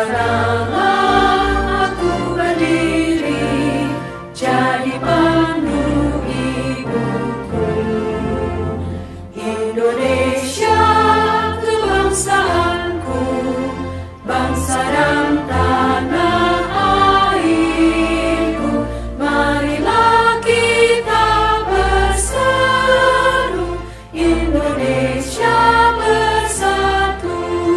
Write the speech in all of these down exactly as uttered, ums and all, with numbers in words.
sekaranglah aku berdiri, jadi pandu ibuku. Indonesia kebangsaanku, bangsa dan tanah airku. Marilah kita berseru, Indonesia bersatu.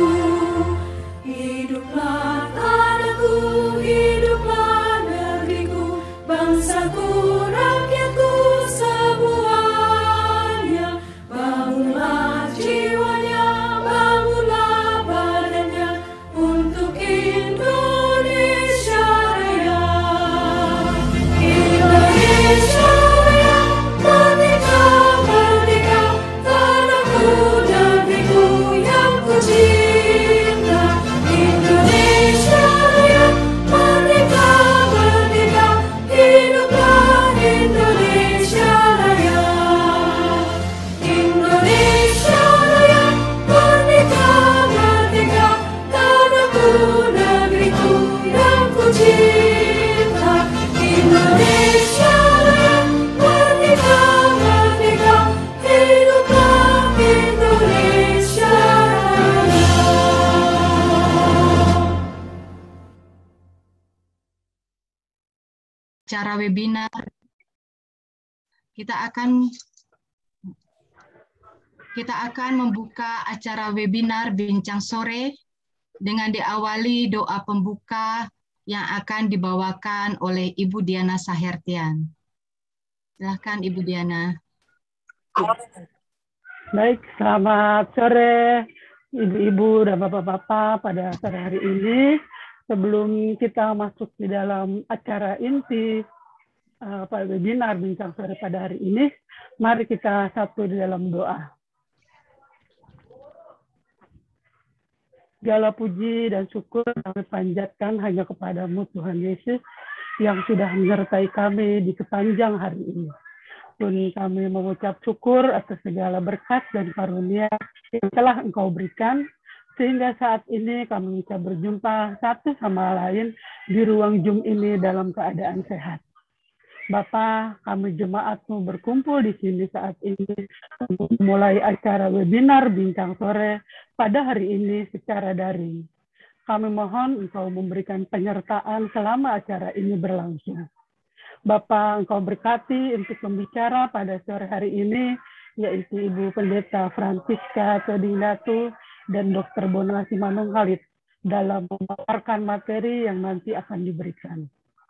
Hiduplah tanahku, hiduplah negeriku, bangsaku, rakyatku semuanya. Bangunlah jiwanya, bangunlah badannya untuk Indonesia Raya. Indonesia Raya, merdeka, merdeka, tanahku, negeriku yang ku cinta. Indonesia Raya, merdeka, merdeka, hiduplah Indonesia Raya. Indonesia Raya, merdeka, merdeka, tanahku, negeriku yang ku cinta. Indonesia Raya, merdeka, merdeka, hiduplah Indonesia Raya. Acara webinar kita akan kita akan membuka acara webinar Bincang Sore dengan diawali doa pembuka yang akan dibawakan oleh Ibu Diana Sahertian. Silakan Ibu Diana. Baik, selamat sore Ibu-ibu dan Bapak-bapak pada sore hari ini. Sebelum kita masuk di dalam acara inti uh, pada webinar Bincang Sore pada hari ini, mari kita satu di dalam doa. Segala puji dan syukur kami panjatkan hanya kepadamu Tuhan Yesus yang sudah menyertai kami di sepanjang hari ini. Pun kami mengucap syukur atas segala berkat dan karunia yang telah Engkau berikan, sehingga saat ini kami bisa berjumpa satu sama lain di ruang Zoom ini dalam keadaan sehat. Bapa, kami jemaat-Mu berkumpul di sini saat ini untuk memulai acara webinar Bincang Sore pada hari ini secara daring. Kami mohon Engkau memberikan penyertaan selama acara ini berlangsung. Bapa, Engkau berkati untuk pembicara pada sore hari ini, yaitu Ibu Pendeta Francisca Todinatu dan Dokter Bona Simanung Khalid dalam memaparkan materi yang nanti akan diberikan.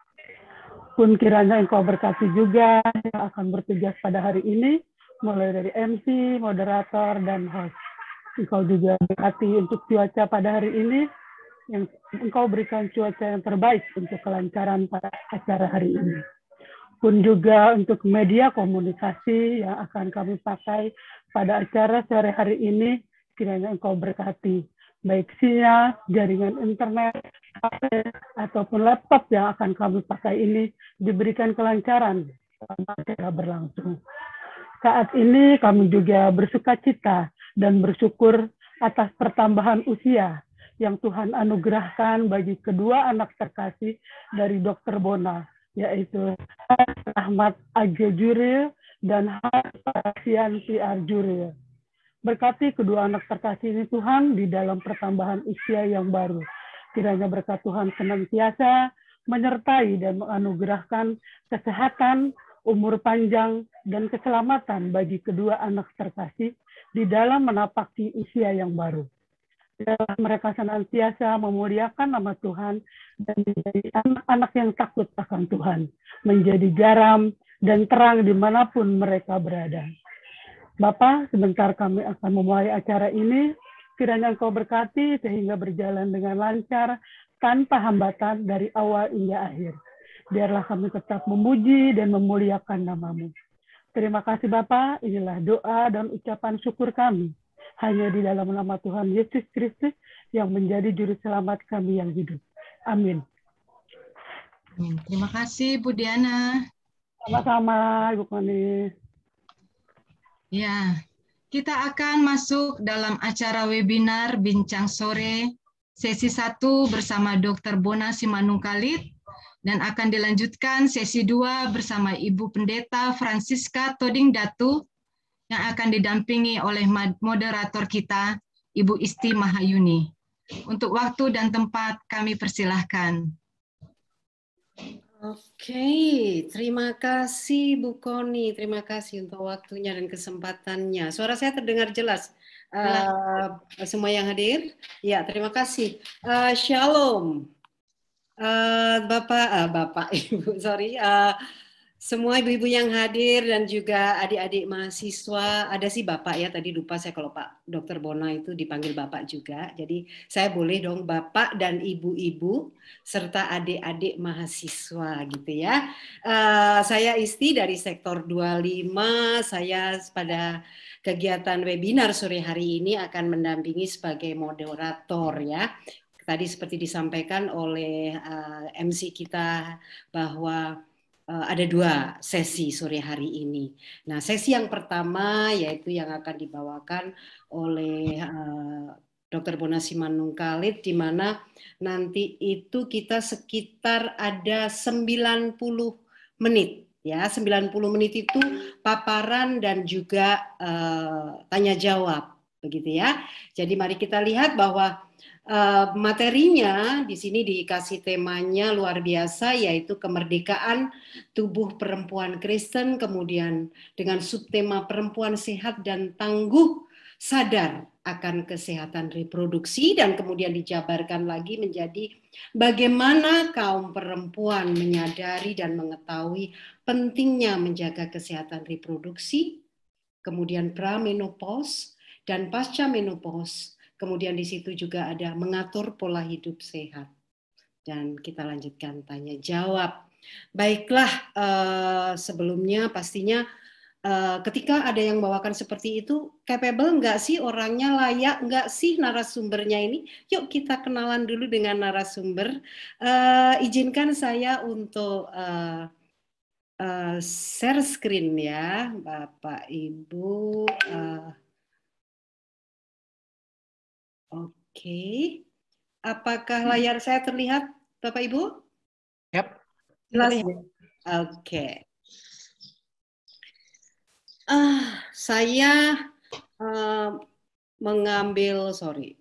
Pun kiranya Engkau berkati juga yang akan bertugas pada hari ini, mulai dari M C, moderator, dan host. Engkau juga berkati untuk cuaca pada hari ini, yang Engkau berikan cuaca yang terbaik untuk kelancaran pada acara hari ini. Pun juga untuk media komunikasi yang akan kami pakai pada acara sore hari ini, kiranya Engkau berkati, baik sinyal, jaringan internet, H P, ataupun laptop yang akan kami pakai ini diberikan kelancaran selama acara berlangsung. Saat ini kami juga bersuka cita dan bersyukur atas pertambahan usia yang Tuhan anugerahkan bagi kedua anak terkasih dari Dokter Bona, yaitu Ahmad Ajo Juril dan Hasian P R Juril. Berkati kedua anak terkasih ini Tuhan di dalam pertambahan usia yang baru. Kiranya berkat Tuhan senantiasa menyertai dan menganugerahkan kesehatan, umur panjang, dan keselamatan bagi kedua anak terkasih di dalam menapaki usia yang baru. Biarlah mereka senantiasa memuliakan nama Tuhan dan menjadi anak-anak yang takut akan Tuhan, menjadi garam dan terang dimanapun mereka berada. Bapa, sebentar kami akan memulai acara ini, kiranya Engkau berkati sehingga berjalan dengan lancar, tanpa hambatan dari awal hingga akhir. Biarlah kami tetap memuji dan memuliakan nama-Mu. Terima kasih Bapa, inilah doa dan ucapan syukur kami. Hanya di dalam nama Tuhan Yesus Kristus yang menjadi juru selamat kami yang hidup. Amin. Terima kasih Bu Diana. Sama-sama Ibu Koni. Ya, kita akan masuk dalam acara webinar Bincang Sore sesi satu bersama dokter Bona Simanungkalit, dan akan dilanjutkan sesi dua bersama Ibu Pendeta Francisca Toding Datu yang akan didampingi oleh moderator kita, Ibu Isti Mahayuni. Untuk waktu dan tempat kami persilahkan. Oke, terima kasih Bu Koni, terima kasih untuk waktunya dan kesempatannya. Suara saya terdengar jelas. Uh, semua yang hadir, ya terima kasih. Uh, shalom. Uh, Bapak, uh, Bapak, Ibu, sorry, uh, semua ibu-ibu yang hadir dan juga adik-adik mahasiswa, ada sih Bapak ya, tadi lupa saya kalau Pak Dokter Bona itu dipanggil Bapak juga, jadi saya boleh dong Bapak dan Ibu-ibu serta adik-adik mahasiswa gitu ya. Uh, saya Isti dari sektor dua puluh lima, saya pada kegiatan webinar sore hari ini akan mendampingi sebagai moderator ya. Tadi seperti disampaikan oleh uh, M C kita bahwa uh, ada dua sesi sore hari ini. Nah, sesi yang pertama yaitu yang akan dibawakan oleh uh, dokter Bona Simanungkalit, di mana nanti itu kita sekitar ada sembilan puluh menit. Ya, sembilan puluh menit itu paparan dan juga uh, tanya jawab, begitu ya. Jadi mari kita lihat bahwa Uh, materinya di sini dikasih temanya luar biasa, yaitu kemerdekaan tubuh perempuan Kristen, kemudian dengan subtema perempuan sehat dan tangguh sadar akan kesehatan reproduksi, dan kemudian dijabarkan lagi menjadi bagaimana kaum perempuan menyadari dan mengetahui pentingnya menjaga kesehatan reproduksi, kemudian pra-menopause dan pasca menopause. Kemudian di situ juga ada mengatur pola hidup sehat. Dan kita lanjutkan tanya jawab. Baiklah, uh, sebelumnya pastinya uh, ketika ada yang membawakan seperti itu, capable nggak sih orangnya, layak nggak sih narasumbernya ini? Yuk kita kenalan dulu dengan narasumber. Uh, izinkan saya untuk uh, uh, share screen ya, Bapak Ibu. Uh, Oke, apakah layar saya terlihat, Bapak Ibu? Yap. Jelas ya? Oke. Ah, saya uh, mengambil, sorry.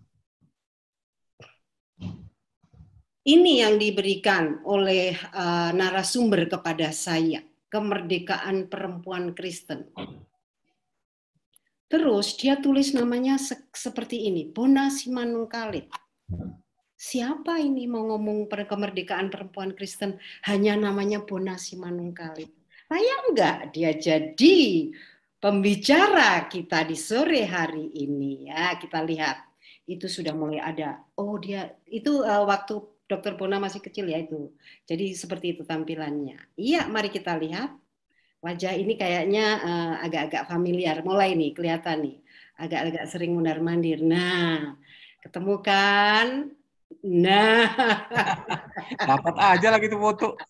Ini yang diberikan oleh uh, narasumber kepada saya, kemerdekaan perempuan Kristen. Terus dia tulis namanya se seperti ini, Bona Simanungkalit. Siapa ini mau ngomong pada kemerdekaan perempuan Kristen hanya namanya Bona Simanungkalit? Layak enggak dia jadi pembicara kita di sore hari ini ya? Kita lihat itu sudah mulai ada. Oh dia itu uh, waktu Dokter Bona masih kecil ya itu. Jadi seperti itu tampilannya. Iya, mari kita lihat. Wajah ini kayaknya agak-agak uh, familiar, mulai nih kelihatan nih, agak-agak sering mundar-mandir. Nah, ketemu kan? Nah, dapat aja lagi tuh foto.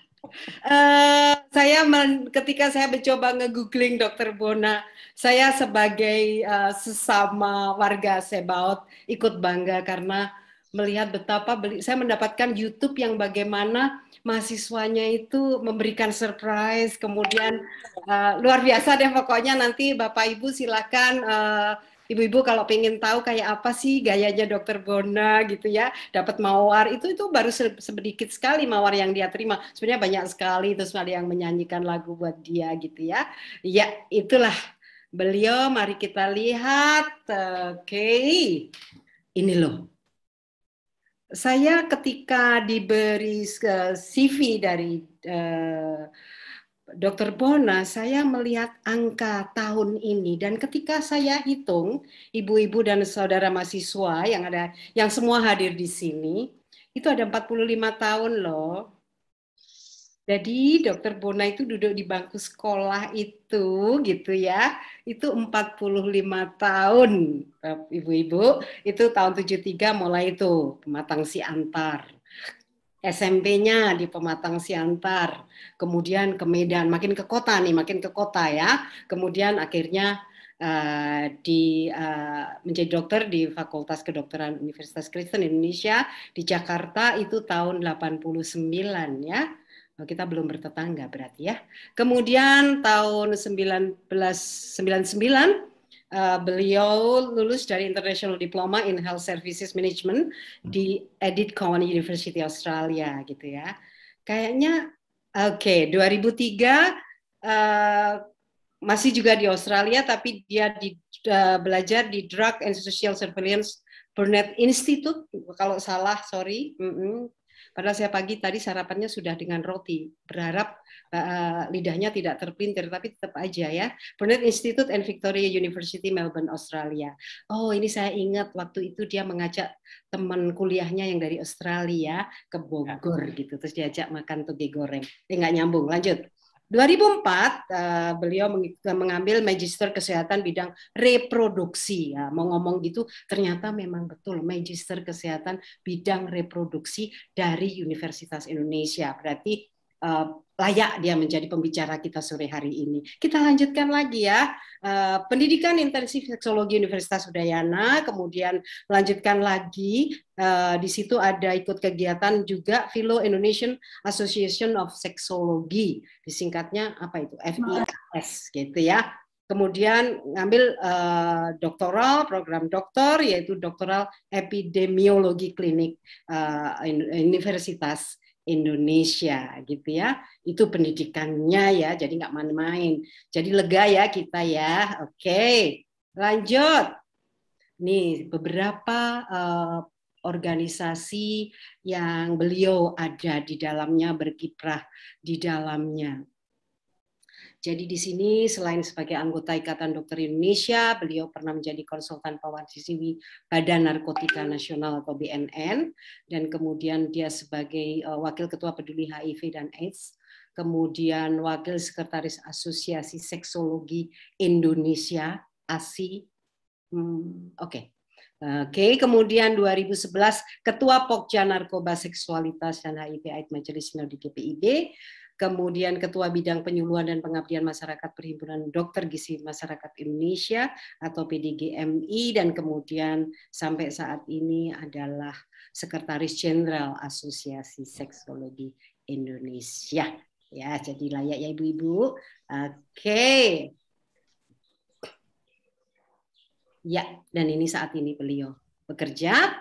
uh, saya men, ketika saya mencoba nge-googling Dokter Bona, saya sebagai uh, sesama warga Sebaot ikut bangga karena melihat betapa beli, saya mendapatkan YouTube yang bagaimana mahasiswanya itu memberikan surprise, kemudian uh, luar biasa deh pokoknya. Nanti Bapak Ibu silakan uh, Ibu-ibu kalau pengen tahu kayak apa sih gayanya Dokter Bona gitu ya, dapat mawar itu itu baru sedikit sekali mawar yang dia terima, sebenarnya banyak sekali, terus ada yang menyanyikan lagu buat dia gitu ya. Ya itulah beliau, mari kita lihat. Oke, okay. Ini loh. Saya ketika diberi C V dari uh, Dokter Bona, saya melihat angka tahun ini, dan ketika saya hitung ibu-ibu dan saudara mahasiswa yang ada, yang semua hadir di sini, itu ada empat puluh lima tahun loh. Jadi Dokter Bona itu duduk di bangku sekolah itu gitu ya, itu empat puluh lima tahun ibu-ibu, itu tahun tujuh puluh tiga mulai itu Pematang Siantar. S M P-nya di Pematang Siantar, kemudian ke Medan, makin ke kota nih, makin ke kota ya, kemudian akhirnya uh, di uh, menjadi dokter di Fakultas Kedokteran Universitas Kristen Indonesia di Jakarta itu tahun delapan puluh sembilan ya. Kita belum bertetangga berarti ya. Kemudian tahun seribu sembilan ratus sembilan puluh sembilan uh, beliau lulus dari International Diploma in Health Services Management di Edith Cowan University Australia gitu ya. Kayaknya oke, okay, dua ribu tiga uh, masih juga di Australia tapi dia di, uh, belajar di Drug and Social Surveillance Burnett Institute kalau salah sorry. Mm-mm. Padahal saya pagi tadi sarapannya sudah dengan roti. Berharap uh, lidahnya tidak terpintir, tapi tetap aja ya. Burnett Institute and Victoria University, Melbourne, Australia. Oh, ini saya ingat waktu itu dia mengajak teman kuliahnya yang dari Australia ke Bogor gitu. Terus diajak makan toge goreng. Eh, nggak nyambung, lanjut. dua ribu empat uh, beliau mengambil Magister Kesehatan bidang reproduksi. Ya, mau ngomong gitu, ternyata memang betul Magister Kesehatan bidang reproduksi dari Universitas Indonesia. Berarti uh, layak dia menjadi pembicara kita sore hari ini. Kita lanjutkan lagi ya. Uh, pendidikan intensif seksologi Universitas Udayana, kemudian melanjutkan lagi. Uh, di situ ada ikut kegiatan juga Philo Indonesian Association of Sexology, disingkatnya apa itu F I S gitu ya. Kemudian ngambil uh, doktoral, program doktor yaitu doktoral epidemiologi klinik uh, Universitas Indonesia gitu ya. Itu pendidikannya ya, jadi nggak main-main. Jadi lega ya kita ya. Oke, lanjut. Nih beberapa uh, organisasi yang beliau ada di dalamnya, berkiprah di dalamnya. Jadi di sini selain sebagai anggota Ikatan Dokter Indonesia, beliau pernah menjadi konsultan Pawarsiwi Badan Narkotika Nasional atau B N N, dan kemudian dia sebagai uh, Wakil Ketua Peduli H I V dan AIDS, kemudian Wakil Sekretaris Asosiasi Seksologi Indonesia, A S I. Hmm, Oke. Okay. Oke, okay, kemudian dua ribu sebelas Ketua Pokja Narkoba Seksualitas dan H I V AIDS Majelis Sinode G P I B, kemudian Ketua Bidang Penyuluhan dan Pengabdian Masyarakat Perhimpunan Dokter Gizi Masyarakat Indonesia atau P D G M I, dan kemudian sampai saat ini adalah Sekretaris Jenderal Asosiasi Seksologi Indonesia. Ya, jadi layak ya Ibu-ibu. Oke. Okay. Ya, dan ini saat ini beliau bekerja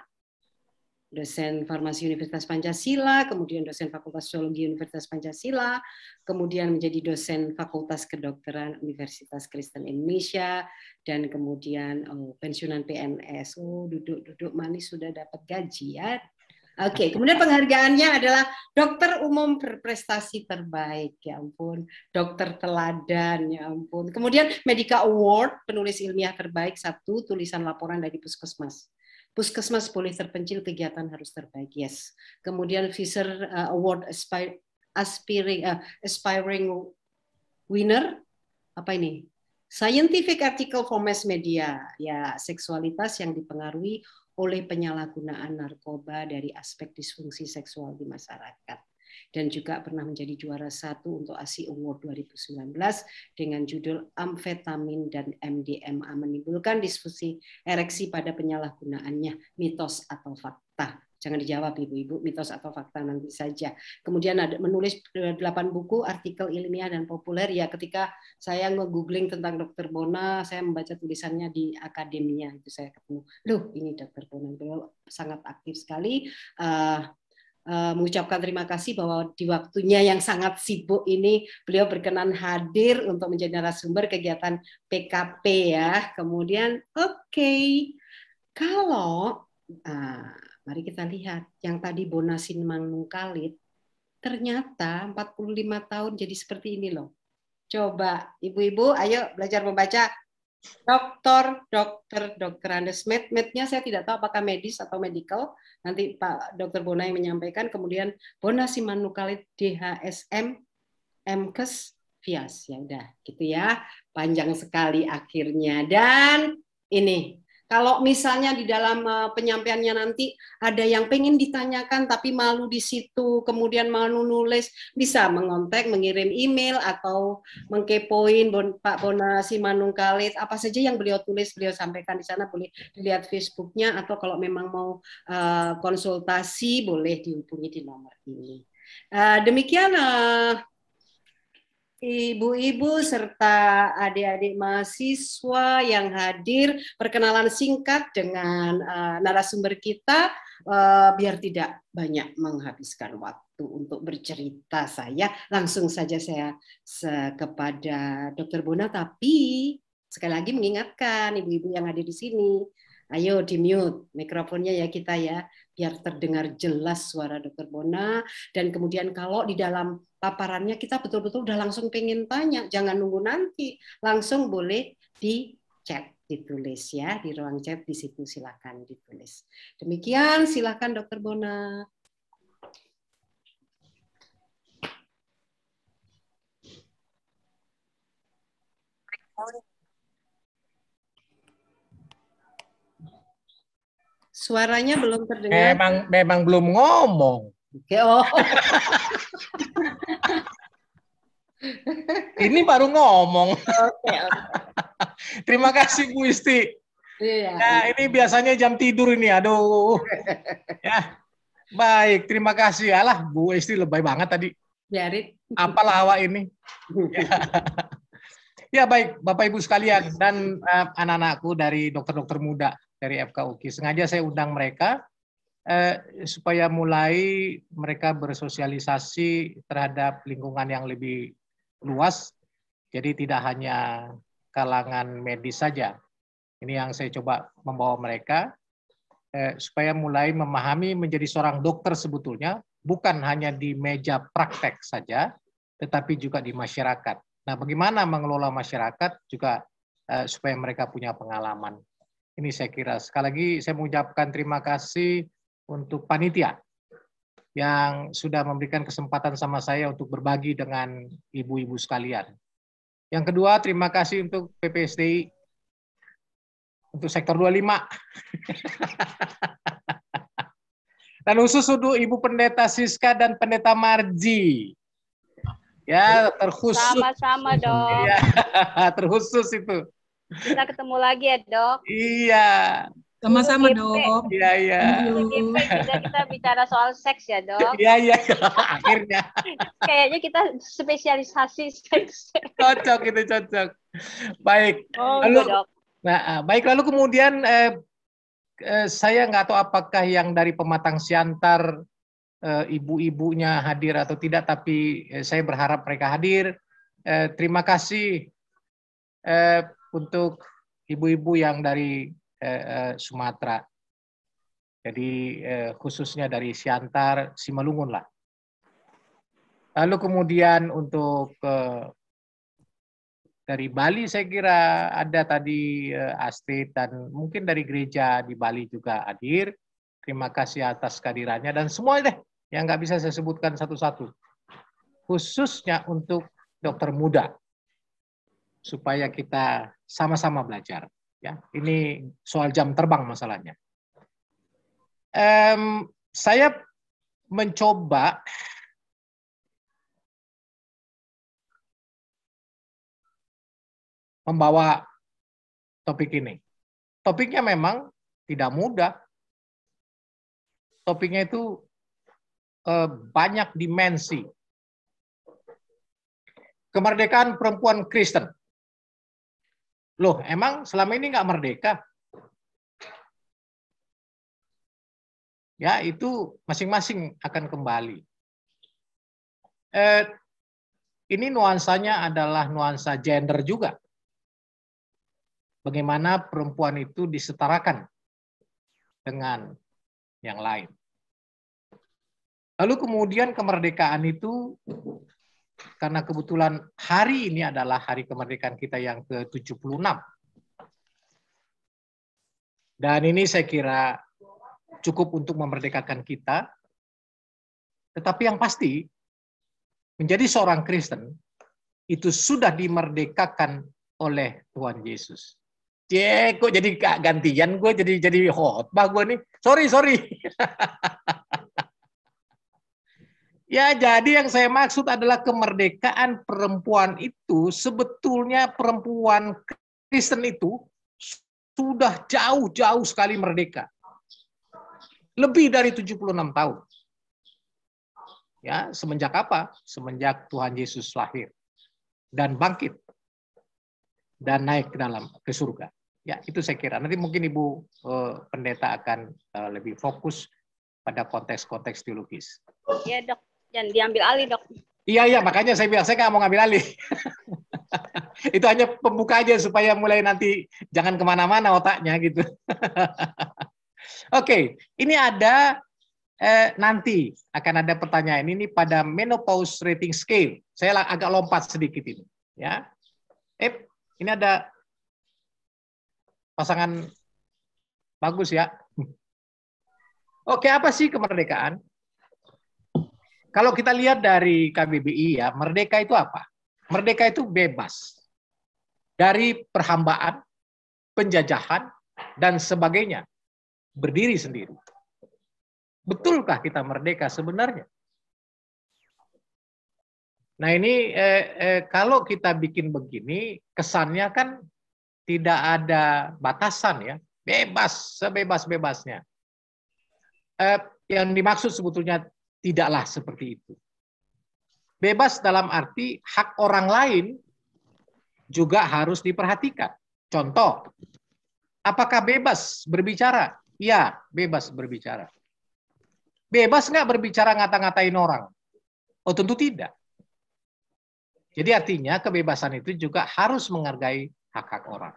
dosen farmasi Universitas Pancasila, kemudian dosen Fakultas Zoologi Universitas Pancasila, kemudian menjadi dosen Fakultas Kedokteran Universitas Kristen Indonesia, dan kemudian oh, pensiunan P N S. Oh, duduk-duduk manis sudah dapat gaji ya. Oke, okay. Kemudian penghargaannya adalah dokter umum berprestasi terbaik, ya ampun, dokter teladan, ya ampun. Kemudian Medica Award, penulis ilmiah terbaik, satu, tulisan laporan dari Puskesmas. Puskesmas boleh terpencil, kegiatan harus terbaik, yes. Kemudian Fisher uh, Award aspir aspiring, uh, aspiring winner, apa ini? Scientific article for mass media, ya seksualitas yang dipengaruhi oleh penyalahgunaan narkoba dari aspek disfungsi seksual di masyarakat. Dan juga pernah menjadi juara satu untuk A S I Award dua ribu sembilan belas dengan judul Amfetamin dan M D M A menimbulkan disfungsi ereksi pada penyalahgunaannya, mitos atau fakta. Jangan dijawab Ibu-ibu, mitos atau fakta nanti saja. Kemudian ada menulis delapan buku, artikel ilmiah dan populer. Ya, ketika saya nge-googling tentang Dokter Bona, saya membaca tulisannya di akademinya. Itu saya ketemu, loh ini Dokter Bona. Beliau sangat aktif sekali. Uh, uh, mengucapkan terima kasih bahwa di waktunya yang sangat sibuk ini, beliau berkenan hadir untuk menjadi narasumber kegiatan P K P ya. Kemudian, oke, okay. Kalau... Uh, mari kita lihat, yang tadi Bona Simanungkalit, ternyata empat puluh lima tahun jadi seperti ini loh. Coba, ibu-ibu, ayo belajar membaca. Dokter, dokter, dokter Andes. Med-mednya saya tidak tahu apakah medis atau medical. Nanti Pak Dokter Bona yang menyampaikan. Kemudian Bona Simanungkalit, D H S M, M Kes, Vias. Ya udah, gitu ya. Panjang sekali akhirnya. Dan ini, Kalau misalnya di dalam uh, penyampaiannya nanti ada yang pengen ditanyakan tapi malu di situ, kemudian malu nulis, bisa mengontak, mengirim email atau mengkepoin Bon, Pak Bona Simanungkalit, apa saja yang beliau tulis, beliau sampaikan di sana, boleh dilihat Facebooknya, atau kalau memang mau uh, konsultasi boleh dihubungi di nomor ini. Uh, demikian uh, Ibu-ibu serta adik-adik mahasiswa yang hadir, perkenalan singkat dengan uh, narasumber kita, uh, biar tidak banyak menghabiskan waktu untuk bercerita. Saya langsung saja saya se kepada Dokter Bona, tapi sekali lagi mengingatkan ibu-ibu yang hadir di sini, ayo di mute mikrofonnya ya kita ya, biar terdengar jelas suara Dokter Bona. Dan kemudian kalau di dalam paparannya kita betul-betul udah langsung pengen tanya, jangan nunggu nanti, langsung boleh di chat, ditulis ya, di ruang chat di situ silakan ditulis. Demikian, silakan Dokter Bona. Suaranya belum terdengar. Memang memang belum ngomong. Oke, oh. Ini baru ngomong. Oke, oke. Terima kasih Bu Isti. Iya. Nah, ini biasanya jam tidur ini, aduh. Ya, baik. Terima kasih. Alah, Bu Isti lebay banget tadi. Biarin. Apalah awak ini. Ya. Ya, baik, Bapak Ibu sekalian dan uh, anak-anakku dari dokter-dokter muda dari F K U K I. Sengaja saya undang mereka eh, supaya mulai mereka bersosialisasi terhadap lingkungan yang lebih luas. Jadi tidak hanya kalangan medis saja. Ini yang saya coba membawa mereka eh, supaya mulai memahami menjadi seorang dokter sebetulnya bukan hanya di meja praktek saja, tetapi juga di masyarakat. Nah, bagaimana mengelola masyarakat juga eh, supaya mereka punya pengalaman. Ini saya kira sekali lagi saya mengucapkan terima kasih untuk panitia yang sudah memberikan kesempatan sama saya untuk berbagi dengan ibu-ibu sekalian. Yang kedua, terima kasih untuk P P S D I, untuk sektor dua puluh lima. Dan khusus untuk Ibu Pendeta Siska dan Pendeta Marji. Ya, terkhusus. Sama-sama, Dok. Ya, terkhusus itu. Kita ketemu lagi ya, Dok. Iya. Sama-sama, Dok. Iya, iya. Kita kita bicara soal seks ya, Dok. Iya, iya. Akhirnya. Kayaknya kita spesialisasi seks. Cocok itu, cocok. Baik. Oh, lalu, Dok. Nah, baik, lalu kemudian eh, eh, saya nggak tahu apakah yang dari Pematang Siantar eh, ibu-ibunya hadir atau tidak, tapi eh, saya berharap mereka hadir. Eh, terima kasih eh, untuk ibu-ibu yang dari eh, eh, Sumatera. Jadi eh, khususnya dari Siantar, Simalungun lah. Lalu kemudian untuk eh, dari Bali saya kira ada tadi eh, Astrid dan mungkin dari gereja di Bali juga hadir. Terima kasih atas kehadirannya dan semua deh yang nggak bisa saya sebutkan satu-satu. Khususnya untuk dokter muda supaya kita sama-sama belajar. Ya, ini soal jam terbang masalahnya. Um, saya mencoba membawa topik ini. Topiknya memang tidak mudah. Topiknya itu eh, banyak dimensi. Kemerdekaan perempuan Kristen. Loh, emang selama ini nggak merdeka? Ya, itu masing-masing akan kembali. Eh, ini nuansanya adalah nuansa gender juga. Bagaimana perempuan itu disetarakan dengan yang lain. Lalu kemudian kemerdekaan itu, karena kebetulan hari ini adalah hari kemerdekaan kita yang ke tujuh puluh enam. Dan ini saya kira cukup untuk memerdekakan kita. Tetapi yang pasti, menjadi seorang Kristen, itu sudah dimerdekakan oleh Tuhan Yesus. Cek, kok jadi gantian gue jadi jadi khotbah gue nih. Sorry, sorry. Ya, jadi yang saya maksud adalah kemerdekaan perempuan itu sebetulnya perempuan Kristen itu sudah jauh-jauh sekali merdeka. Lebih dari tujuh puluh enam tahun. Ya, semenjak apa? Semenjak Tuhan Yesus lahir dan bangkit dan naik ke dalam ke surga. Ya, itu saya kira. Nanti mungkin Ibu eh, pendeta akan eh, lebih fokus pada konteks-konteks teologis. Ya dok, jangan diambil alih dok. Iya, iya, makanya saya bilang, saya nggak mau ngambil alih. Itu hanya pembuka aja supaya mulai nanti jangan kemana-mana otaknya gitu. Oke, ini ada eh, nanti akan ada pertanyaan ini pada menopause rating scale. Saya agak lompat sedikit ini, ya. Eh, ini ada pasangan bagus ya. Oke, apa sih kemerdekaan? Kalau kita lihat dari K B B I ya, merdeka itu apa? Merdeka itu bebas dari perhambaan, penjajahan, dan sebagainya. Berdiri sendiri. Betulkah kita merdeka sebenarnya? Nah ini eh, eh, kalau kita bikin begini, kesannya kan tidak ada batasan ya, bebas sebebas-bebasnya. Eh, yang dimaksud sebetulnya tidaklah seperti itu. Bebas dalam arti hak orang lain juga harus diperhatikan. Contoh, apakah bebas berbicara? Ya, bebas berbicara. Bebas nggak berbicara ngata-ngatain orang? Oh tentu tidak. Jadi artinya kebebasan itu juga harus menghargai hak-hak orang.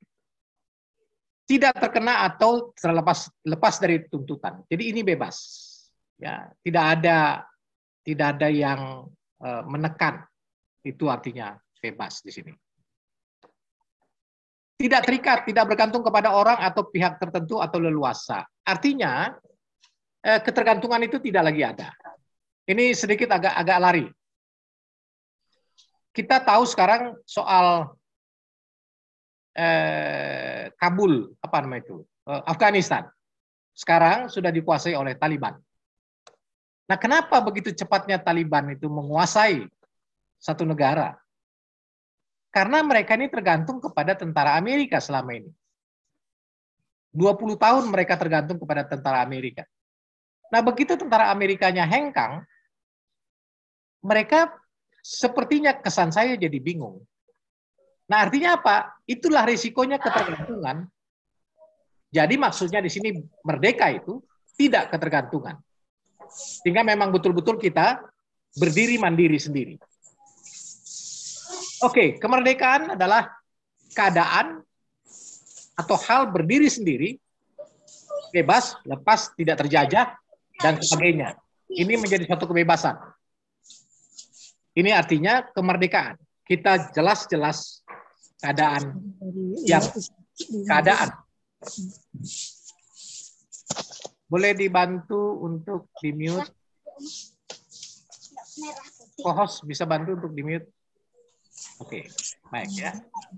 Tidak terkena atau terlepas lepas dari tuntutan. Jadi ini bebas. Ya, tidak ada tidak ada yang uh, menekan. Itu artinya bebas di sini. Tidak terikat, tidak bergantung kepada orang atau pihak tertentu atau leluasa. Artinya eh, ketergantungan itu tidak lagi ada. Ini sedikit agak agak lari. Kita tahu sekarang soal eh, Kabul, apa namanya itu, eh, Afghanistan. Sekarang sudah dikuasai oleh Taliban. Nah, kenapa begitu cepatnya Taliban itu menguasai satu negara? Karena mereka ini tergantung kepada tentara Amerika selama ini. dua puluh tahun mereka tergantung kepada tentara Amerika. Nah, begitu tentara Amerikanya hengkang, mereka sepertinya kesan saya jadi bingung. Nah, artinya apa? Itulah risikonya ketergantungan. Jadi maksudnya di sini merdeka itu tidak ketergantungan. Sehingga memang betul-betul kita berdiri mandiri sendiri. Oke, kemerdekaan adalah keadaan atau hal berdiri sendiri, bebas, lepas, tidak terjajah, dan sebagainya. Ini menjadi suatu kebebasan. Ini artinya kemerdekaan. Kita jelas-jelas keadaan yang keadaan. Boleh dibantu untuk di-mute? Co-host bisa bantu untuk di-mute? Oke, baik ya.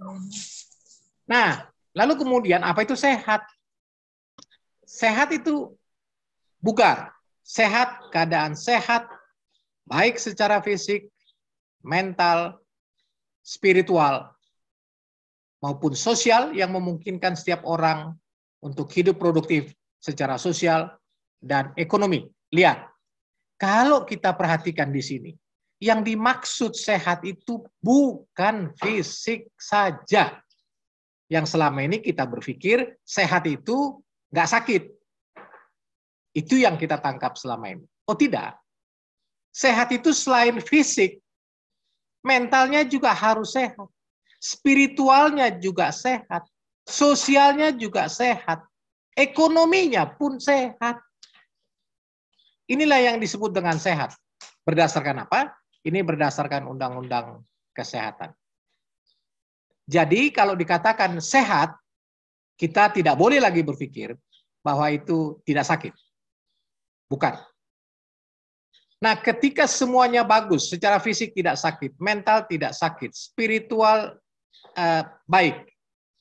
Nah, lalu kemudian apa itu sehat? Sehat itu bugar. Sehat, keadaan sehat, baik secara fisik, mental, spiritual, maupun sosial yang memungkinkan setiap orang untuk hidup produktif secara sosial dan ekonomi. Lihat, kalau kita perhatikan di sini, yang dimaksud sehat itu bukan fisik saja. Yang selama ini kita berpikir sehat itu nggak sakit. Itu yang kita tangkap selama ini. Oh tidak. Sehat itu selain fisik, mentalnya juga harus sehat. Spiritualnya juga sehat. Sosialnya juga sehat. Ekonominya pun sehat. Inilah yang disebut dengan sehat. Berdasarkan apa? Ini berdasarkan undang-undang kesehatan. Jadi kalau dikatakan sehat, kita tidak boleh lagi berpikir bahwa itu tidak sakit. Bukan. Nah, ketika semuanya bagus, secara fisik tidak sakit, mental tidak sakit, spiritual eh, baik,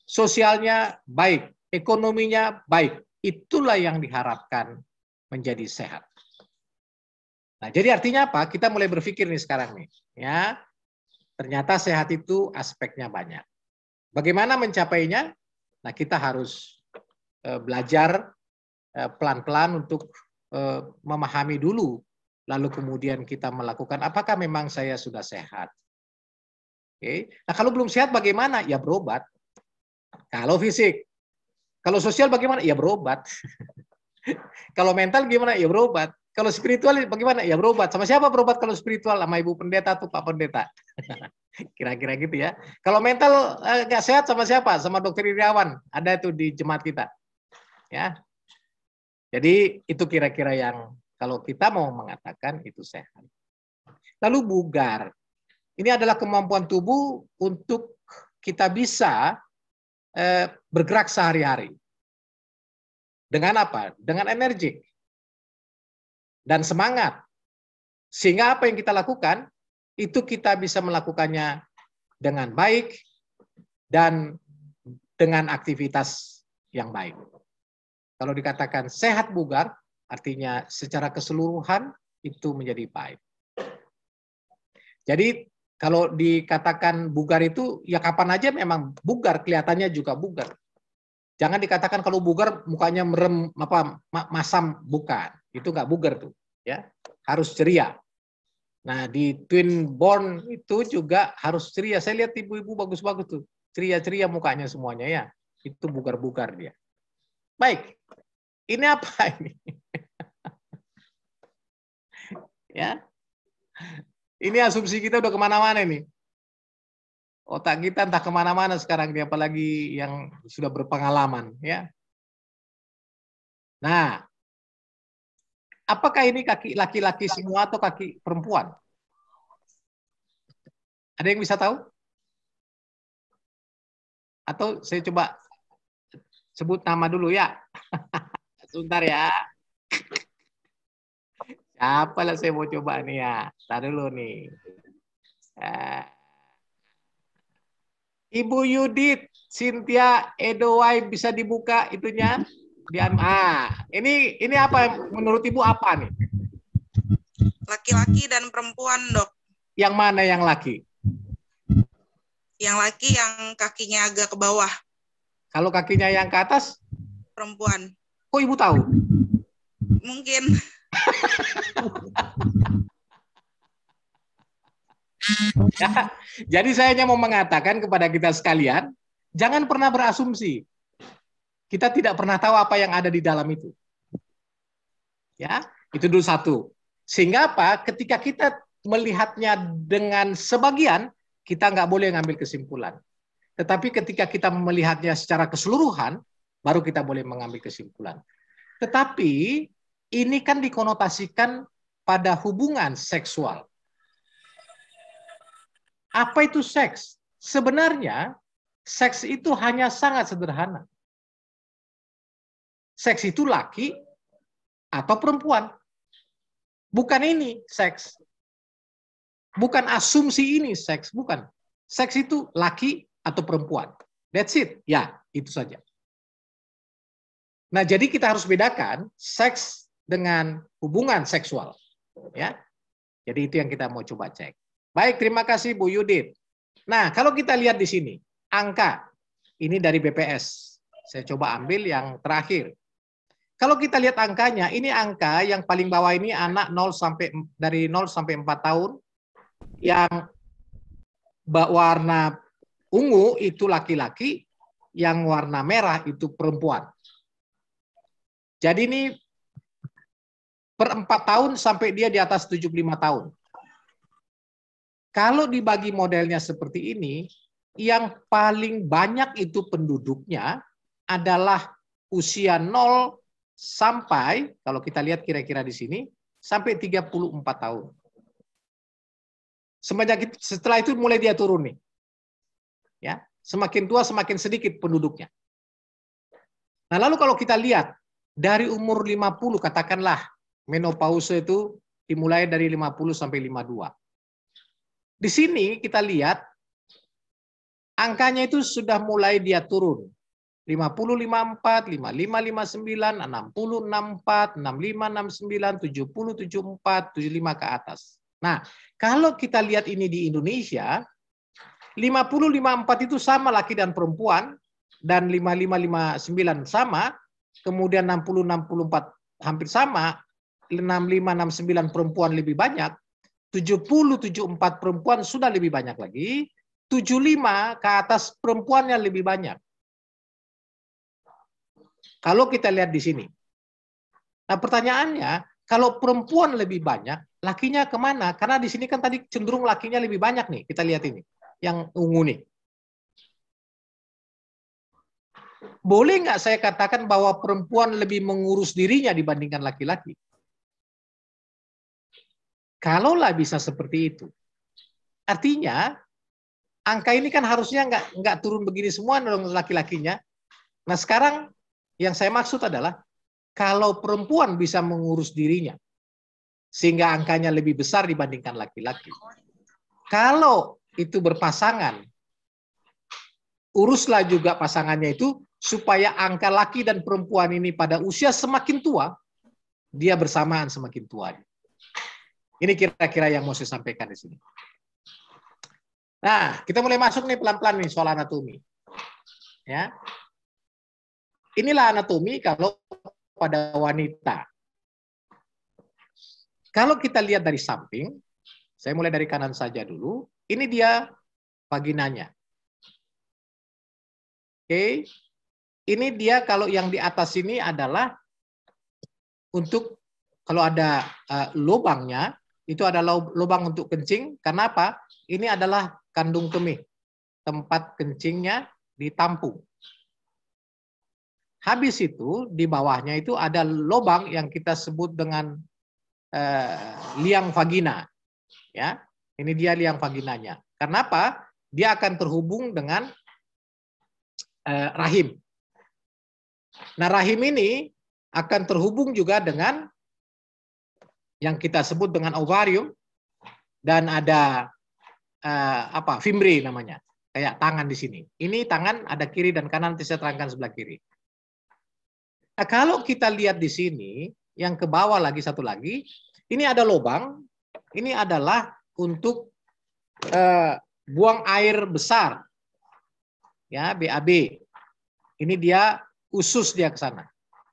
sosialnya baik, ekonominya baik. Itulah yang diharapkan menjadi sehat. Nah, jadi artinya apa? Kita mulai berpikir nih sekarang nih, ya. Ternyata sehat itu aspeknya banyak. Bagaimana mencapainya? Nah, kita harus uh, belajar pelan-pelan uh, untuk uh, memahami dulu, lalu kemudian kita melakukan apakah memang saya sudah sehat. Oke. Okay. Nah, kalau belum sehat bagaimana? Ya berobat. Kalau fisik. Kalau sosial bagaimana? Ya berobat. Kalau mental gimana? Ya berobat. Kalau spiritual bagaimana? Ya berobat. Sama siapa berobat kalau spiritual? Sama Ibu Pendeta atau Pak Pendeta. Kira-kira gitu ya. Kalau mental nggak eh, sehat sama siapa? Sama Dokter Iriawan. Ada itu di jemaat kita. Ya. Jadi itu kira-kira yang kalau kita mau mengatakan itu sehat. Lalu bugar. Ini adalah kemampuan tubuh untuk kita bisa eh, bergerak sehari-hari. Dengan apa? Dengan energik dan semangat. Sehingga apa yang kita lakukan, itu kita bisa melakukannya dengan baik dan dengan aktivitas yang baik. Kalau dikatakan sehat bugar, artinya secara keseluruhan itu menjadi baik. Jadi kalau dikatakan bugar itu, ya kapan aja memang bugar, kelihatannya juga bugar. Jangan dikatakan kalau bugar mukanya merem apa masam, bukan. Itu nggak bugar tuh, ya. Harus ceria. Nah, di twin born itu juga harus ceria. Saya lihat ibu-ibu bagus-bagus tuh. Ceria-ceria mukanya semuanya ya. Itu bugar-bugar dia. Baik. Ini apa ini? Ya. Ini asumsi kita udah kemana-mana nih. Otak kita entah kemana-mana sekarang, dia apalagi yang sudah berpengalaman, ya. Nah, apakah ini kaki laki-laki semua atau kaki perempuan? Ada yang bisa tahu? Atau saya coba sebut nama dulu ya. Sebentar ya. Siapa lah saya mau coba nih ya. Tar dulu nih. Ibu Yudit, Cynthia, Edowai bisa dibuka itunya? Di, ah, ini ini apa menurut Ibu apa nih? Laki-laki dan perempuan, Dok. Yang mana yang laki? Yang laki yang kakinya agak ke bawah. Kalau kakinya yang ke atas? Perempuan. Kok Ibu tahu? Mungkin. Ya, jadi saya hanya mau mengatakan kepada kita sekalian, jangan pernah berasumsi. Kita tidak pernah tahu apa yang ada di dalam itu. Ya, itu dulu satu. Sehingga apa? Ketika kita melihatnya dengan sebagian, kita nggak boleh ngambil kesimpulan. Tetapi ketika kita melihatnya secara keseluruhan, baru kita boleh mengambil kesimpulan. Tetapi ini kan dikonotasikan pada hubungan seksual. Apa itu seks? Sebenarnya, seks itu hanya sangat sederhana. Seks itu laki atau perempuan. Bukan ini seks. Bukan asumsi ini seks, bukan. Seks itu laki atau perempuan. That's it. Ya, itu saja. Nah, jadi kita harus bedakan seks dengan hubungan seksual. Ya. Jadi itu yang kita mau coba cek. Baik, terima kasih Bu Yudit. Nah, kalau kita lihat di sini, angka ini dari B P S. Saya coba ambil yang terakhir. Kalau kita lihat angkanya, ini angka yang paling bawah ini anak nol sampai dari nol sampai empat tahun, yang warna ungu itu laki-laki, yang warna merah itu perempuan. Jadi ini per empat tahun sampai dia di atas tujuh puluh lima tahun. Kalau dibagi modelnya seperti ini, yang paling banyak itu penduduknya adalah usia nol sampai, kalau kita lihat kira-kira di sini, sampai tiga puluh empat tahun. Semenjak itu, setelah itu mulai dia turun nih. Ya, semakin tua semakin sedikit penduduknya. Nah, lalu kalau kita lihat dari umur lima puluh, katakanlah menopause itu dimulai dari lima puluh sampai lima puluh dua. Di sini kita lihat angkanya itu sudah mulai dia turun. lima puluh lima puluh empat, lima puluh lima lima puluh sembilan, enam puluh enam puluh empat, enam puluh lima enam puluh sembilan, tujuh puluh tujuh puluh empat, tujuh puluh lima ke atas. Nah, kalau kita lihat ini di Indonesia, lima puluh lima puluh empat itu sama laki dan perempuan, dan lima puluh lima lima puluh sembilan sama, kemudian enam puluh enam puluh empat hampir sama, enam puluh lima enam puluh sembilan perempuan lebih banyak, tujuh puluh tujuh puluh empat perempuan sudah lebih banyak lagi, tujuh puluh lima ke atas perempuannya lebih banyak. Kalau kita lihat di sini. Nah, pertanyaannya, kalau perempuan lebih banyak, lakinya kemana? Karena di sini kan tadi cenderung lakinya lebih banyak nih. Kita lihat ini, yang ungu nih. Boleh nggak saya katakan bahwa perempuan lebih mengurus dirinya dibandingkan laki-laki? Kalaulah bisa seperti itu. Artinya, angka ini kan harusnya nggak nggak turun begini semua dong laki-lakinya. Nah, sekarang yang saya maksud adalah, kalau perempuan bisa mengurus dirinya, sehingga angkanya lebih besar dibandingkan laki-laki. Kalau itu berpasangan, uruslah juga pasangannya itu, supaya angka laki dan perempuan ini pada usia semakin tua, dia bersamaan semakin tua. Ini kira-kira yang mau saya sampaikan di sini. Nah, kita mulai masuk nih pelan-pelan nih soal anatomi. Ya. Inilah anatomi kalau pada wanita. Kalau kita lihat dari samping, saya mulai dari kanan saja dulu. Ini dia vaginanya. Oke. Ini dia kalau yang di atas ini adalah untuk kalau ada uh, lubangnya, itu adalah lubang untuk kencing. Karena apa? Ini adalah kandung kemih. Tempat kencingnya ditampung. Habis itu di bawahnya itu ada lubang yang kita sebut dengan eh, liang vagina, ya. Ini dia liang vaginanya. Kenapa? Dia akan terhubung dengan eh, rahim. Nah, rahim ini akan terhubung juga dengan yang kita sebut dengan ovarium dan ada eh, apa? Fimbre namanya, kayak tangan di sini. Ini tangan ada kiri dan kanan, nanti saya terangkan sebelah kiri. Nah, kalau kita lihat di sini, yang ke bawah lagi satu lagi, ini ada lubang, ini adalah untuk eh, buang air besar, ya B A B. Ini dia usus dia ke sana.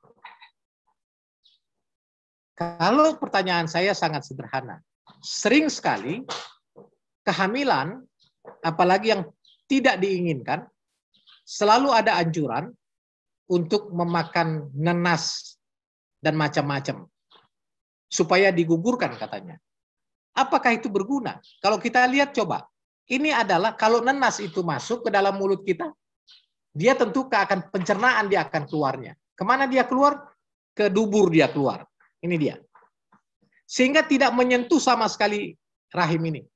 Kalau pertanyaan saya sangat sederhana, sering sekali kehamilan, apalagi yang tidak diinginkan, selalu ada anjuran untuk memakan nanas dan macam-macam supaya digugurkan katanya. Apakah itu berguna? Kalau kita lihat coba, ini adalah kalau nanas itu masuk ke dalam mulut kita, dia tentu akan pencernaan dia akan keluarnya. Kemana dia keluar? Ke dubur dia keluar. Ini dia. Sehingga tidak menyentuh sama sekali rahim ini.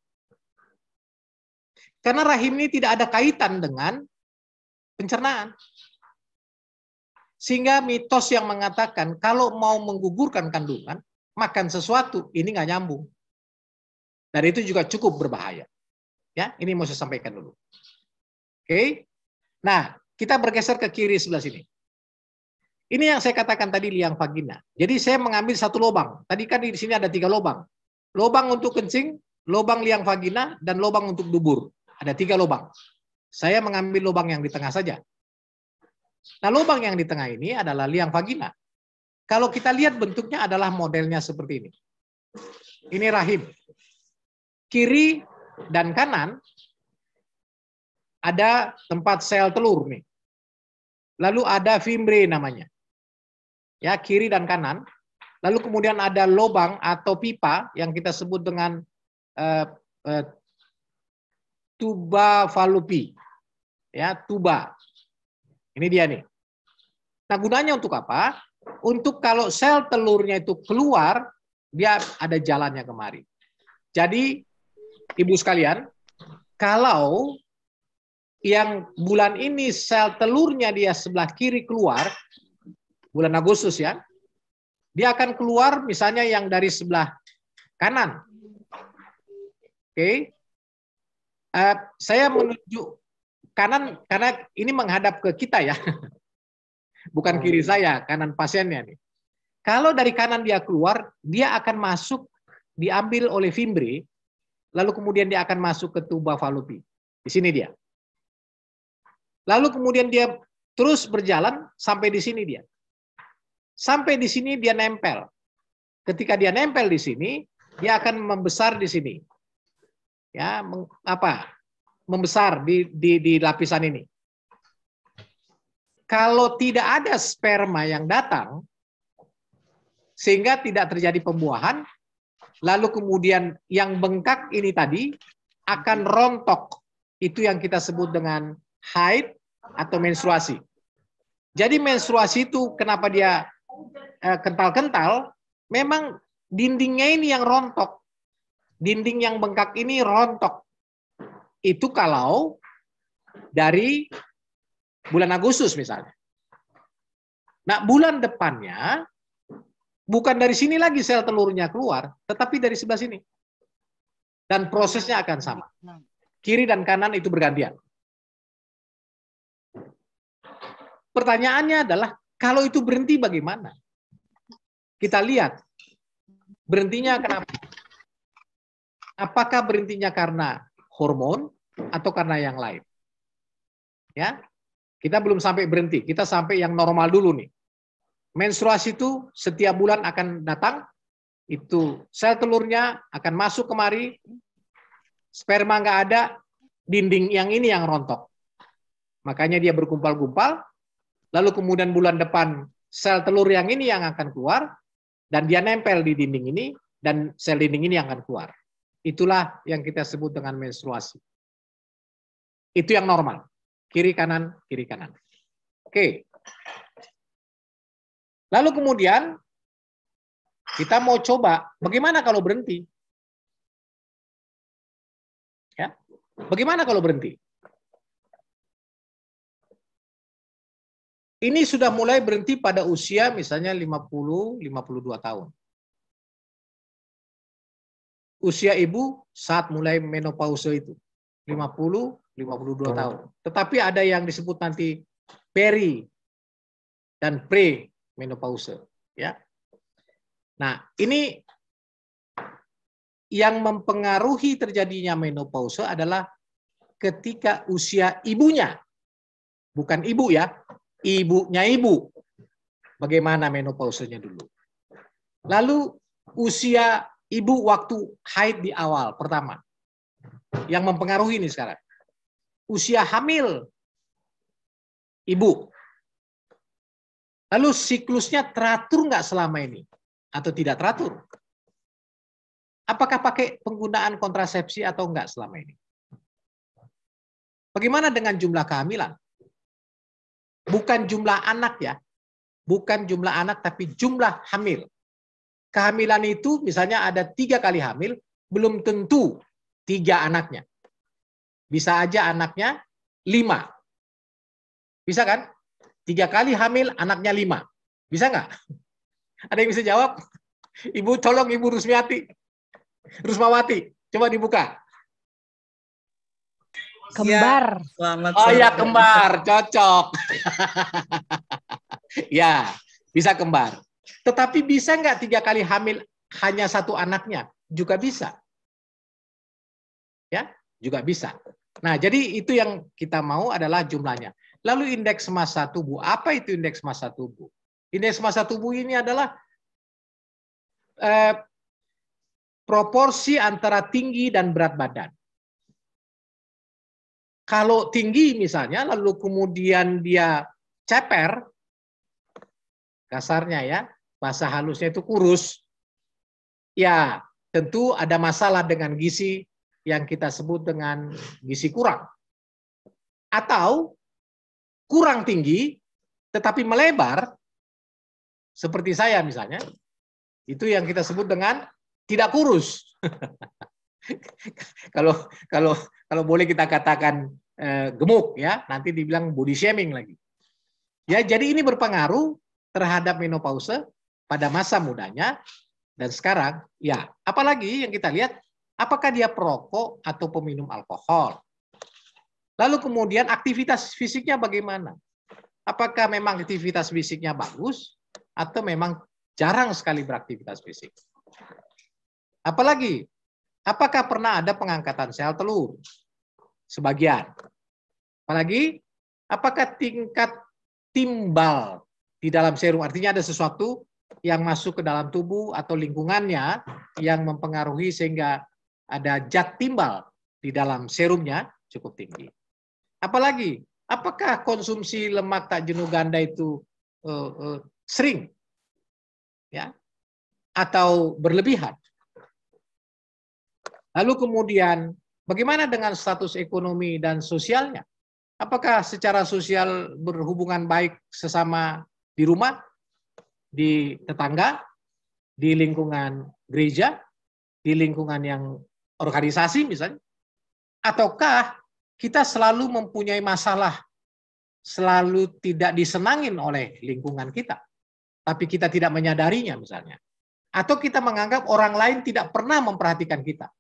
Karena rahim ini tidak ada kaitan dengan pencernaan. Sehingga mitos yang mengatakan kalau mau menggugurkan kandungan, makan sesuatu, ini nggak nyambung. Dan itu juga cukup berbahaya. Ya, ini mau saya sampaikan dulu. Oke. Nah, kita bergeser ke kiri sebelah sini. Ini yang saya katakan tadi liang vagina. Jadi saya mengambil satu lubang. Tadi kan di sini ada tiga lubang. Lubang untuk kencing, lubang liang vagina, dan lubang untuk dubur. Ada tiga lubang. Saya mengambil lubang yang di tengah saja. Nah, lubang yang di tengah ini adalah liang vagina. Kalau kita lihat bentuknya adalah modelnya seperti ini. Ini rahim. Kiri dan kanan ada tempat sel telur nih. Lalu ada fimbre namanya. Ya, kiri dan kanan. Lalu kemudian ada lubang atau pipa yang kita sebut dengan uh, uh, tuba fallopi. Ya, tuba. Ini dia nih. Nah, gunanya untuk apa? Untuk kalau sel telurnya itu keluar, dia ada jalannya kemari. Jadi, ibu sekalian, kalau yang bulan ini sel telurnya dia sebelah kiri keluar, bulan Agustus ya, dia akan keluar misalnya yang dari sebelah kanan. Oke, uh, saya menunjuk kanan, karena ini menghadap ke kita ya. Bukan kiri saya, kanan pasiennya nih. Kalau dari kanan dia keluar, dia akan masuk, diambil oleh Fimbre, lalu kemudian dia akan masuk ke tuba Fallopy. Di sini dia. Lalu kemudian dia terus berjalan sampai di sini dia. Sampai di sini dia nempel. Ketika dia nempel di sini, dia akan membesar di sini. Ya, meng, apa? Membesar di, di di lapisan ini. Kalau tidak ada sperma yang datang, sehingga tidak terjadi pembuahan, lalu kemudian yang bengkak ini tadi akan rontok. Itu yang kita sebut dengan haid atau menstruasi. Jadi menstruasi itu kenapa dia kental-kental, memang dindingnya ini yang rontok. Dinding yang bengkak ini rontok. Itu kalau dari bulan Agustus misalnya. Nah, bulan depannya, bukan dari sini lagi sel telurnya keluar, tetapi dari sebelah sini. Dan prosesnya akan sama. Kiri dan kanan itu bergantian. Pertanyaannya adalah, kalau itu berhenti bagaimana? Kita lihat, berhentinya kenapa? Apakah berhentinya karena hormon atau karena yang lain? Ya, kita belum sampai berhenti, kita sampai yang normal dulu nih. Menstruasi itu setiap bulan akan datang, itu sel telurnya akan masuk kemari, sperma nggak ada, dinding yang ini yang rontok. Makanya dia bergumpal-gumpal, lalu kemudian bulan depan sel telur yang ini yang akan keluar, dan dia nempel di dinding ini, dan sel dinding ini yang akan keluar. Itulah yang kita sebut dengan menstruasi. Itu yang normal. Kiri kanan, kiri kanan. Oke. Lalu kemudian kita mau coba bagaimana kalau berhenti? Ya. Bagaimana kalau berhenti? Ini sudah mulai berhenti pada usia misalnya lima puluh sampai lima puluh dua tahun. Usia ibu saat mulai menopause itu lima puluh sampai lima puluh dua tahun. Tetapi ada yang disebut nanti peri dan pre menopause, ya. Nah, ini yang mempengaruhi terjadinya menopause adalah ketika usia ibunya, bukan ibu ya, ibunya ibu. Bagaimana menopausenya dulu. Lalu usia ibu waktu haid di awal pertama, yang mempengaruhi ini sekarang. Usia hamil ibu. Lalu siklusnya teratur nggak selama ini? Atau tidak teratur? Apakah pakai penggunaan kontrasepsi atau enggak selama ini? Bagaimana dengan jumlah kehamilan? Bukan jumlah anak ya. Bukan jumlah anak, tapi jumlah hamil. Kehamilan itu misalnya ada tiga kali hamil, belum tentu tiga anaknya. Bisa aja anaknya lima. Bisa kan? Tiga kali hamil, anaknya lima. Bisa nggak? Ada yang bisa jawab? Ibu, tolong Ibu Rusmiati. Rusmawati, coba dibuka. Kembar. Ya. Selamat oh ya, kembar. Cocok. Ya, bisa kembar. Tetapi bisa nggak tiga kali hamil hanya satu anaknya? Juga bisa. Ya, juga bisa. Nah, jadi itu yang kita mau adalah jumlahnya. Lalu indeks massa tubuh. Apa itu indeks massa tubuh? Indeks massa tubuh ini adalah eh, proporsi antara tinggi dan berat badan. Kalau tinggi misalnya, lalu kemudian dia ceper, kasarnya ya, bahasa halusnya itu kurus, ya tentu ada masalah dengan gizi yang kita sebut dengan gizi kurang. Atau kurang tinggi, tetapi melebar, seperti saya misalnya, itu yang kita sebut dengan tidak kurus. Kalau kalau kalau boleh kita katakan eh, gemuk ya, nanti dibilang body shaming lagi. Ya, jadi ini berpengaruh terhadap menopause pada masa mudanya dan sekarang. Ya, apalagi yang kita lihat, apakah dia perokok atau peminum alkohol? Lalu kemudian aktivitas fisiknya bagaimana? Apakah memang aktivitas fisiknya bagus atau memang jarang sekali beraktivitas fisik? Apalagi, apakah pernah ada pengangkatan sel telur? Sebagian. Apalagi, apakah tingkat timbal di dalam serum, artinya ada sesuatu yang masuk ke dalam tubuh atau lingkungannya yang mempengaruhi sehingga ada zat timbal di dalam serumnya cukup tinggi. Apalagi, apakah konsumsi lemak tak jenuh ganda itu uh, uh, sering, ya, atau berlebihan? Lalu kemudian, bagaimana dengan status ekonomi dan sosialnya? Apakah secara sosial berhubungan baik sesama di rumah, di tetangga, di lingkungan gereja, di lingkungan yang organisasi misalnya? Ataukah kita selalu mempunyai masalah, selalu tidak disenangin oleh lingkungan kita, tapi kita tidak menyadarinya misalnya? Atau kita menganggap orang lain tidak pernah memperhatikan kita?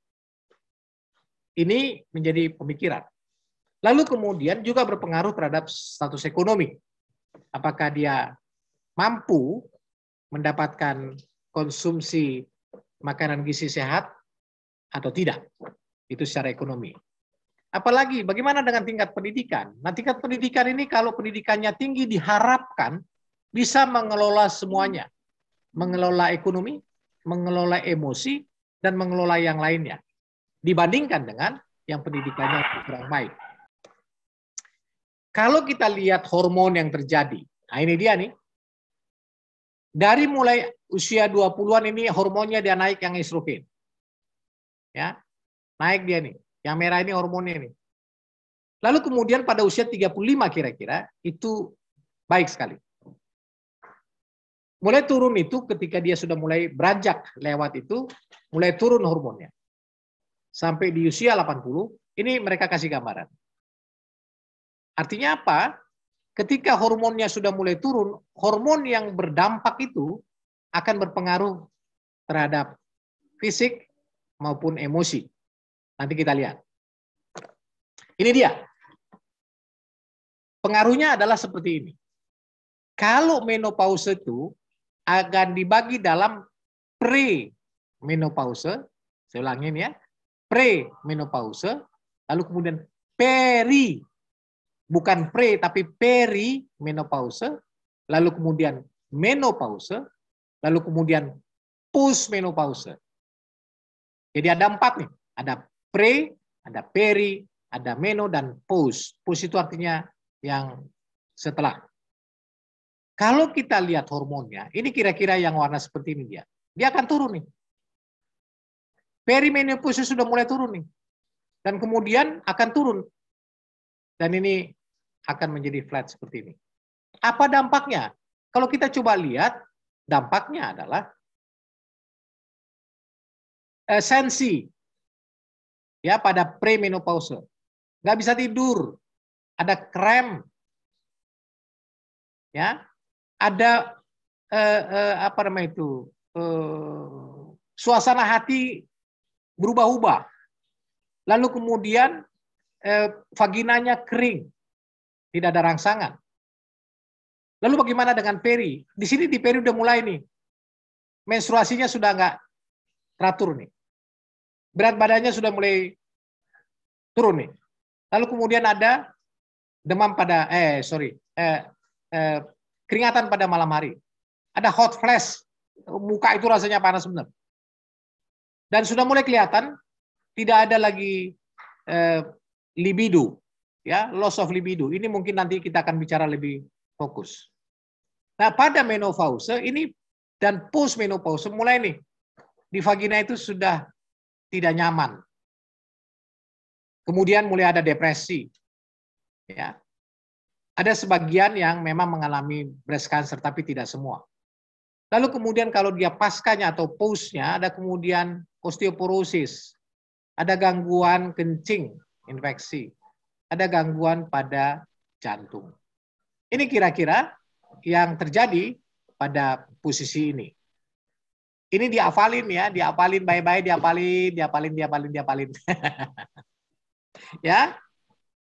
Ini menjadi pemikiran. Lalu kemudian juga berpengaruh terhadap status ekonomi. Apakah dia mampu mendapatkan konsumsi makanan gizi sehat atau tidak? Itu secara ekonomi. Apalagi bagaimana dengan tingkat pendidikan? Nah, tingkat pendidikan ini kalau pendidikannya tinggi diharapkan bisa mengelola semuanya. Mengelola ekonomi, mengelola emosi, dan mengelola yang lainnya. Dibandingkan dengan yang pendidikannya kurang baik. Kalau kita lihat hormon yang terjadi, nah ini dia nih. Dari mulai usia dua puluhan ini hormonnya dia naik yang estrogen. Ya. Naik dia nih. Yang merah ini hormonnya nih. Lalu kemudian pada usia tiga puluh lima kira-kira itu baik sekali. Mulai turun itu ketika dia sudah mulai beranjak lewat itu, mulai turun hormonnya. Sampai di usia delapan puluh, ini mereka kasih gambaran. Artinya apa? Ketika hormonnya sudah mulai turun, hormon yang berdampak itu akan berpengaruh terhadap fisik maupun emosi. Nanti kita lihat. Ini dia. Pengaruhnya adalah seperti ini. Kalau menopause itu akan dibagi dalam pre-menopause, saya ulangin ya, pre-menopause, lalu kemudian peri, bukan pre tapi peri-menopause, lalu kemudian menopause, lalu kemudian post-menopause. Jadi ada empat nih, ada pre, ada peri, ada meno, dan post. Post itu artinya yang setelah. Kalau kita lihat hormonnya, ini kira-kira yang warna seperti ini dia. Dia akan turun nih. Perimenopause sudah mulai turun nih. Dan kemudian akan turun. Dan ini akan menjadi flat seperti ini. Apa dampaknya? Kalau kita coba lihat, dampaknya adalah eh, sensi ya pada premenopause. Nggak bisa tidur, ada krem, ya, ada eh, eh, apa namanya itu, eh, suasana hati berubah-ubah. Lalu kemudian eh, vaginanya kering, tidak ada rangsangan. Lalu bagaimana dengan peri? Di sini di peri udah mulai nih, menstruasinya sudah nggak teratur nih, berat badannya sudah mulai turun nih. Lalu kemudian ada demam pada, eh sorry, eh, eh, keringatan pada malam hari. Ada hot flash, muka itu rasanya panas benar. Dan sudah mulai kelihatan tidak ada lagi eh, libido, ya, loss of libido. Ini mungkin nanti kita akan bicara lebih fokus. Nah, pada menopause ini dan post menopause mulai nih di vagina itu sudah tidak nyaman. Kemudian mulai ada depresi, ya. Ada sebagian yang memang mengalami breast cancer, tapi tidak semua. Lalu kemudian kalau dia paskanya atau postnya, ada kemudian osteoporosis, ada gangguan kencing, infeksi, ada gangguan pada jantung. Ini kira-kira yang terjadi pada posisi ini. Ini diafalin ya, diafalin baik-baik, diafalin, diafalin, diafalin, diafalin. Ya.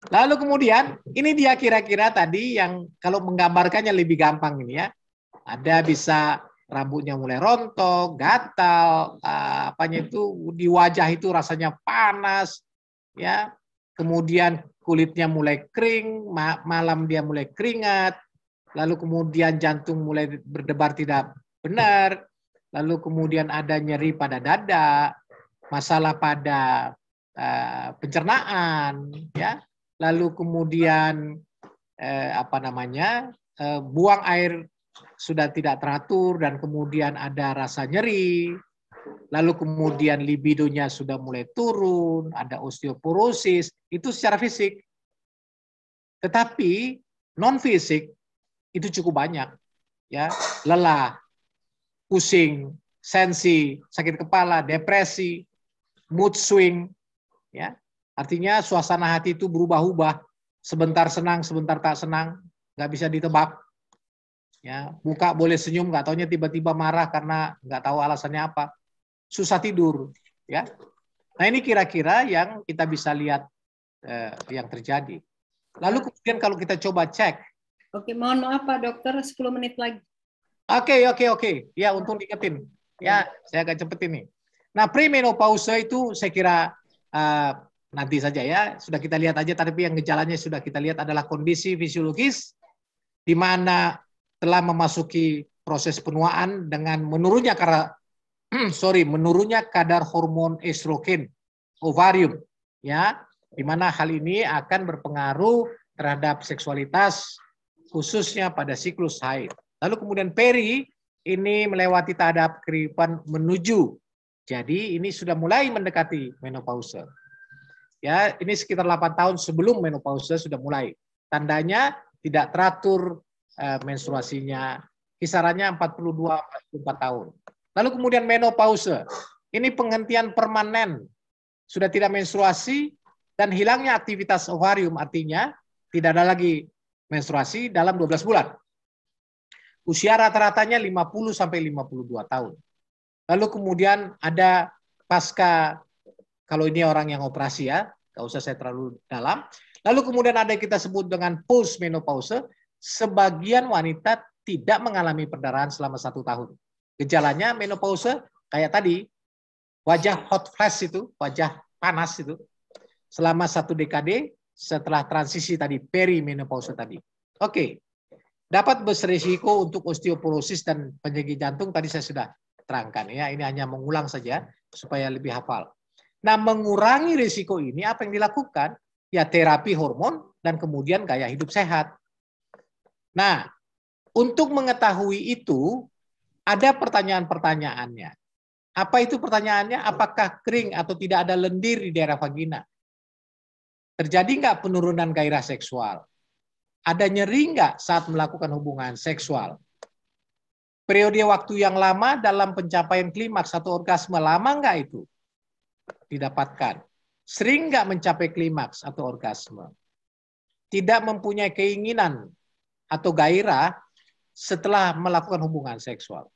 Lalu kemudian ini dia kira-kira tadi yang kalau menggambarkannya lebih gampang ini ya. Ada bisa rambutnya mulai rontok, gatal, apanya itu di wajah itu rasanya panas, ya. Kemudian kulitnya mulai kering, malam dia mulai keringat, lalu kemudian jantung mulai berdebar tidak benar, lalu kemudian ada nyeri pada dada, masalah pada uh, pencernaan, ya. Lalu kemudian eh, apa namanya eh, buang air sudah tidak teratur dan kemudian ada rasa nyeri, lalu kemudian libidonya sudah mulai turun, ada osteoporosis, itu secara fisik. Tetapi non fisik itu cukup banyak, ya, lelah, pusing, sensi, sakit kepala, depresi, mood swing, ya. Artinya suasana hati itu berubah-ubah, sebentar senang, sebentar tak senang, nggak bisa ditebak. Ya, buka boleh senyum, nggak taunya tiba-tiba marah karena nggak tahu alasannya apa. Susah tidur, ya. Nah ini kira-kira yang kita bisa lihat eh, yang terjadi. Lalu kemudian kalau kita coba cek. Oke, mohon maaf Pak Dokter, sepuluh menit lagi. Oke, oke, oke. Ya, untung diingetin. Ya, saya agak cepet ini. Nah, premenopause itu saya kira uh, nanti saja ya, sudah kita lihat aja, tapi yang gejalanya sudah kita lihat adalah kondisi fisiologis di mana telah memasuki proses penuaan dengan menurunnya karena sorry, menurunnya kadar hormon estrogen ovarium, ya, di mana hal ini akan berpengaruh terhadap seksualitas khususnya pada siklus haid. Lalu kemudian peri ini melewati tahap kehidupan menuju, jadi ini sudah mulai mendekati menopause. Ya, ini sekitar delapan tahun sebelum menopause sudah mulai. Tandanya tidak teratur eh, menstruasinya, kisarannya empat puluh dua sampai empat puluh empat tahun. Lalu kemudian menopause, ini penghentian permanen, sudah tidak menstruasi dan hilangnya aktivitas ovarium, artinya tidak ada lagi menstruasi dalam dua belas bulan. Usia rata-ratanya lima puluh sampai lima puluh dua tahun. Lalu kemudian ada pasca, kalau ini orang yang operasi ya, nggak usah saya terlalu dalam. Lalu kemudian ada yang kita sebut dengan post menopause. Sebagian wanita tidak mengalami perdarahan selama satu tahun. Gejalanya menopause kayak tadi, wajah hot flash itu, wajah panas itu, selama satu dekade setelah transisi tadi, perimenopause tadi. Oke, dapat beresiko untuk osteoporosis dan penyakit jantung, tadi saya sudah terangkan ya, ini hanya mengulang saja supaya lebih hafal. Nah, mengurangi risiko ini apa yang dilakukan? Ya terapi hormon dan kemudian gaya hidup sehat. Nah, untuk mengetahui itu ada pertanyaan-pertanyaannya. Apa itu pertanyaannya? Apakah kering atau tidak ada lendir di daerah vagina? Terjadi nggak penurunan gairah seksual? Ada nyeri nggak saat melakukan hubungan seksual? Periode waktu yang lama dalam pencapaian klimaks atau orgasme, lama nggak itu didapatkan? Sering nggak mencapai klimaks atau orgasme? Tidak mempunyai keinginan atau gairah setelah melakukan hubungan seksual.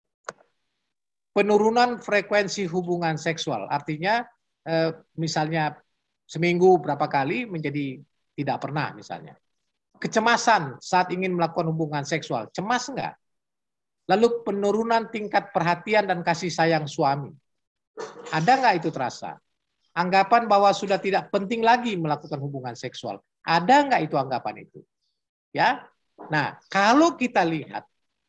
Penurunan frekuensi hubungan seksual, artinya eh, misalnya seminggu berapa kali menjadi tidak pernah misalnya. Kecemasan saat ingin melakukan hubungan seksual, cemas enggak? Lalu penurunan tingkat perhatian dan kasih sayang suami. Ada enggak itu terasa? Anggapan bahwa sudah tidak penting lagi melakukan hubungan seksual. Ada enggak itu anggapan itu? Ya. Nah, kalau kita lihat,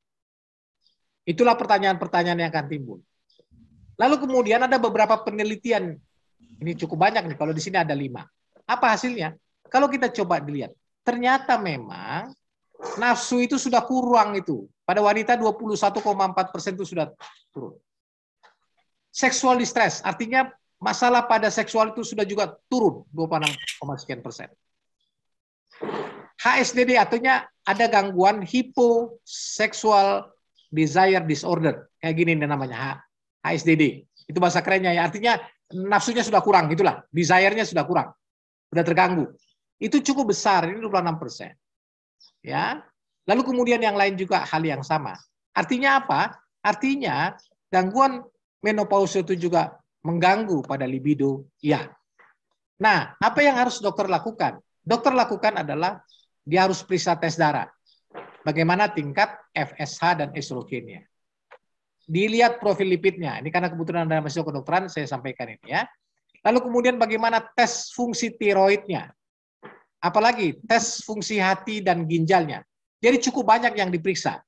itulah pertanyaan-pertanyaan yang akan timbul. Lalu kemudian ada beberapa penelitian. Ini cukup banyak nih, kalau di sini ada lima. Apa hasilnya? Kalau kita coba dilihat, ternyata memang nafsu itu sudah kurang itu. Pada wanita dua puluh satu koma empat persen itu sudah turun. Seksual distress, artinya masalah pada seksual itu sudah juga turun dua puluh enam, sekian persen. H S D D artinya ada gangguan hyposexual desire disorder. Kayak gini namanya, H S D D. Itu bahasa kerennya ya, artinya nafsunya sudah kurang, gitulah. Desire-nya sudah kurang, sudah terganggu. Itu cukup besar, ini dua puluh enam persen. Ya. Lalu kemudian yang lain juga hal yang sama. Artinya apa? Artinya gangguan menopause itu juga mengganggu pada libido. Ya. Nah, apa yang harus dokter lakukan? dokter lakukan adalah dia harus periksa tes darah. Bagaimana tingkat F S H dan estrogennya. Dilihat profil lipidnya. Ini karena kebetulan Anda masih kedokteran, saya sampaikan ini ya. Lalu kemudian bagaimana tes fungsi tiroidnya. Apalagi tes fungsi hati dan ginjalnya. Jadi cukup banyak yang diperiksa.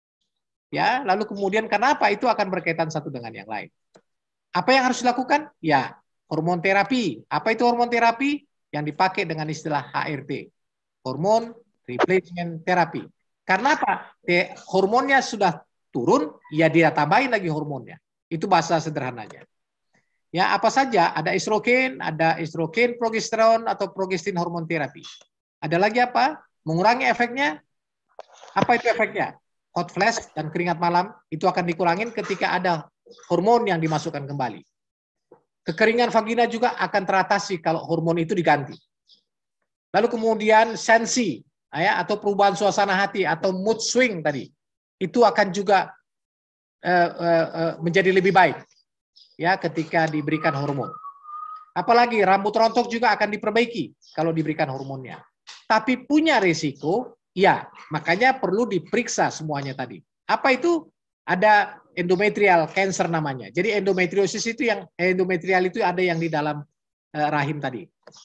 Ya, lalu kemudian kenapa itu akan berkaitan satu dengan yang lain. Apa yang harus dilakukan? Ya, hormon terapi. Apa itu hormon terapi? Yang dipakai dengan istilah H R T. Hormon replacement therapy. Karena apa? Hormonnya sudah turun, ya dia tambahin lagi hormonnya. Itu bahasa sederhananya. Ya, apa saja? Ada estrogen, ada estrogen, progesteron, atau progestin hormon terapi. Ada lagi apa? Mengurangi efeknya. Apa itu efeknya? Hot flash dan keringat malam itu akan dikurangin ketika ada hormon yang dimasukkan kembali. Kekeringan vagina juga akan teratasi kalau hormon itu diganti. Lalu kemudian sensi, ya, atau perubahan suasana hati atau mood swing tadi, itu akan juga uh, uh, uh, menjadi lebih baik, ya, ketika diberikan hormon. Apalagi rambut rontok juga akan diperbaiki kalau diberikan hormonnya. Tapi punya risiko, ya, makanya perlu diperiksa semuanya tadi. Apa itu? Ada endometrial cancer namanya. Jadi endometriosis itu yang endometrial itu ada yang di dalam uh, rahim tadi.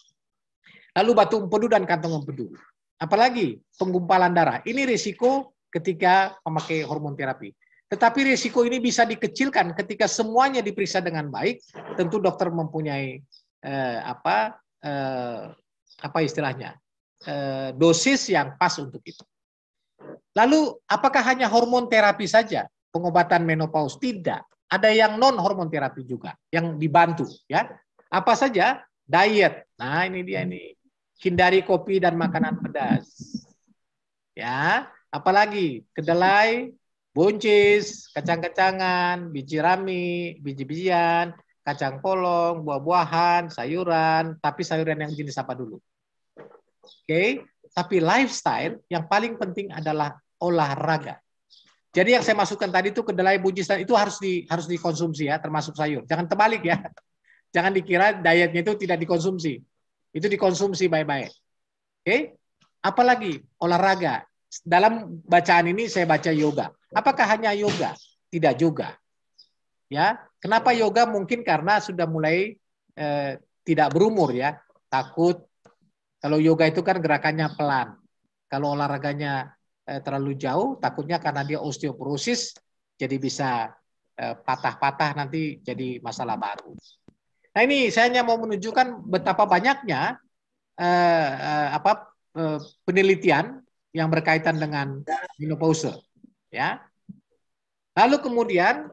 Lalu batu empedu dan kantong empedu. Apalagi penggumpalan darah. Ini risiko ketika memakai hormon terapi. Tetapi risiko ini bisa dikecilkan ketika semuanya diperiksa dengan baik. Tentu dokter mempunyai eh, apa eh, apa istilahnya eh, dosis yang pas untuk itu. Lalu apakah hanya hormon terapi saja pengobatan menopause? Tidak. Ada yang non hormon terapi juga yang dibantu, ya. Apa saja? Diet. Nah, ini dia ini. Hindari kopi dan makanan pedas. Ya, apalagi kedelai, buncis, kacang-kacangan, biji rami, biji-bijian, kacang polong, buah-buahan, sayuran, tapi sayuran yang jenis apa dulu? Oke, okay. Tapi lifestyle yang paling penting adalah olahraga. Jadi yang saya masukkan tadi itu kedelai, buncis, dan itu harus di harus dikonsumsi ya, termasuk sayur. Jangan terbalik ya. Jangan dikira dietnya itu tidak dikonsumsi. Itu dikonsumsi baik-baik. Oke? Okay? Apalagi olahraga. Dalam bacaan ini saya baca yoga. Apakah hanya yoga? Tidak juga. Ya, kenapa yoga? Mungkin karena sudah mulai eh, tidak berumur ya. Takut. Kalau yoga itu kan gerakannya pelan. Kalau olahraganya eh, terlalu jauh, takutnya karena dia osteoporosis, jadi bisa patah-patah eh, nanti jadi masalah baru. Nah ini saya hanya mau menunjukkan betapa banyaknya eh, eh, apa eh, penelitian yang berkaitan dengan menopause, ya. Lalu kemudian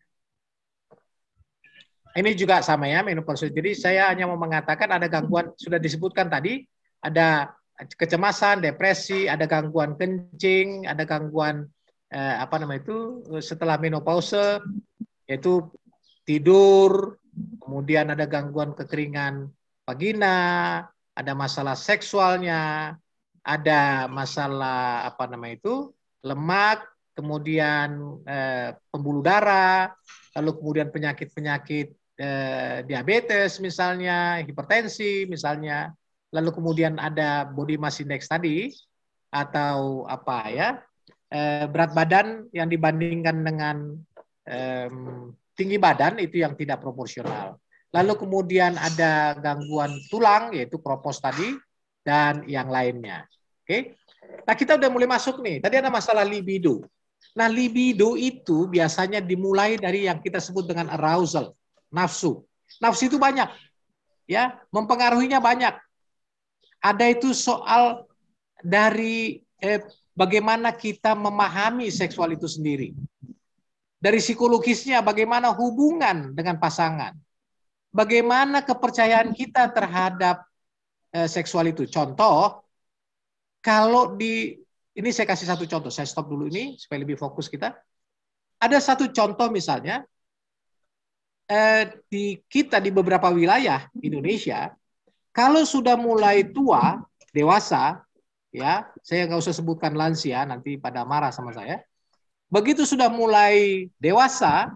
ini juga sama ya menopause. Jadi saya hanya mau mengatakan ada gangguan, sudah disebutkan tadi, ada kecemasan, depresi, ada gangguan kencing, ada gangguan eh, apa namanya itu setelah menopause, yaitu tidur. Kemudian ada gangguan kekeringan vagina, ada masalah seksualnya, ada masalah apa namanya itu lemak, kemudian eh, pembuluh darah, lalu kemudian penyakit-penyakit eh, diabetes misalnya, hipertensi misalnya, lalu kemudian ada body mass index tadi atau apa ya eh, berat badan yang dibandingkan dengan eh, tinggi badan itu yang tidak proporsional. Lalu kemudian ada gangguan tulang, yaitu kropos tadi, dan yang lainnya. Oke, nah kita udah mulai masuk nih. Tadi ada masalah libido. Nah libido itu biasanya dimulai dari yang kita sebut dengan arousal, nafsu. Nafsu itu banyak, ya, mempengaruhinya banyak. Ada itu soal dari eh, bagaimana kita memahami seksual itu sendiri. Dari psikologisnya, bagaimana hubungan dengan pasangan. Bagaimana kepercayaan kita terhadap eh, seksual itu. Contoh, kalau di, ini saya kasih satu contoh, saya stop dulu ini, supaya lebih fokus kita. Ada satu contoh misalnya, eh, di kita di beberapa wilayah Indonesia, kalau sudah mulai tua, dewasa, ya, saya nggak usah sebutkan lansia, nanti pada marah sama saya. Begitu sudah mulai dewasa,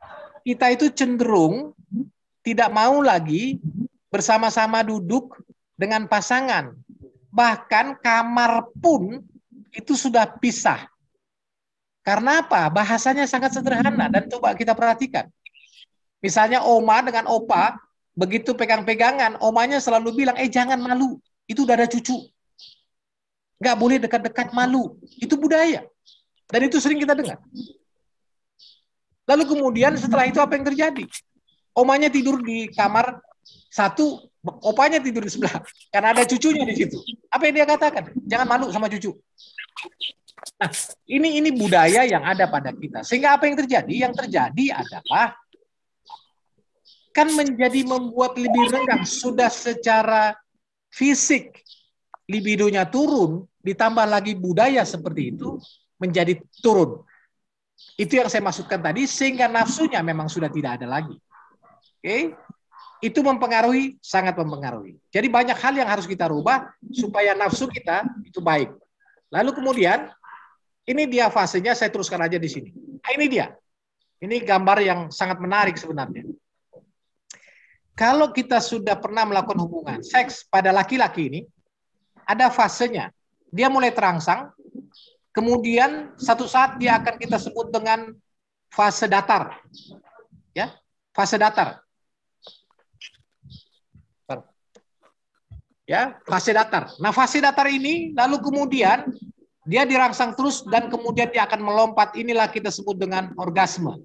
kita itu cenderung tidak mau lagi bersama-sama duduk dengan pasangan. Bahkan kamar pun itu sudah pisah. Karena apa? Bahasanya sangat sederhana dan coba kita perhatikan. Misalnya oma dengan opa, begitu pegang-pegangan, omanya selalu bilang, eh jangan malu, itu udah ada cucu. Nggak boleh dekat-dekat, malu. Itu budaya. Dan itu sering kita dengar. Lalu kemudian setelah itu apa yang terjadi? Omanya tidur di kamar satu, opanya tidur di sebelah. Karena ada cucunya di situ. Apa yang dia katakan? Jangan malu sama cucu. Nah, ini ini budaya yang ada pada kita. Sehingga apa yang terjadi? Yang terjadi adalah kan menjadi membuat lebih renggang. Sudah secara fisik libidonya turun, ditambah lagi budaya seperti itu menjadi turun. Itu yang saya maksudkan tadi, sehingga nafsunya memang sudah tidak ada lagi. Oke? Okay? Itu mempengaruhi, sangat mempengaruhi. Jadi banyak hal yang harus kita rubah supaya nafsu kita itu baik. Lalu kemudian, ini dia fasenya, saya teruskan aja di sini. Nah, ini dia. Ini gambar yang sangat menarik sebenarnya. Kalau kita sudah pernah melakukan hubungan seks pada laki-laki ini, ada fasenya. Dia mulai terangsang, kemudian satu saat dia akan kita sebut dengan fase datar. Ya, fase datar. Ya, fase datar. Nah, fase datar ini lalu kemudian dia dirangsang terus dan kemudian dia akan melompat. Inilah kita sebut dengan orgasme.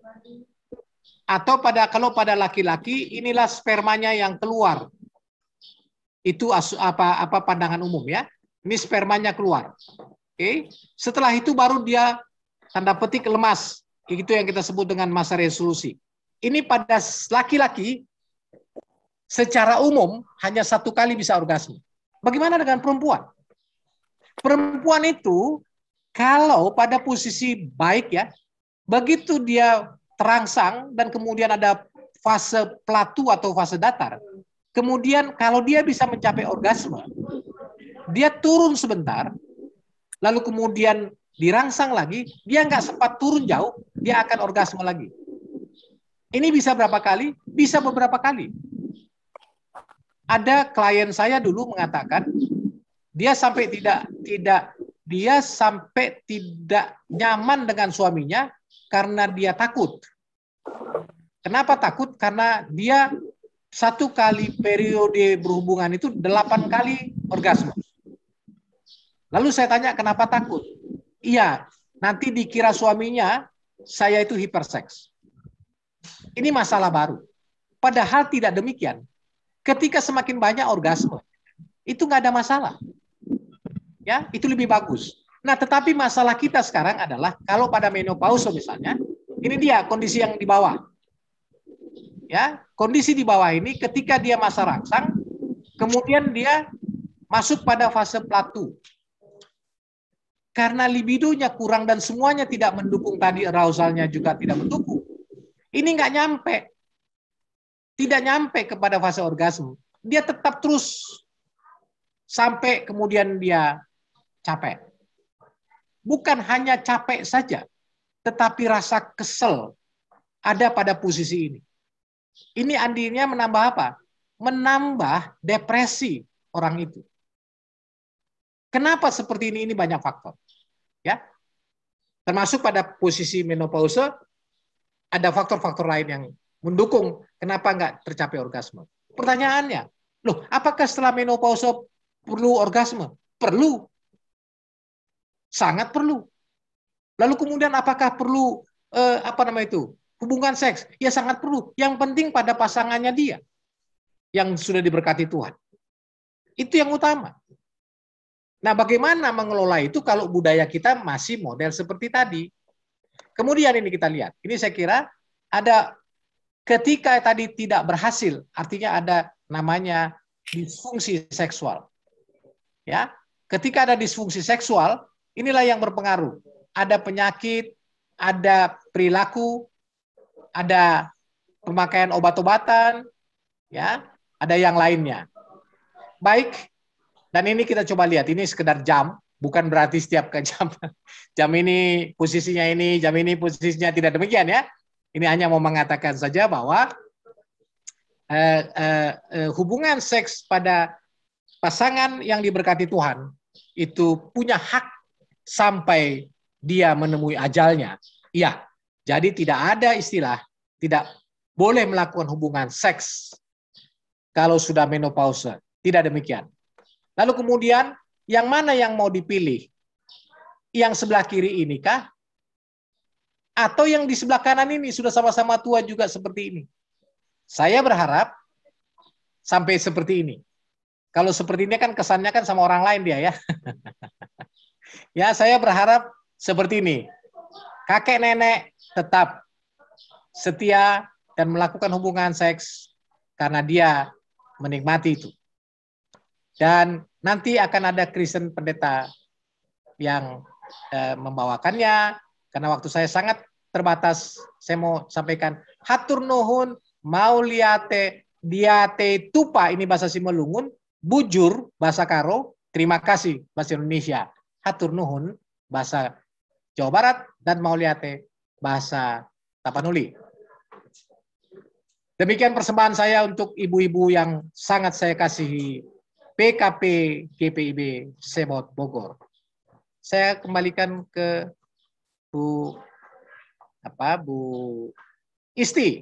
Atau pada kalau pada laki-laki inilah spermanya yang keluar. Itu apa apa pandangan umum ya. Ini spermanya keluar. Oke. Setelah itu baru dia tanda petik lemas. Itu yang kita sebut dengan masa resolusi. Ini pada laki-laki secara umum hanya satu kali bisa orgasme. Bagaimana dengan perempuan? Perempuan itu kalau pada posisi baik ya, begitu dia terangsang dan kemudian ada fase platu atau fase datar. Kemudian kalau dia bisa mencapai orgasme, dia turun sebentar, lalu kemudian dirangsang lagi, dia nggak sempat turun jauh, dia akan orgasme lagi. Ini bisa berapa kali? Bisa beberapa kali. Ada klien saya dulu mengatakan, dia sampai tidak tidak dia sampai tidak nyaman dengan suaminya karena dia takut. Kenapa takut? Karena dia satu kali periode berhubungan itu delapan kali orgasme. Lalu saya tanya kenapa takut? Iya, nanti dikira suaminya saya itu hiperseks. Ini masalah baru. Padahal tidak demikian. Ketika semakin banyak orgasme, itu nggak ada masalah. Ya, itu lebih bagus. Nah, tetapi masalah kita sekarang adalah kalau pada menopause misalnya, ini dia kondisi yang di bawah. Ya, kondisi di bawah ini ketika dia masa rangsang, kemudian dia masuk pada fase platu. Karena libidonya kurang dan semuanya tidak mendukung, tadi arausalnya juga tidak mendukung. Ini nggak nyampe. Tidak nyampe kepada fase orgasme. Dia tetap terus sampai kemudian dia capek. Bukan hanya capek saja, tetapi rasa kesel ada pada posisi ini. Ini artinya menambah apa? Menambah depresi orang itu. Kenapa seperti ini? Ini banyak faktor. Ya, termasuk pada posisi menopause, ada faktor-faktor lain yang mendukung kenapa nggak tercapai orgasme. Pertanyaannya, loh, apakah setelah menopause perlu orgasme? Perlu. Sangat perlu. Lalu kemudian apakah perlu eh, apa namanya itu? Hubungan seks? Ya sangat perlu. Yang penting pada pasangannya dia yang sudah diberkati Tuhan. Itu yang utama. Nah, bagaimana mengelola itu kalau budaya kita masih model seperti tadi? Kemudian ini kita lihat. Ini saya kira ada ketika tadi tidak berhasil, artinya ada namanya disfungsi seksual. Ya, ketika ada disfungsi seksual, inilah yang berpengaruh. Ada penyakit, ada perilaku, ada pemakaian obat-obatan, ya, ada yang lainnya. Baik, dan ini kita coba lihat, ini sekedar jam, bukan berarti setiap ke jam. Jam ini posisinya ini, jam ini posisinya tidak demikian ya. Ini hanya mau mengatakan saja bahwa eh, eh, eh, hubungan seks pada pasangan yang diberkati Tuhan itu punya hak sampai dia menemui ajalnya. Iya, jadi tidak ada istilah tidak boleh melakukan hubungan seks kalau sudah menopause. Tidak demikian. Lalu kemudian, yang mana yang mau dipilih? Yang sebelah kiri ini kah? Atau yang di sebelah kanan ini sudah sama-sama tua juga seperti ini? Saya berharap sampai seperti ini. Kalau seperti ini kan kesannya kan sama orang lain dia ya. Ya, saya berharap seperti ini. Kakek nenek tetap setia dan melakukan hubungan seks karena dia menikmati itu. Dan nanti akan ada Kristen pendeta yang eh, membawakannya, karena waktu saya sangat terbatas. Saya mau sampaikan hatur nuhun mauliate diate tupa, ini bahasa Simalungun, bujur bahasa Karo, terima kasih bahasa Indonesia, hatur nuhun bahasa Jawa Barat, dan mauliate bahasa Tapanuli. Demikian persembahan saya untuk ibu-ibu yang sangat saya kasihi, P K P G P I B Semot Bogor. Saya kembalikan ke Bu apa Bu Isti.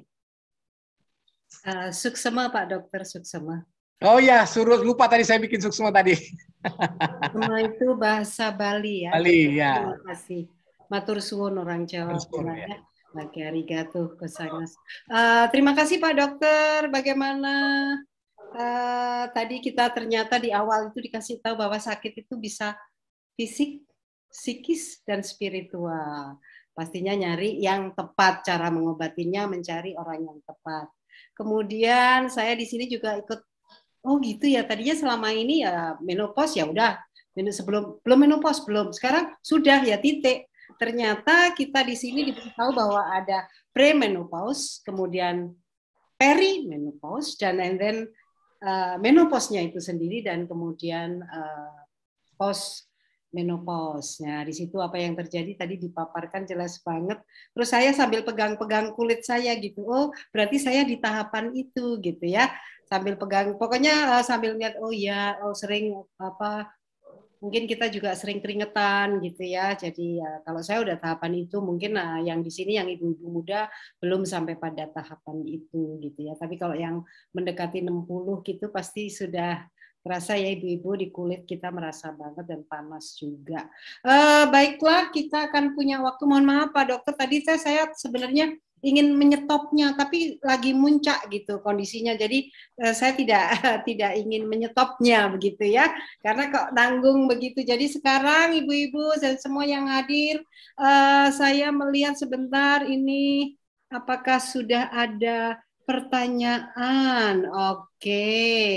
Uh, Suksema Pak Dokter Suksema. Oh ya, suruh lupa tadi saya bikin Suksema tadi. Suksema itu bahasa Bali ya. Bali ya. Terima kasih. Matur suwun orang Jawa. Suwun, ya. Lagi arigato gozaimasu. Uh, terima kasih Pak Dokter. Bagaimana uh, tadi kita ternyata di awal itu dikasih tahu bahwa sakit itu bisa fisik, psikis, dan spiritual. Pastinya nyari yang tepat, cara mengobatinya mencari orang yang tepat. Kemudian saya di sini juga ikut, oh gitu ya, tadinya selama ini ya menopause ya udah, sebelum belum menopause belum, sekarang sudah ya titik. Ternyata kita di sini diberitahu bahwa ada premenopause, kemudian perimenopause, dan and then uh, menopause-nya itu sendiri, dan kemudian uh, post menopause. Nah, di situ apa yang terjadi tadi dipaparkan jelas banget. Terus saya sambil pegang-pegang kulit saya gitu. Oh, berarti saya di tahapan itu gitu ya. Sambil pegang, pokoknya uh, sambil lihat, oh ya, oh sering apa, mungkin kita juga sering keringetan gitu ya. Jadi ya, kalau saya udah tahapan itu, mungkin nah, yang di sini yang ibu-ibu muda belum sampai pada tahapan itu gitu ya. Tapi kalau yang mendekati enam puluh gitu pasti sudah terasa ya ibu-ibu, di kulit kita merasa banget dan panas juga. Uh, baiklah, kita akan punya waktu. Mohon maaf Pak Dokter, tadi saya, saya sebenarnya ingin menyetopnya, tapi lagi muncak gitu kondisinya. Jadi uh, saya tidak tidak ingin menyetopnya begitu ya, karena kok nanggung begitu. Jadi sekarang ibu-ibu dan semua yang hadir, uh, saya melihat sebentar ini apakah sudah ada pertanyaan. Oke. Okay.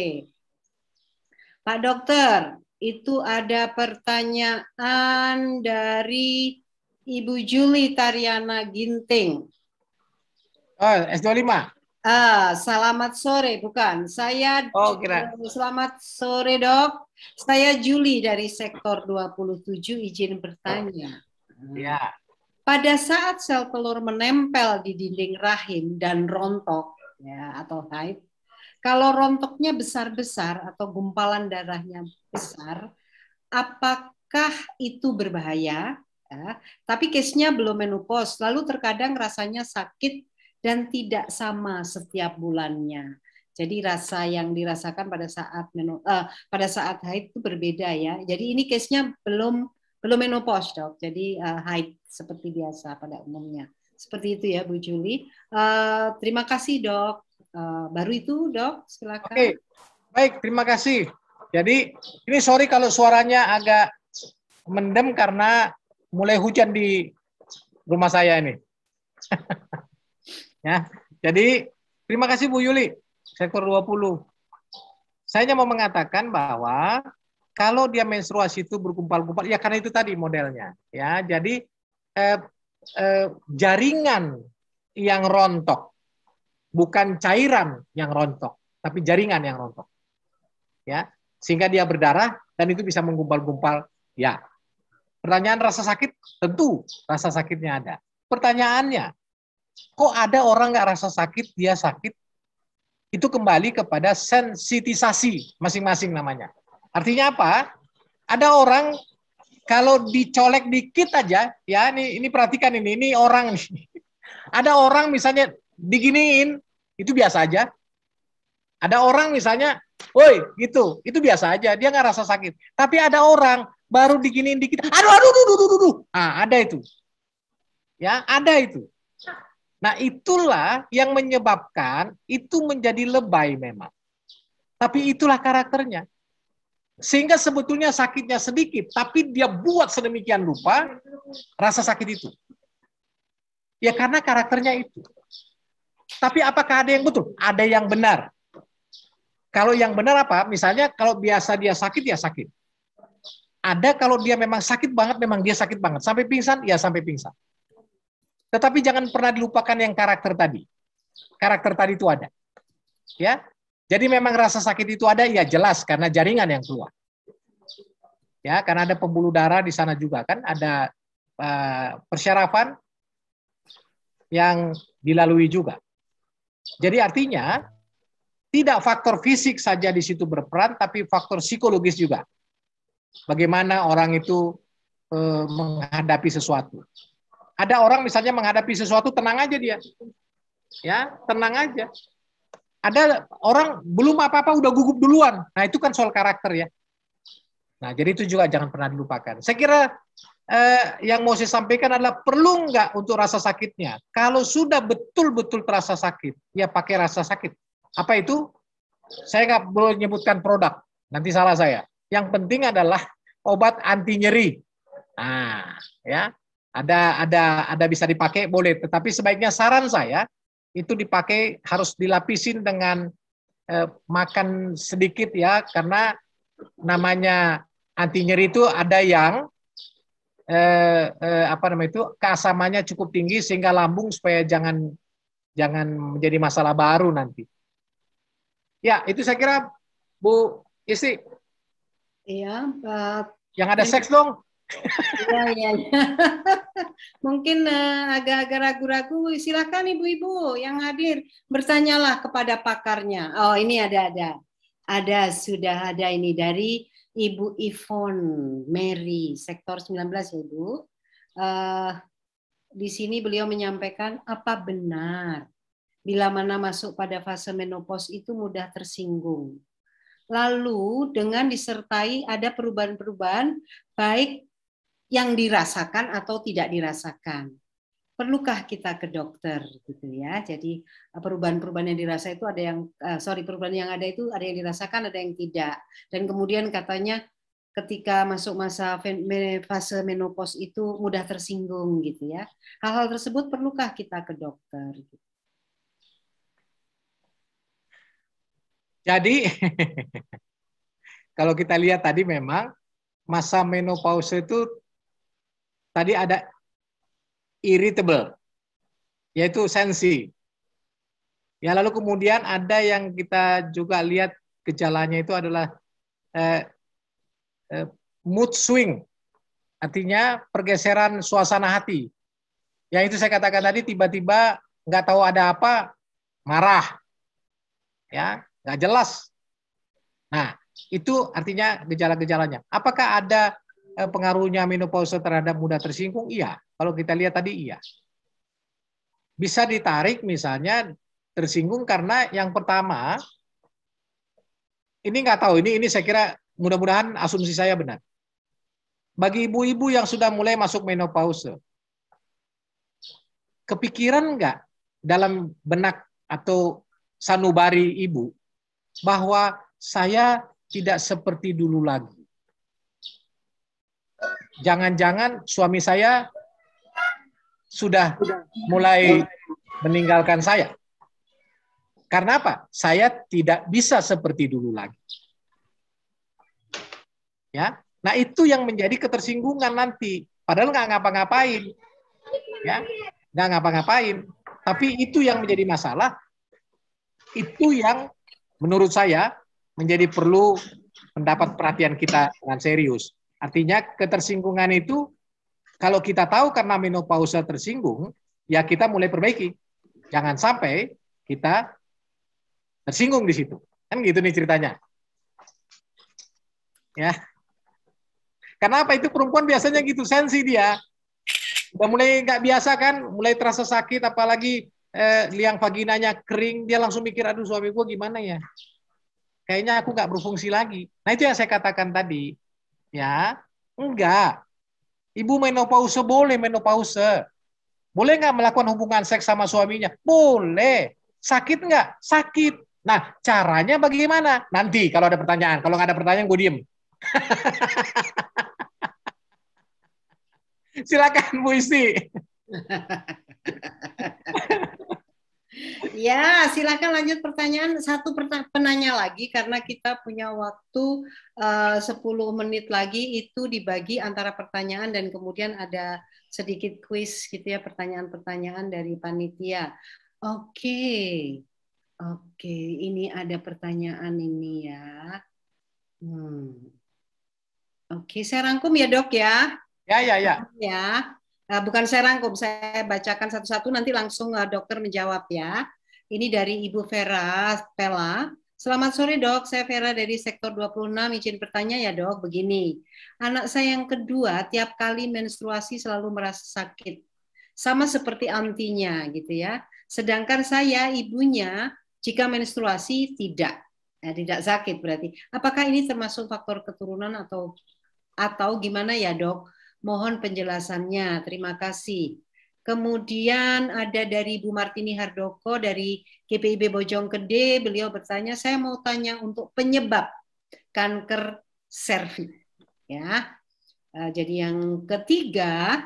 Pak Dokter, itu ada pertanyaan dari Ibu Juli Tariana Ginting. Oh, S dua puluh lima. Ah, selamat sore, bukan? Saya oh, kira. Selamat sore, Dok. Saya Juli dari sektor dua puluh tujuh, izin bertanya. Ya. Pada saat sel telur menempel di dinding rahim dan rontok ya atau haid, kalau rontoknya besar-besar atau gumpalan darahnya besar, apakah itu berbahaya? Ya, tapi case-nya belum menopause, lalu terkadang rasanya sakit dan tidak sama setiap bulannya. Jadi rasa yang dirasakan pada saat meno, uh, pada saat haid itu berbeda ya. Jadi ini case-nya belum belum menopause dok. Jadi uh, haid seperti biasa pada umumnya. Seperti itu ya Bu Juli. Uh, terima kasih dok. Uh, baru itu dok, silakan. Oke, baik, terima kasih. Jadi ini sorry kalau suaranya agak mendem karena mulai hujan di rumah saya ini. Ya, jadi terima kasih Bu Yuli, sektor dua puluh. Saya hanya mau mengatakan bahwa kalau dia menstruasi itu bergumpal-gumpal, ya karena itu tadi modelnya. Ya, jadi eh, eh, jaringan yang rontok. Bukan cairan yang rontok, tapi jaringan yang rontok. Ya, sehingga dia berdarah dan itu bisa menggumpal-gumpal. Ya. Pertanyaan rasa sakit, tentu rasa sakitnya ada. Pertanyaannya, kok ada orang nggak rasa sakit, dia sakit? Itu kembali kepada sensitisasi masing-masing namanya. Artinya apa? Ada orang kalau dicolek dikit aja, ya ini ini perhatikan ini, ini orang nih. Ada orang misalnya diginiin, itu biasa aja. Ada orang misalnya, woi gitu, itu biasa aja, dia nggak rasa sakit. Tapi ada orang baru diginiin dikit, aduh, aduh, aduh, aduh, aduh, ah ada itu, ya ada itu. Nah itulah yang menyebabkan itu menjadi lebay memang. Tapi itulah karakternya. Sehingga sebetulnya sakitnya sedikit, tapi dia buat sedemikian rupa rasa sakit itu. Ya karena karakternya itu. Tapi apakah ada yang betul? Ada yang benar. Kalau yang benar apa? Misalnya kalau biasa dia sakit, ya sakit. Ada kalau dia memang sakit banget, memang dia sakit banget. Sampai pingsan, ya sampai pingsan. Tetapi jangan pernah dilupakan yang karakter tadi. Karakter tadi itu ada. Ya. Jadi memang rasa sakit itu ada, ya jelas karena jaringan yang keluar. Ya, karena ada pembuluh darah di sana juga kan, ada uh, persyarafan yang dilalui juga. Jadi artinya tidak faktor fisik saja di situ berperan, tapi faktor psikologis juga. Bagaimana orang itu uh, menghadapi sesuatu. Ada orang misalnya menghadapi sesuatu tenang aja dia, ya tenang aja. Ada orang belum apa-apa udah gugup duluan. Nah itu kan soal karakter ya. Nah jadi itu juga jangan pernah dilupakan. Saya kira eh, yang mau saya sampaikan adalah perlu nggak untuk rasa sakitnya. Kalau sudah betul-betul terasa sakit, ya pakai rasa sakit. Apa itu? Saya nggak boleh menyebutkan produk. Nanti salah saya. Yang penting adalah obat anti nyeri. Nah ya ada ada ada bisa dipakai boleh. Tetapi sebaiknya saran saya itu dipakai harus dilapisin dengan eh, makan sedikit ya, karena namanya anti nyeri itu ada yang eh, eh, apa namanya itu keasamannya cukup tinggi sehingga lambung supaya jangan jangan menjadi masalah baru nanti. Ya itu saya kira Bu Isti. Iya. Uh, yang ada seks dong. Iya, iya, iya. Mungkin agak-agak uh, ragu-ragu, silakan ibu-ibu yang hadir bertanyalah kepada pakarnya. Oh ini ada ada, ada sudah ada ini dari Ibu Yvonne Mary sektor sembilan belas ya Ibu. Uh, di sini beliau menyampaikan apa benar bila mana masuk pada fase menopause itu mudah tersinggung. Lalu dengan disertai ada perubahan-perubahan baik yang dirasakan atau tidak dirasakan. Perlukah kita ke dokter gitu ya. Jadi perubahan-perubahan yang dirasa itu ada yang uh, sorry perubahan yang ada itu ada yang dirasakan, ada yang tidak. Dan kemudian katanya ketika masuk masa fase menopause itu mudah tersinggung gitu ya. Hal-hal tersebut perlukah kita ke dokter gitu. Jadi kalau kita lihat tadi memang masa menopause itu tadi ada irritable, yaitu sensi. Ya lalu kemudian ada yang kita juga lihat gejalanya itu adalah eh, eh, mood swing, artinya pergeseran suasana hati. Ya itu saya katakan tadi tiba-tiba nggak tahu ada apa, marah, ya nggak jelas. Nah itu artinya gejala-gejalanya. Apakah ada pengaruhnya menopause terhadap mudah tersinggung? Iya. Kalau kita lihat tadi iya. Bisa ditarik misalnya tersinggung karena yang pertama, ini nggak tahu, ini ini saya kira mudah-mudahan asumsi saya benar. Bagi ibu-ibu yang sudah mulai masuk menopause, kepikiran nggak dalam benak atau sanubari ibu bahwa saya tidak seperti dulu lagi? Jangan-jangan suami saya sudah mulai meninggalkan saya. Karena apa? Saya tidak bisa seperti dulu lagi. Ya, nah itu yang menjadi ketersinggungan nanti. Padahal nggak ngapa-ngapain, ya, nggak ngapa-ngapain. Tapi itu yang menjadi masalah. Itu yang menurut saya menjadi perlu mendapat perhatian kita dengan serius. Artinya ketersinggungan itu kalau kita tahu karena menopause tersinggung, ya kita mulai perbaiki. Jangan sampai kita tersinggung di situ. Kan gitu nih ceritanya. Ya. Kenapa itu perempuan biasanya gitu, sensi dia. Udah mulai nggak biasa kan, mulai terasa sakit, apalagi eh, liang vaginanya kering, dia langsung mikir, aduh suami gue gimana ya? Kayaknya aku nggak berfungsi lagi. Nah itu yang saya katakan tadi, ya enggak. Ibu menopause boleh menopause, boleh nggak melakukan hubungan seks sama suaminya? Boleh. Sakit nggak? Sakit. Nah caranya bagaimana? Nanti kalau ada pertanyaan. Kalau nggak ada pertanyaan, gue diem. Silakan Bu Isti. Ya, silakan lanjut pertanyaan. Satu penanya lagi karena kita punya waktu uh, sepuluh menit lagi, itu dibagi antara pertanyaan dan kemudian ada sedikit kuis gitu ya, pertanyaan-pertanyaan dari panitia. Oke. Oke, ini ada pertanyaan ini ya. Hmm. Oke, saya rangkum ya, Dok ya. Ya, ya, ya. Ya. Uh, bukan saya rangkum, saya bacakan satu-satu, nanti langsung uh, dokter menjawab ya. Ini dari Ibu Vera Pella. Selamat sore dok, saya Vera dari sektor dua puluh enam, izin bertanya ya dok, begini. Anak saya yang kedua tiap kali menstruasi selalu merasa sakit. Sama seperti antinya gitu ya. Sedangkan saya ibunya jika menstruasi tidak. Nah, tidak sakit berarti. Apakah ini termasuk faktor keturunan atau atau gimana ya dok? Mohon penjelasannya, terima kasih. Kemudian ada dari Bu Martini Hardoko dari G P I B Bojonggede, beliau bertanya, saya mau tanya untuk penyebab kanker serviks. Ya, jadi yang ketiga,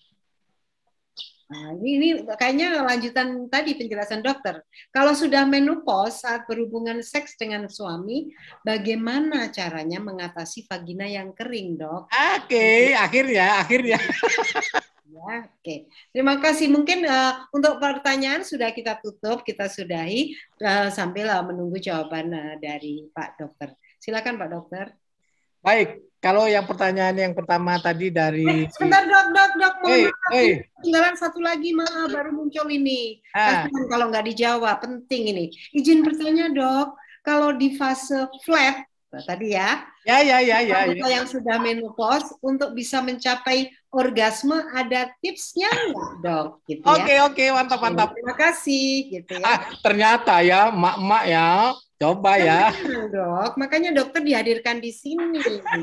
nah, ini, ini kayaknya lanjutan tadi penjelasan dokter. Kalau sudah menopause saat berhubungan seks dengan suami, bagaimana caranya mengatasi vagina yang kering, dok? Oke, okay, akhirnya, akhirnya. Ya, oke. Okay. Terima kasih. Mungkin uh, untuk pertanyaan sudah kita tutup, kita sudahi uh, sambil uh, menunggu jawaban uh, dari Pak Dokter. Silakan Pak Dokter. Baik. Kalau yang pertanyaan yang pertama tadi dari... Eh, sebentar dok, dok, dok. Hey, hey. Tinggalan satu lagi, maaf, baru muncul ini. Ah. Kasihan kalau nggak dijawab, penting ini. Izin bertanya dok, kalau di fase flat, nah, tadi ya, ya, ya, ya, ya, ya. yang sudah menopause, untuk bisa mencapai orgasme, ada tipsnya nggak dok? Gitu oke, ya. oke, mantap, mantap. Terima kasih. Gitu ya. Ah, ternyata ya, mak-mak ya. Coba ya. Nah, dok, makanya dokter dihadirkan di sini.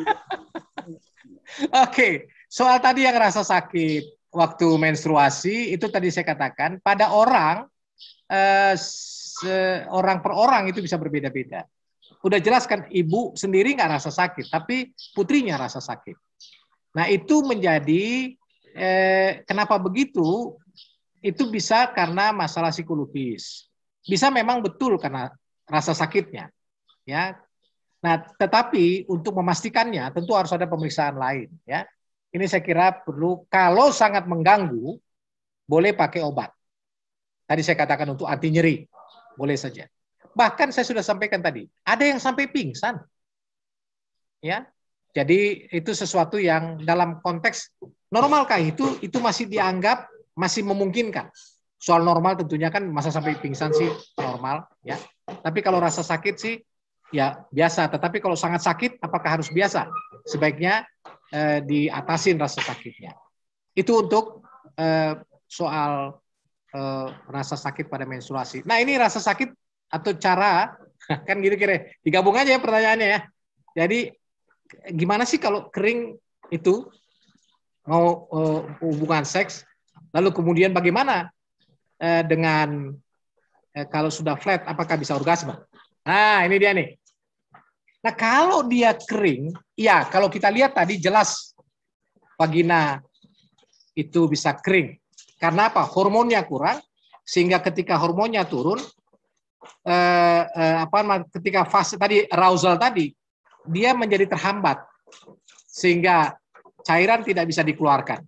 Oke, soal tadi yang rasa sakit waktu menstruasi, itu tadi saya katakan, pada orang, eh, orang per orang itu bisa berbeda-beda. Udah jelas kan, ibu sendiri nggak rasa sakit, tapi putrinya rasa sakit. Nah itu menjadi, eh, kenapa begitu, itu bisa karena masalah psikologis. Bisa memang betul karena rasa sakitnya, ya. Nah, tetapi untuk memastikannya tentu harus ada pemeriksaan lain, ya. Ini saya kira perlu, kalau sangat mengganggu, boleh pakai obat. Tadi saya katakan untuk anti nyeri, boleh saja. Bahkan saya sudah sampaikan tadi, ada yang sampai pingsan, ya. Jadi itu sesuatu yang dalam konteks normalkah itu, itu masih dianggap masih memungkinkan. Soal normal tentunya kan masa sampai pingsan sih normal, ya. Tapi kalau rasa sakit sih ya biasa. Tetapi kalau sangat sakit, apakah harus biasa? Sebaiknya eh, diatasin rasa sakitnya. Itu untuk eh, soal eh, rasa sakit pada menstruasi. Nah ini rasa sakit atau cara, kan gitu kira digabung aja ya pertanyaannya ya. Jadi gimana sih kalau kering itu mau eh, hubungan seks, lalu kemudian bagaimana eh, dengan kalau sudah flat, apakah bisa orgasme? Nah, ini dia nih. Nah, kalau dia kering, ya kalau kita lihat tadi jelas vagina itu bisa kering. Karena apa? Hormonnya kurang, sehingga ketika hormonnya turun, eh, eh, apa ketika fase tadi arousal tadi, dia menjadi terhambat, sehingga cairan tidak bisa dikeluarkan.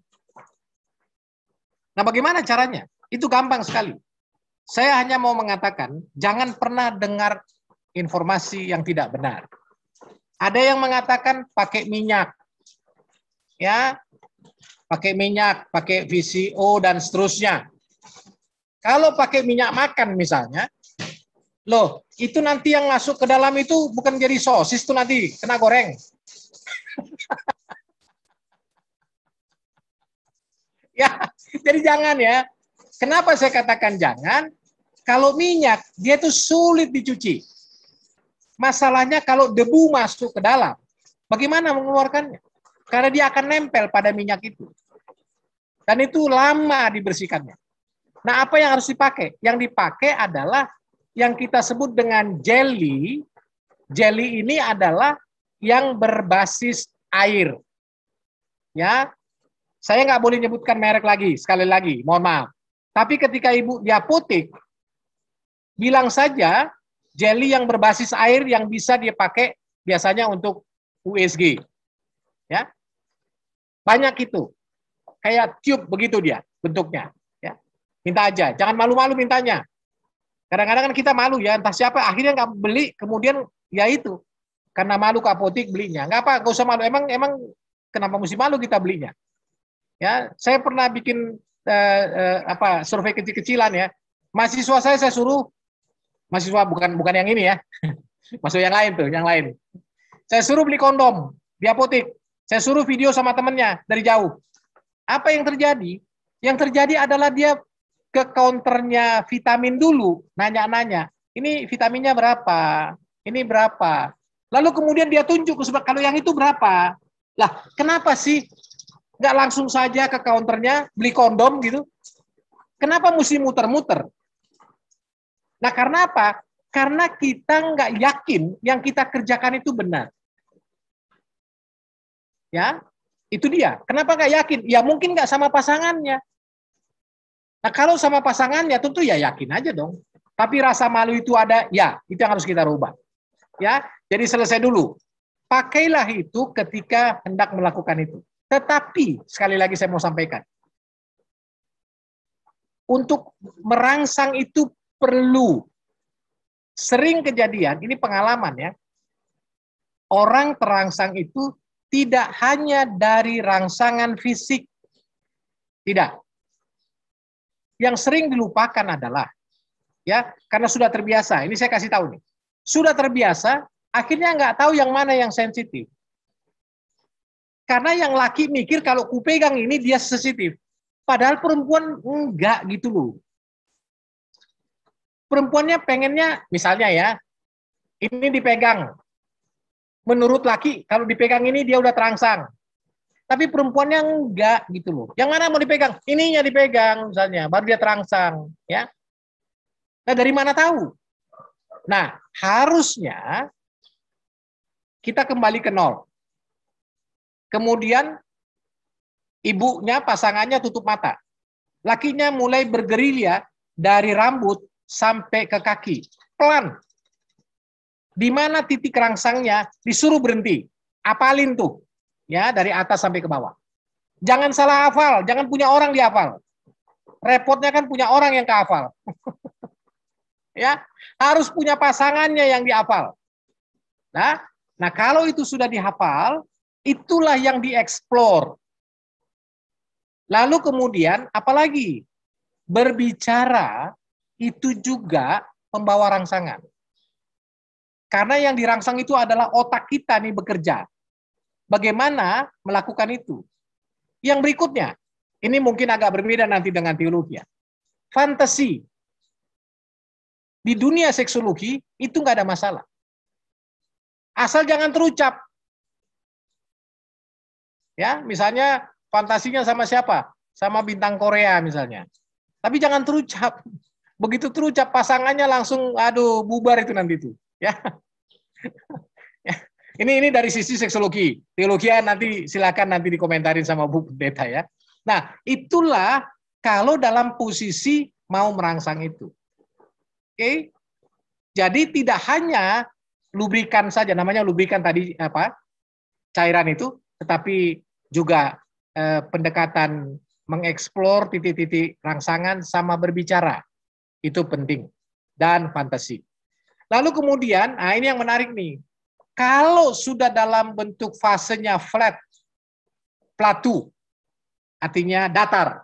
Nah, bagaimana caranya? Itu gampang sekali. Saya hanya mau mengatakan, jangan pernah dengar informasi yang tidak benar. Ada yang mengatakan pakai minyak, ya, pakai minyak, pakai V C O dan seterusnya. Kalau pakai minyak makan misalnya, loh, itu nanti yang masuk ke dalam itu bukan jadi sosis tuh nanti kena goreng. Ya, jadi jangan ya. Kenapa saya katakan jangan? Kalau minyak, dia itu sulit dicuci. Masalahnya kalau debu masuk ke dalam, bagaimana mengeluarkannya? Karena dia akan nempel pada minyak itu. Dan itu lama dibersihkannya. Nah, apa yang harus dipakai? Yang dipakai adalah yang kita sebut dengan jelly. Jelly ini adalah yang berbasis air. Ya, saya nggak boleh nyebutkan merek lagi, sekali lagi, mohon maaf. Tapi ketika ibu di apotek, bilang saja jelly yang berbasis air yang bisa dia pakai biasanya untuk U S G. Ya, banyak itu, kayak tube begitu dia bentuknya. Ya, minta aja, jangan malu-malu mintanya. Kadang-kadang kan kita malu ya, entah siapa akhirnya nggak beli, kemudian ya itu karena malu ke apotek belinya. Nggak apa, nggak usah malu. Emang emang kenapa mesti malu kita belinya? Ya, saya pernah bikin eh, eh, apa survei kecil-kecilan ya. Mahasiswa saya saya suruh, mahasiswa bukan bukan yang ini ya, masuk yang lain tuh, yang lain. Saya suruh beli kondom di apotek. Saya suruh video sama temennya dari jauh. Apa yang terjadi? Yang terjadi adalah dia ke counternya vitamin dulu, nanya-nanya. Ini vitaminnya berapa? Ini berapa? Lalu kemudian dia tunjuk kalau yang itu berapa? Lah, kenapa sih nggak langsung saja ke counternya beli kondom gitu? Kenapa mesti muter-muter? Nah, karena apa? Karena kita nggak yakin yang kita kerjakan itu benar. Ya, itu dia. Kenapa nggak yakin? Ya mungkin nggak sama pasangannya. Nah, kalau sama pasangannya tentu ya yakin aja dong. Tapi rasa malu itu ada, ya itu yang harus kita rubah. Ya, jadi selesai dulu. Pakailah itu ketika hendak melakukan itu. Tetapi, sekali lagi saya mau sampaikan, untuk merangsang itu perlu. Sering kejadian, ini pengalaman ya, orang terangsang itu tidak hanya dari rangsangan fisik. Tidak. Yang sering dilupakan adalah, ya, karena sudah terbiasa, ini saya kasih tahu nih, sudah terbiasa, akhirnya nggak tahu yang mana yang sensitif. Karena yang laki mikir kalau ku pegang ini dia sensitif. Padahal perempuan enggak gitu loh. Perempuannya pengennya, misalnya ya, ini dipegang. Menurut laki, kalau dipegang ini dia udah terangsang. Tapi perempuannya enggak gitu loh. Yang mana mau dipegang? Ininya dipegang misalnya, baru dia terangsang. Ya. Nah, dari mana tahu? Nah, harusnya kita kembali ke nol. Kemudian ibunya, pasangannya tutup mata. Lakinya mulai bergerilya dari rambut sampai ke kaki. Pelan. Di mana titik rangsangnya disuruh berhenti. Apalin tuh. Ya, dari atas sampai ke bawah. Jangan salah hafal, jangan punya orang dihafal. Repotnya kan punya orang yang kehafal. Ya, harus punya pasangannya yang dihafal. Nah, nah kalau itu sudah dihafal, itulah yang dieksplor. Lalu kemudian, apalagi? Berbicara itu juga membawa rangsangan. Karena yang dirangsang itu adalah otak kita nih bekerja. Bagaimana melakukan itu? Yang berikutnya, ini mungkin agak berbeda nanti dengan teologi. Fantasi. Di dunia seksologi itu nggak ada masalah. Asal jangan terucap. Ya, misalnya fantasinya sama siapa? Sama bintang Korea misalnya. Tapi jangan terucap. Begitu terucap pasangannya langsung aduh bubar itu nanti itu, ya. Ini ini dari sisi seksologi. Teologi nanti silakan nanti dikomentarin sama Bu Pendeta ya. Nah, itulah kalau dalam posisi mau merangsang itu. Oke. Jadi tidak hanya lubrikan saja, namanya lubrikan tadi apa? Cairan itu, tetapi juga eh, pendekatan mengeksplor titik-titik rangsangan sama berbicara. Itu penting. Dan fantasi. Lalu kemudian, nah ini yang menarik nih. Kalau sudah dalam bentuk fasenya flat, platu, artinya datar.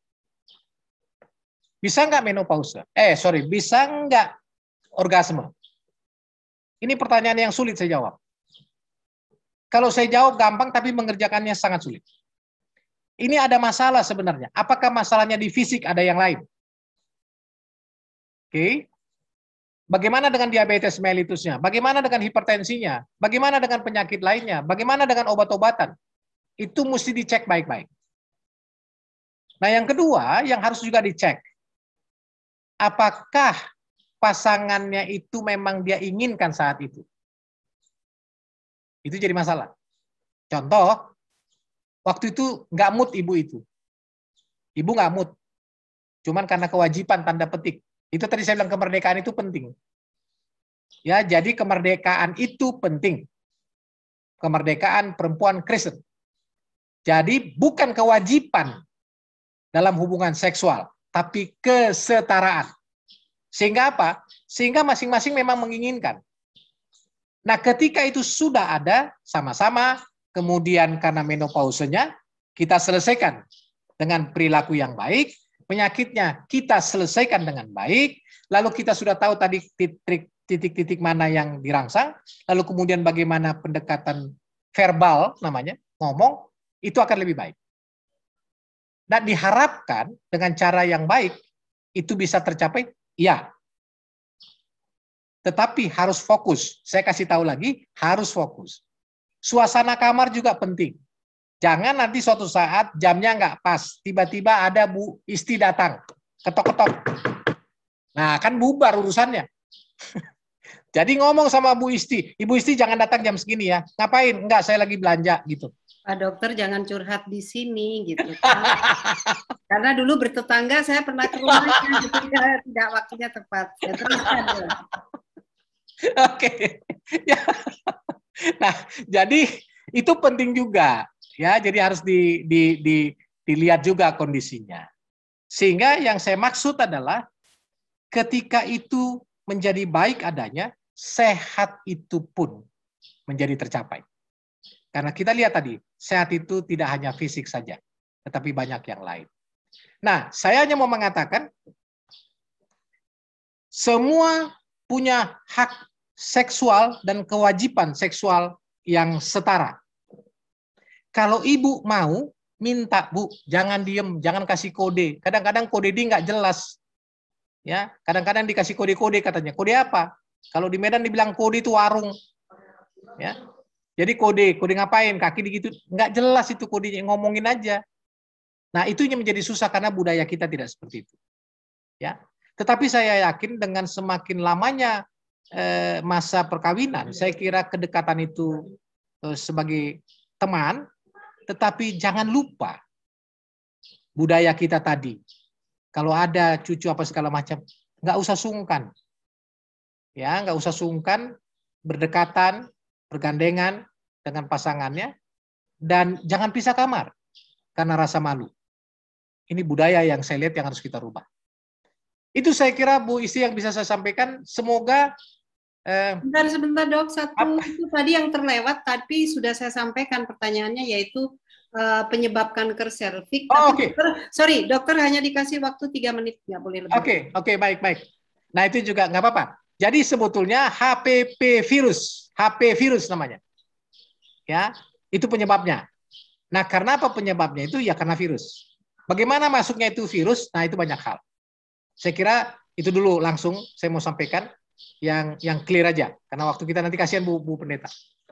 Bisa nggak menopause? Eh, sorry, bisa nggak orgasme? Ini pertanyaan yang sulit saya jawab. Kalau saya jawab gampang, tapi mengerjakannya sangat sulit. Ini ada masalah sebenarnya. Apakah masalahnya di fisik, ada yang lain? Oke. Okay. Bagaimana dengan diabetes mellitusnya? Bagaimana dengan hipertensinya? Bagaimana dengan penyakit lainnya? Bagaimana dengan obat-obatan? Itu mesti dicek baik-baik. Nah, yang kedua, yang harus juga dicek. Apakah pasangannya itu memang dia inginkan saat itu? Itu jadi masalah. Contoh, waktu itu nggak mood ibu itu. Ibu nggak mood. Cuman karena kewajiban tanda petik. Itu tadi saya bilang kemerdekaan itu penting. Ya, jadi kemerdekaan itu penting. Kemerdekaan perempuan Kristen. Jadi bukan kewajiban dalam hubungan seksual, tapi kesetaraan. Sehingga apa? Sehingga masing-masing memang menginginkan. Nah, ketika itu sudah ada sama-sama, kemudian karena menopausenya, kita selesaikan dengan perilaku yang baik, penyakitnya kita selesaikan dengan baik, lalu kita sudah tahu tadi titik-titik mana yang dirangsang, lalu kemudian bagaimana pendekatan verbal namanya, ngomong, itu akan lebih baik. Dan diharapkan dengan cara yang baik, itu bisa tercapai, ya. Tetapi harus fokus. Saya kasih tahu lagi, harus fokus. Suasana kamar juga penting. Jangan nanti suatu saat jamnya nggak pas. Tiba-tiba ada Bu Isti datang. Ketok-ketok. Nah, kan bubar urusannya. Jadi ngomong sama Bu Isti. Ibu Isti jangan datang jam segini ya. Ngapain? Enggak, saya lagi belanja gitu. Pak dokter jangan curhat di sini gitu. Karena dulu bertetangga saya pernah ke rumahnya ketika tidak waktunya tepat. Ya, teruskan ya. Oke, ya. Nah, jadi itu penting juga, ya. Jadi harus di, di, di, dilihat juga kondisinya. Sehingga yang saya maksud adalah ketika itu menjadi baik adanya, sehat itu pun menjadi tercapai. Karena kita lihat tadi, sehat itu tidak hanya fisik saja, tetapi banyak yang lain. Nah, saya hanya mau mengatakan semua punya hak seksual dan kewajiban seksual yang setara. Kalau ibu mau, minta Bu, jangan diem, jangan kasih kode. Kadang-kadang kode di nggak jelas. Ya, kadang-kadang dikasih kode-kode katanya. Kode apa? Kalau di Medan dibilang kode itu warung. Ya, jadi kode, kode ngapain? Kaki digitu, nggak jelas itu kodenya, ngomongin aja. Nah, itu yang menjadi susah karena budaya kita tidak seperti itu. Ya. Tetapi saya yakin dengan semakin lamanya eh, masa perkawinan, saya kira kedekatan itu eh, sebagai teman, tetapi jangan lupa budaya kita tadi. Kalau ada cucu apa segala macam, nggak usah sungkan. Ya, nggak usah sungkan, berdekatan, bergandengan dengan pasangannya, dan jangan pisah kamar karena rasa malu. Ini budaya yang saya lihat yang harus kita rubah. Itu saya kira Bu Isti yang bisa saya sampaikan. Semoga eh, sebentar sebentar dok, satu apa? Itu tadi yang terlewat, tapi sudah saya sampaikan pertanyaannya, yaitu uh, penyebab kanker serviks. Oh, oke. Okay. Sorry, dokter hanya dikasih waktu tiga menit, nggak boleh lebih. Oke, okay, oke, okay, baik, baik. Nah itu juga nggak apa-apa. Jadi sebetulnya H P V virus, H P virus namanya, ya, itu penyebabnya. Nah, karena apa penyebabnya itu? Ya karena virus. Bagaimana masuknya itu virus? Nah itu banyak hal. Saya kira itu dulu langsung saya mau sampaikan yang yang clear aja, karena waktu kita nanti kasihan Bu, Bu Pendeta.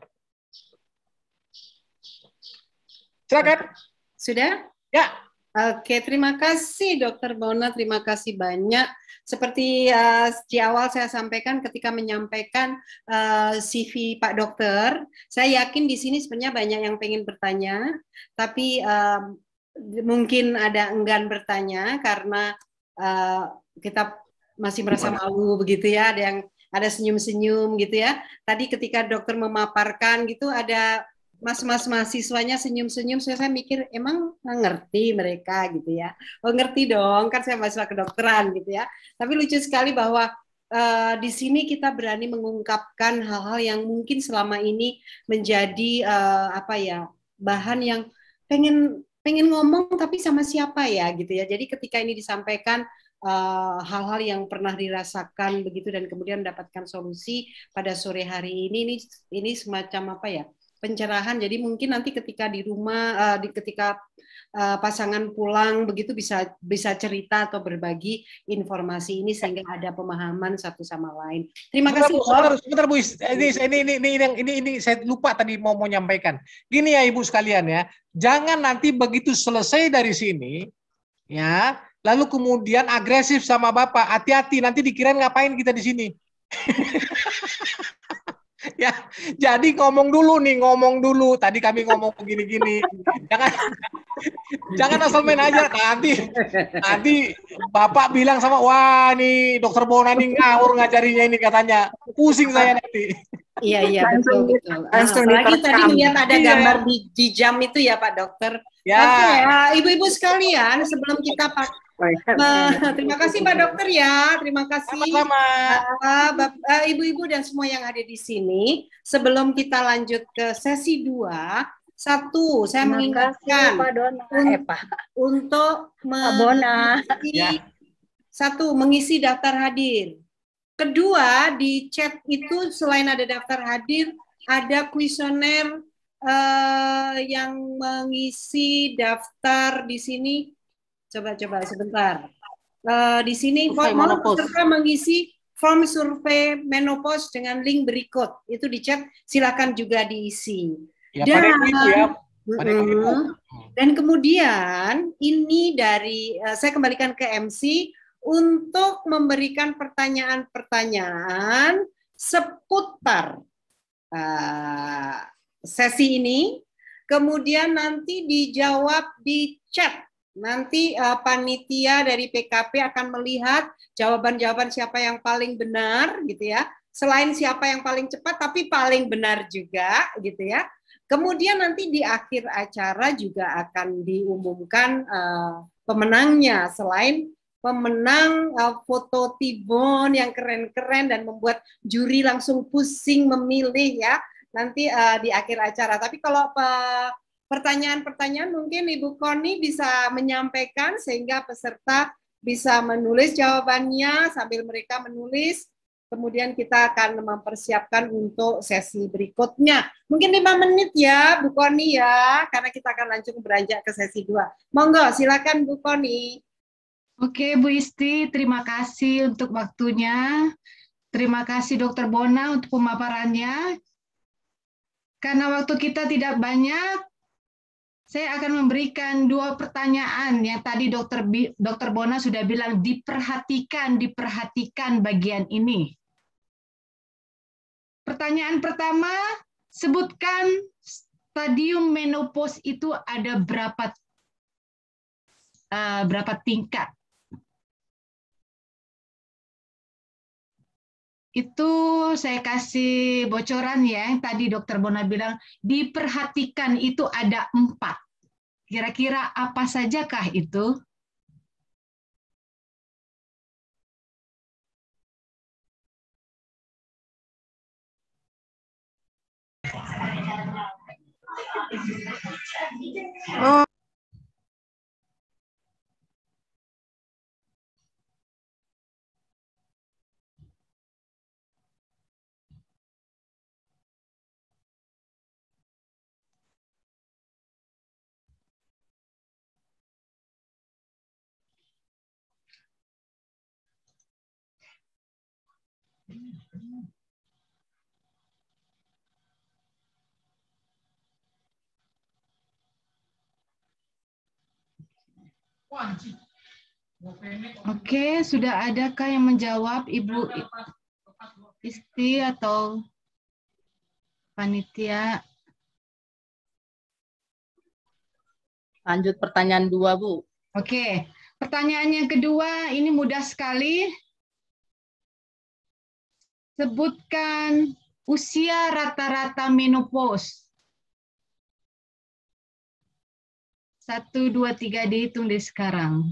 Silakan. Sudah? Ya. Oke, terima kasih Dokter Bona, terima kasih banyak. Seperti uh, di awal saya sampaikan ketika menyampaikan uh, C V Pak Dokter, saya yakin di sini sebenarnya banyak yang pengen bertanya, tapi uh, mungkin ada enggan bertanya karena uh, kita masih merasa malu begitu ya, ada yang ada senyum-senyum gitu ya. Tadi ketika dokter memaparkan gitu ada mas-mas mahasiswanya senyum-senyum, saya, saya mikir emang nggak ngerti mereka gitu ya. Oh ngerti dong, kan saya mahasiswa kedokteran gitu ya. Tapi lucu sekali bahwa uh, di sini kita berani mengungkapkan hal-hal yang mungkin selama ini menjadi uh, apa ya bahan yang pengen pengen ngomong tapi sama siapa ya gitu ya. Jadi ketika ini disampaikan hal-hal uh, yang pernah dirasakan begitu dan kemudian mendapatkan solusi pada sore hari ini, ini ini semacam apa ya? pencerahan. Jadi mungkin nanti ketika di rumah, uh, di ketika uh, pasangan pulang begitu bisa bisa cerita atau berbagi informasi ini sehingga ada pemahaman satu sama lain. Terima Sebentar, kasih. Bu, sebentar, sebentar, Bu. Ini, ini, ini, ini, ini, ini, ini saya lupa tadi mau mau nyampaikan. Gini ya Ibu sekalian ya, jangan nanti begitu selesai dari sini, ya, lalu kemudian agresif sama Bapak. Hati-hati, nanti dikirain ngapain kita di sini. Ya, jadi ngomong dulu nih, ngomong dulu. Tadi kami ngomong begini-gini. Jangan, jangan asal main aja. Nanti, nanti Bapak bilang sama, wah nih Dokter Bona nih ngawur ngajarinya ini katanya. Pusing saya nanti. Iya, iya, betul, betul. Langsung Apalagi tadi melihat ada Iya. gambar di, di jam itu ya Pak Dokter. Ya. Oke, ya, ibu-ibu sekalian, sebelum kita pak, Uh, terima kasih Pak Dokter ya, terima kasih Sama-sama. uh, Bap- uh, ibu-ibu dan semua yang ada di sini. Sebelum kita lanjut ke sesi dua, satu saya mengingatkan Pak Dona, un- eh Pak untuk Pak Bona. mengisi, Ya. satu mengisi daftar hadir. Kedua di chat itu selain ada daftar hadir, ada kuesioner uh, yang mengisi daftar di sini. Coba-coba sebentar. Uh, di sini Survei mohon menopause. peserta mengisi form survei menopause dengan link berikut. Itu di chat, silakan juga diisi. Ya, Dan- pada ibu ya. Pada ibu. Mm-mm. Dan kemudian ini dari uh, saya kembalikan ke M C untuk memberikan pertanyaan-pertanyaan seputar uh, sesi ini. Kemudian nanti dijawab di chat. Nanti uh, panitia dari P K P akan melihat jawaban-jawaban siapa yang paling benar gitu ya. Selain siapa yang paling cepat tapi paling benar juga gitu ya. Kemudian nanti di akhir acara juga akan diumumkan uh, pemenangnya selain pemenang uh, foto Tibon yang keren-keren dan membuat juri langsung pusing memilih ya nanti uh, di akhir acara. Tapi kalau uh, pertanyaan-pertanyaan mungkin Ibu Koni bisa menyampaikan sehingga peserta bisa menulis jawabannya sambil mereka menulis. Kemudian kita akan mempersiapkan untuk sesi berikutnya. Mungkin lima menit ya Bu Koni ya, karena kita akan langsung beranjak ke sesi dua. Monggo silakan Bu Koni. Oke, Bu Isti, terima kasih untuk waktunya. Terima kasih Dokter Bona untuk pemaparannya. Karena waktu kita tidak banyak, saya akan memberikan dua pertanyaan yang tadi Dokter Bi- Dokter Bona sudah bilang diperhatikan, diperhatikan bagian ini. Pertanyaan pertama, sebutkan stadium menopause itu ada berapa uh, berapa tingkat? Itu saya kasih bocoran ya, yang tadi Dokter Bona bilang diperhatikan itu ada empat. Kira-kira apa sajakah itu? Oh, Oke, sudah adakah yang menjawab Ibu Isti atau panitia? lanjut pertanyaan dua, Bu. Oke, pertanyaan yang kedua ini mudah sekali. Sebutkan usia rata-rata menopause. Satu, dua, tiga, dihitung di sekarang.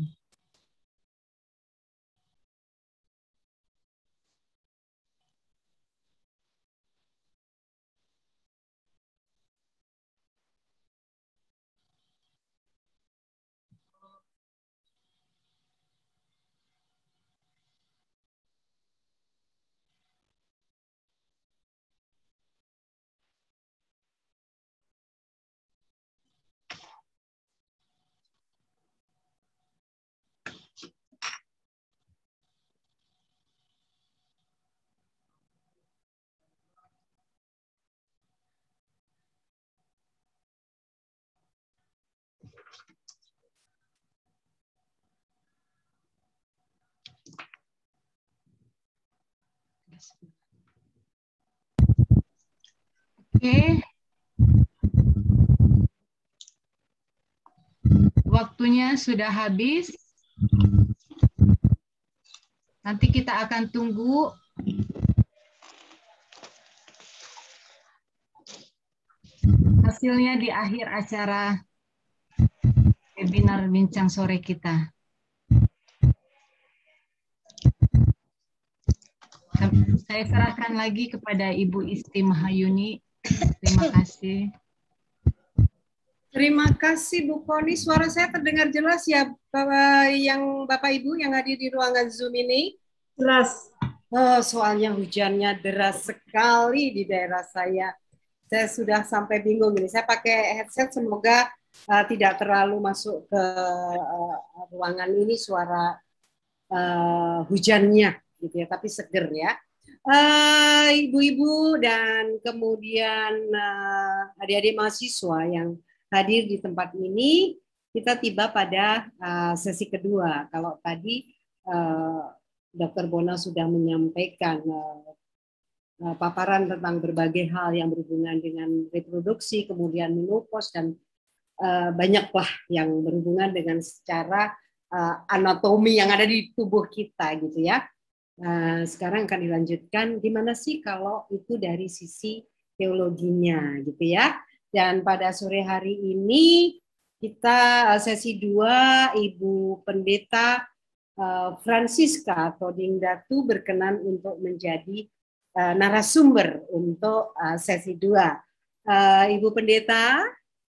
Oke. Waktunya sudah habis. Nanti kita akan tunggu hasilnya di akhir acara webinar bincang sore kita. Saya serahkan lagi kepada Ibu Isti Mahayuni. Terima kasih. Terima kasih Bu Koni. Suara saya terdengar jelas ya, Bapak, yang Bapak Ibu yang hadir di ruangan Zoom ini? Jelas. Oh, soalnya hujannya deras sekali di daerah saya. Saya sudah sampai bingung ini. Saya pakai headset, semoga uh, tidak terlalu masuk ke uh, ruangan ini suara uh, hujannya, gitu ya. Tapi seger ya. Uh, ibu-ibu dan kemudian uh, adik-adik mahasiswa yang hadir di tempat ini, kita tiba pada uh, sesi kedua. Kalau tadi uh, Dokter Bona sudah menyampaikan uh, uh, paparan tentang berbagai hal yang berhubungan dengan reproduksi, kemudian menopause, dan uh, banyaklah yang berhubungan dengan secara uh, anatomi yang ada di tubuh kita, gitu ya. Nah, sekarang akan dilanjutkan gimana sih kalau itu dari sisi teologinya, gitu ya. Dan pada sore hari ini kita sesi dua, Ibu Pendeta uh, Francisca Toding-Datu berkenan untuk menjadi uh, narasumber untuk uh, sesi dua. Uh, Ibu Pendeta.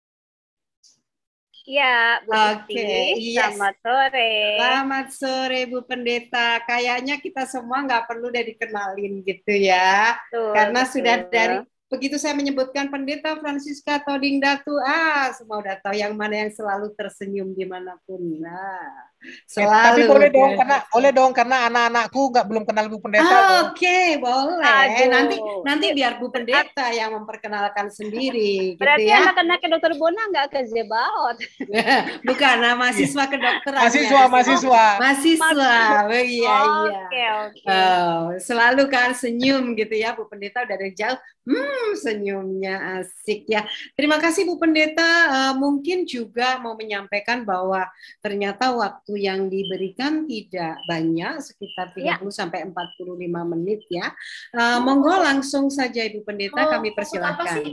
Ya, Bu Oke, Isti. yes. Selamat sore. Selamat sore Bu Pendeta. Kayaknya kita semua nggak perlu udah dikenalin gitu ya. Betul, Karena betul. sudah dari begitu saya menyebutkan Pendeta Francisca Toding-Datu, ah semua udah tahu yang mana yang selalu tersenyum dimanapun. Nah, selalu. Eh, tapi boleh dong karena boleh dong karena anak-anakku nggak belum kenal Bu Pendeta. Ah, Oke, okay, boleh. Aduh. Nanti nanti biar Bu Pendeta yang memperkenalkan sendiri, Berarti gitu ya. anak-anaknya Dokter Bona nggak ke Zebaot. Bukan, nah, mahasiswa kedokteran. Mahasiswa, mahasiswa. Mahasiswa, oh, iya iya. Oke, oke. Oh, selalu kan senyum gitu ya Bu Pendeta, udah dari jauh. Hmm, senyumnya asik ya. Terima kasih Bu Pendeta. Uh, mungkin juga mau menyampaikan bahwa ternyata waktu yang diberikan tidak banyak, sekitar tiga puluh sampai empat puluh lima menit ya. Uh, monggo langsung saja Ibu Pendeta, kami persilahkan.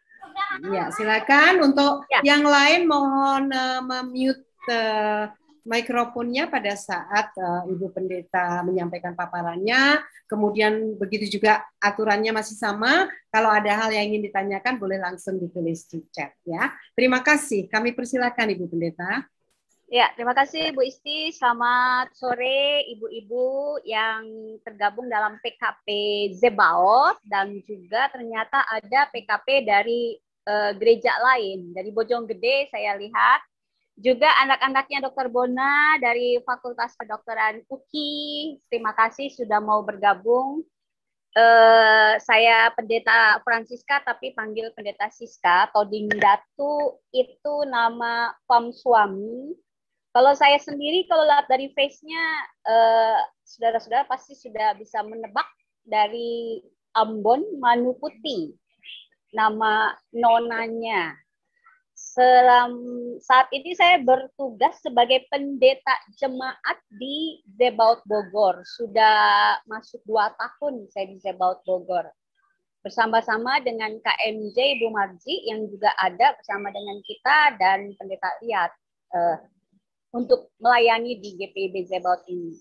Ya, silakan. Untuk Ya. yang lain mohon uh, memute uh, mikrofonnya pada saat uh, Ibu Pendeta menyampaikan paparannya. Kemudian begitu juga aturannya masih sama. Kalau ada hal yang ingin ditanyakan boleh langsung ditulis di chat ya. Terima kasih. Kami persilakan Ibu Pendeta. Ya, terima kasih Bu Isti. Selamat sore Ibu-ibu yang tergabung dalam P K P Zebaot dan juga ternyata ada P K P dari uh, gereja lain. Dari Bojonggede saya lihat. Juga anak-anaknya Dokter Bona dari Fakultas Kedokteran U K I. Terima kasih sudah mau bergabung. Uh, saya Pendeta Francisca tapi panggil Pendeta Siska. Toding-Datu itu nama pam suami. Kalau saya sendiri kalau lihat dari face-nya uh, saudara-saudara pasti sudah bisa menebak dari Ambon Manuputi. Nama nonanya. Selam, saat ini saya bertugas sebagai pendeta jemaat di Zebaot Bogor. Sudah masuk dua tahun saya di Zebaot Bogor. Bersama-sama dengan K M J Ibu Marji yang juga ada bersama dengan kita dan pendeta Riyad uh, untuk melayani di G P I B Zebaot ini.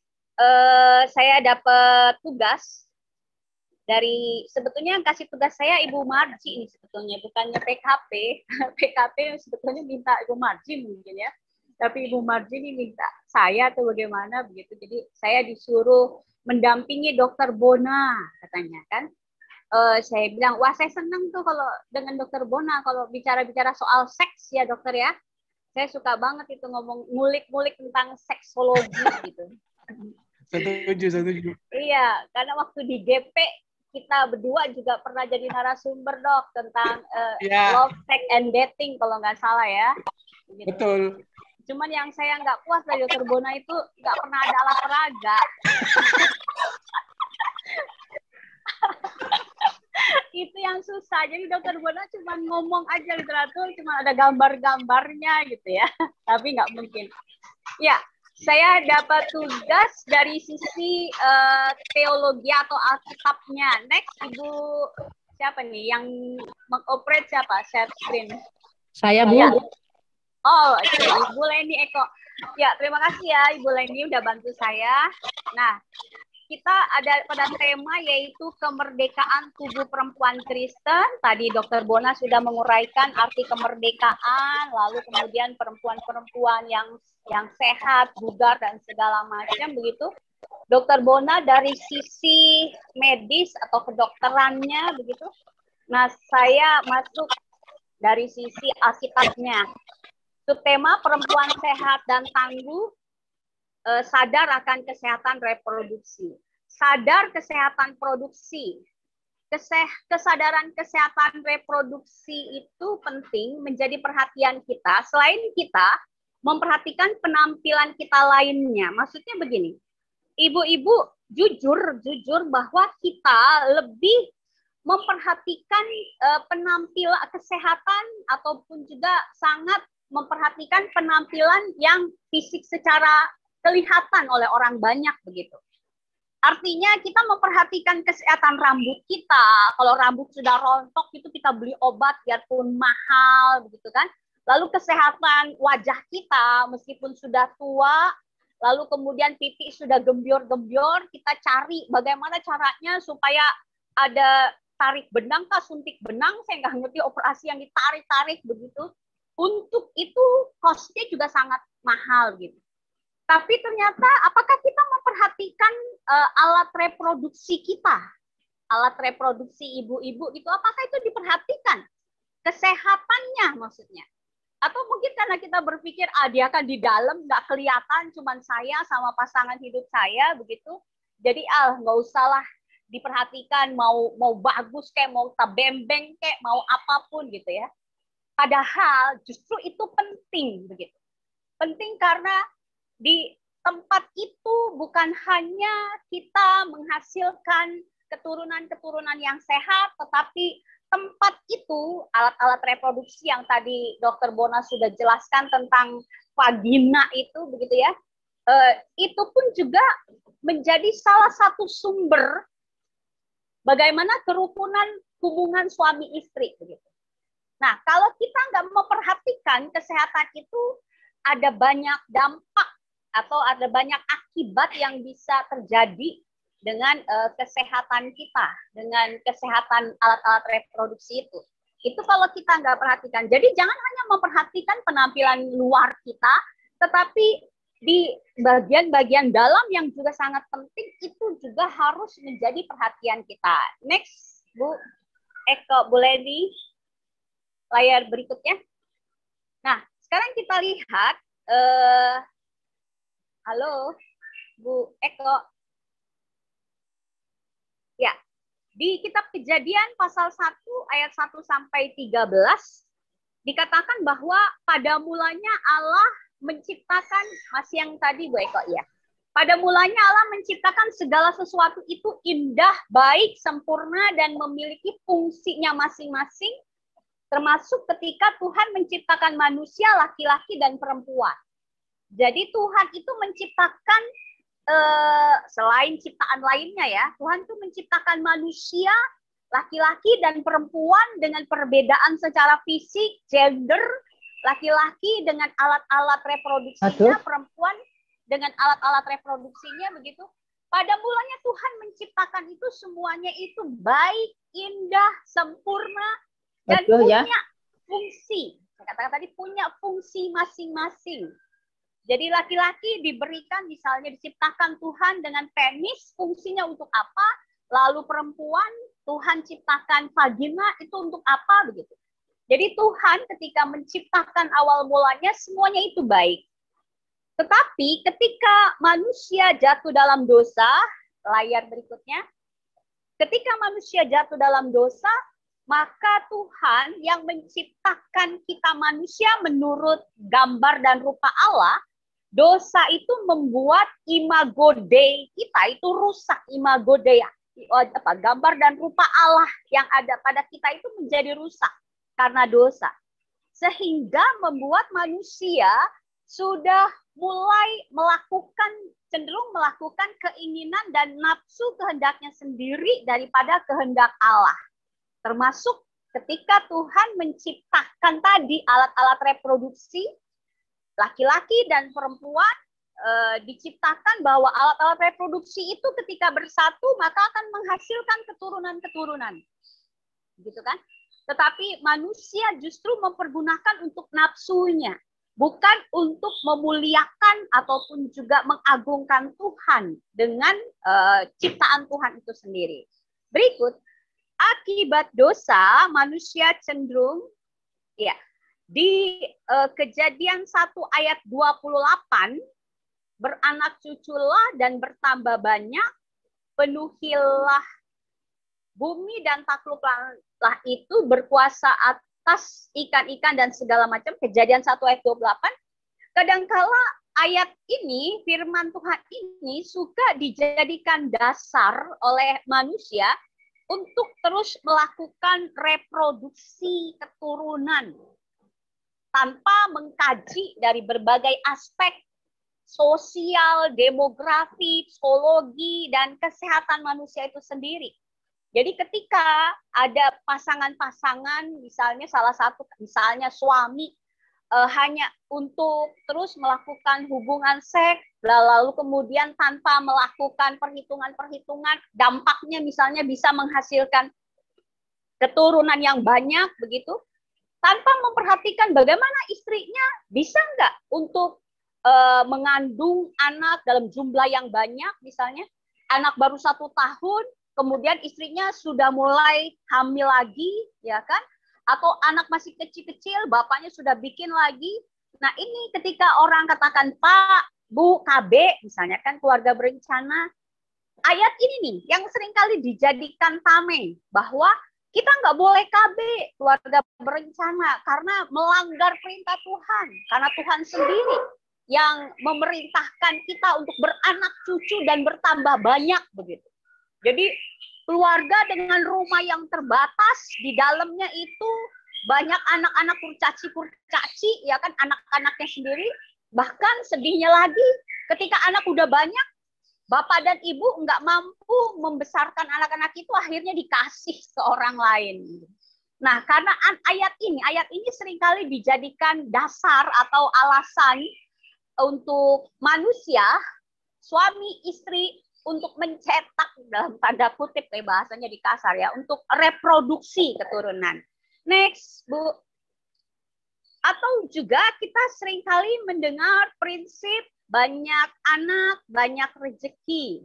Uh, saya dapat tugas dari sebetulnya yang kasih tugas saya Ibu Marji ini sebetulnya bukannya P K P. P K P sebetulnya minta Ibu Marji mungkin ya. Tapi Ibu Marji ini minta saya atau bagaimana begitu. Jadi saya disuruh mendampingi Dokter Bona katanya kan. Uh, saya bilang, wah saya senang tuh kalau dengan Dokter Bona kalau bicara-bicara soal seks ya dokter ya. Saya suka banget itu ngomong ngulik-ngulik tentang seksologi gitu. Setuju, setuju. Iya, karena waktu di G P kita berdua juga pernah jadi narasumber dok tentang uh, yeah. love, sex, and dating kalau nggak salah ya. Gitu. Betul. Cuman yang saya nggak puas dari dokter Bona itu nggak pernah ada alat peraga. Itu yang susah. Jadi dokter Bona cuma ngomong aja literatur, cuma ada gambar-gambarnya gitu ya. Tapi nggak mungkin. Ya, saya dapat tugas dari sisi uh, teologi atau Alkitabnya. Next, Ibu siapa nih yang mengoperate siapa? Share screen. Saya, Bu. Ya. Oh, okay. Ibu Leni Eko. Ya, terima kasih ya Ibu Leni udah bantu saya. Nah, kita ada pada tema yaitu kemerdekaan tubuh perempuan Kristen. Tadi dokter Bona sudah menguraikan arti kemerdekaan, lalu kemudian perempuan-perempuan yang yang sehat, bugar dan segala macam begitu. dokter Bona dari sisi medis atau kedokterannya begitu. Nah, saya masuk dari sisi Alkitabnya. Subtema perempuan sehat dan tangguh, eh, sadar akan kesehatan reproduksi. Sadar kesehatan produksi. Keseh, kesadaran kesehatan reproduksi itu penting menjadi perhatian kita. Selain kita memperhatikan penampilan kita lainnya. Maksudnya begini, ibu-ibu jujur, jujur bahwa kita lebih memperhatikan uh, penampilan kesehatan ataupun juga sangat memperhatikan penampilan yang fisik secara kelihatan oleh orang banyak begitu. Artinya kita memperhatikan kesehatan rambut kita. Kalau rambut sudah rontok itu kita beli obat biarpun mahal begitu kan. Lalu kesehatan wajah kita meskipun sudah tua, lalu kemudian pipi sudah gembior-gembior, kita cari bagaimana caranya supaya ada tarik benang kah, suntik benang, saya nggak ngerti operasi yang ditarik-tarik begitu. Untuk itu cost-nya juga sangat mahal gitu. Tapi ternyata apakah kita memperhatikan uh, alat reproduksi kita? Alat reproduksi ibu-ibu itu apakah itu diperhatikan? Kesehatannya maksudnya. Atau mungkin karena kita berpikir, ah dia kan di dalam nggak kelihatan, cuman saya sama pasangan hidup saya begitu. Jadi ah nggak usahlah diperhatikan, mau mau bagus kayak mau tabembeng kayak mau apapun gitu ya. Padahal justru itu penting begitu. Penting karena di tempat itu bukan hanya kita menghasilkan keturunan-keturunan yang sehat, tetapi tempat itu, alat-alat reproduksi yang tadi dokter Bona sudah jelaskan tentang vagina itu, begitu ya, eh, itu pun juga menjadi salah satu sumber bagaimana kerukunan hubungan suami istri, begitu. Nah, kalau kita nggak memperhatikan kesehatan itu, ada banyak dampak atau ada banyak akibat yang bisa terjadi dengan uh, kesehatan kita, dengan kesehatan alat-alat reproduksi itu. Itu kalau kita nggak perhatikan. Jadi jangan hanya memperhatikan penampilan luar kita, tetapi di bagian-bagian dalam yang juga sangat penting itu juga harus menjadi perhatian kita. Next, Bu Eko, Bu Leni, layar berikutnya. Nah, sekarang kita lihat, uh, halo, Bu Eko. Ya, di kitab Kejadian pasal satu ayat satu sampai tiga belas dikatakan bahwa pada mulanya Allah menciptakan, masih yang tadi Bu Eko ya. Pada mulanya Allah menciptakan segala sesuatu itu indah, baik, sempurna dan memiliki fungsinya masing-masing, termasuk ketika Tuhan menciptakan manusia laki-laki dan perempuan. Jadi Tuhan itu menciptakan Uh, selain ciptaan lainnya ya, Tuhan itu menciptakan manusia, laki-laki dan perempuan dengan perbedaan secara fisik, gender, laki-laki dengan alat-alat reproduksinya, Aduh. perempuan dengan alat-alat reproduksinya begitu. Pada mulanya Tuhan menciptakan itu semuanya itu baik, indah, sempurna, dan Aduh, punya ya. fungsi. Saya katakan tadi punya fungsi masing-masing. Jadi laki-laki diberikan misalnya diciptakan Tuhan dengan penis, fungsinya untuk apa? Lalu perempuan Tuhan ciptakan vagina itu untuk apa begitu. Jadi Tuhan ketika menciptakan awal mulanya semuanya itu baik. Tetapi ketika manusia jatuh dalam dosa, layar berikutnya, ketika manusia jatuh dalam dosa, maka Tuhan yang menciptakan kita manusia menurut gambar dan rupa Allah, dosa itu membuat imago Dei kita itu rusak. Imago Dei, apa, gambar dan rupa Allah yang ada pada kita itu menjadi rusak karena dosa. Sehingga membuat manusia sudah mulai melakukan, cenderung melakukan keinginan dan nafsu kehendaknya sendiri daripada kehendak Allah. Termasuk ketika Tuhan menciptakan tadi alat-alat reproduksi, laki-laki dan perempuan e, diciptakan bahwa alat-alat reproduksi itu ketika bersatu maka akan menghasilkan keturunan-keturunan. Gitu kan? Tetapi manusia justru mempergunakan untuk nafsunya, bukan untuk memuliakan ataupun juga mengagungkan Tuhan dengan e, ciptaan Tuhan itu sendiri. Berikut, akibat dosa manusia cenderung ya di uh, Kejadian satu ayat dua puluh delapan, beranak cuculah dan bertambah banyak, penuhilah bumi dan takluklah itu, berkuasa atas ikan-ikan dan segala macam. Kejadian satu ayat dua puluh delapan. Kadangkala ayat ini, firman Tuhan ini suka dijadikan dasar oleh manusia untuk terus melakukan reproduksi keturunan tanpa mengkaji dari berbagai aspek sosial, demografi, psikologi, dan kesehatan manusia itu sendiri. Jadi ketika ada pasangan-pasangan, misalnya salah satu, misalnya suami, eh, hanya untuk terus melakukan hubungan seks, lalu kemudian tanpa melakukan perhitungan-perhitungan, dampaknya misalnya bisa menghasilkan keturunan yang banyak, begitu, tanpa memperhatikan bagaimana istrinya bisa nggak untuk uh, mengandung anak dalam jumlah yang banyak, misalnya anak baru satu tahun, kemudian istrinya sudah mulai hamil lagi, ya kan? Atau anak masih kecil-kecil, bapaknya sudah bikin lagi. Nah ini ketika orang katakan, Pak, Bu, K B, misalnya kan keluarga berencana, ayat ini nih yang seringkali dijadikan tameng, bahwa kita nggak boleh K B, keluarga berencana, karena melanggar perintah Tuhan. Karena Tuhan sendiri yang memerintahkan kita untuk beranak cucu dan bertambah banyak, begitu. Jadi keluarga dengan rumah yang terbatas, di dalamnya itu banyak anak-anak kurcaci-kurcaci, ya kan, anak-anaknya sendiri. Bahkan sedihnya lagi, ketika anak udah banyak, bapak dan ibu nggak mampu membesarkan anak-anak itu, akhirnya dikasih ke orang lain. Nah, karena ayat ini, ayat ini seringkali dijadikan dasar atau alasan untuk manusia, suami istri, untuk mencetak, dalam tanda kutip, kayak bahasanya di kasar ya, untuk reproduksi keturunan. Next, Bu. Atau juga kita seringkali mendengar prinsip banyak anak, banyak rezeki.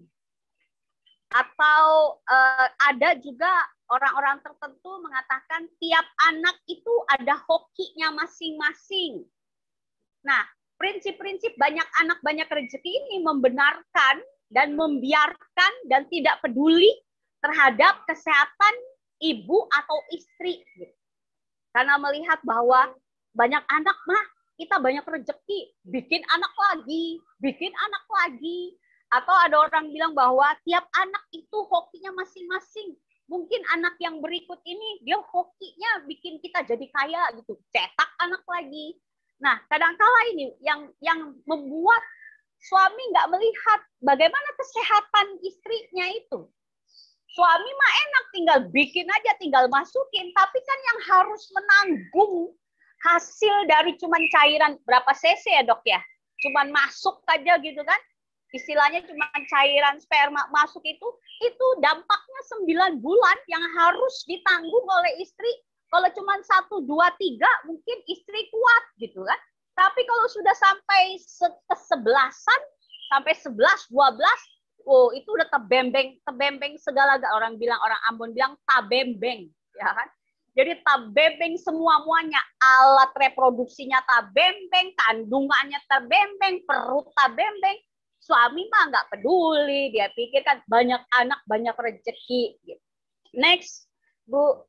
Atau uh, ada juga orang-orang tertentu mengatakan tiap anak itu ada hokinya masing-masing. Nah, prinsip-prinsip banyak anak, banyak rezeki ini membenarkan dan membiarkan dan tidak peduli terhadap kesehatan ibu atau istri. Karena melihat bahwa banyak anak mah, kita banyak rezeki, bikin anak lagi, bikin anak lagi. Atau ada orang bilang bahwa tiap anak itu hokinya masing-masing. Mungkin anak yang berikut ini, dia hokinya bikin kita jadi kaya gitu, cetak anak lagi. Nah, kadang-kala ini yang yang membuat suami nggak melihat bagaimana kesehatan istrinya itu. Suami mah enak, tinggal bikin aja, tinggal masukin. Tapi kan yang harus menanggung hasil dari cuman cairan berapa cc ya dok ya, cuman masuk aja gitu kan, istilahnya cuman cairan sperma masuk itu, itu dampaknya sembilan bulan yang harus ditanggung oleh istri. Kalau cuman satu, dua, tiga mungkin istri kuat gitu kan, tapi kalau sudah sampai kesebelasan, sampai sebelas, dua belas, oh itu udah tebembeng, tebembeng segala, orang bilang, orang Ambon bilang tabembeng, ya kan. Jadi tabembeng semua-muanya, alat reproduksinya tabembeng, kandungannya tabembeng, perut tabembeng. Suami mah nggak peduli, dia pikir kan banyak anak, banyak rezeki. Next, Bu.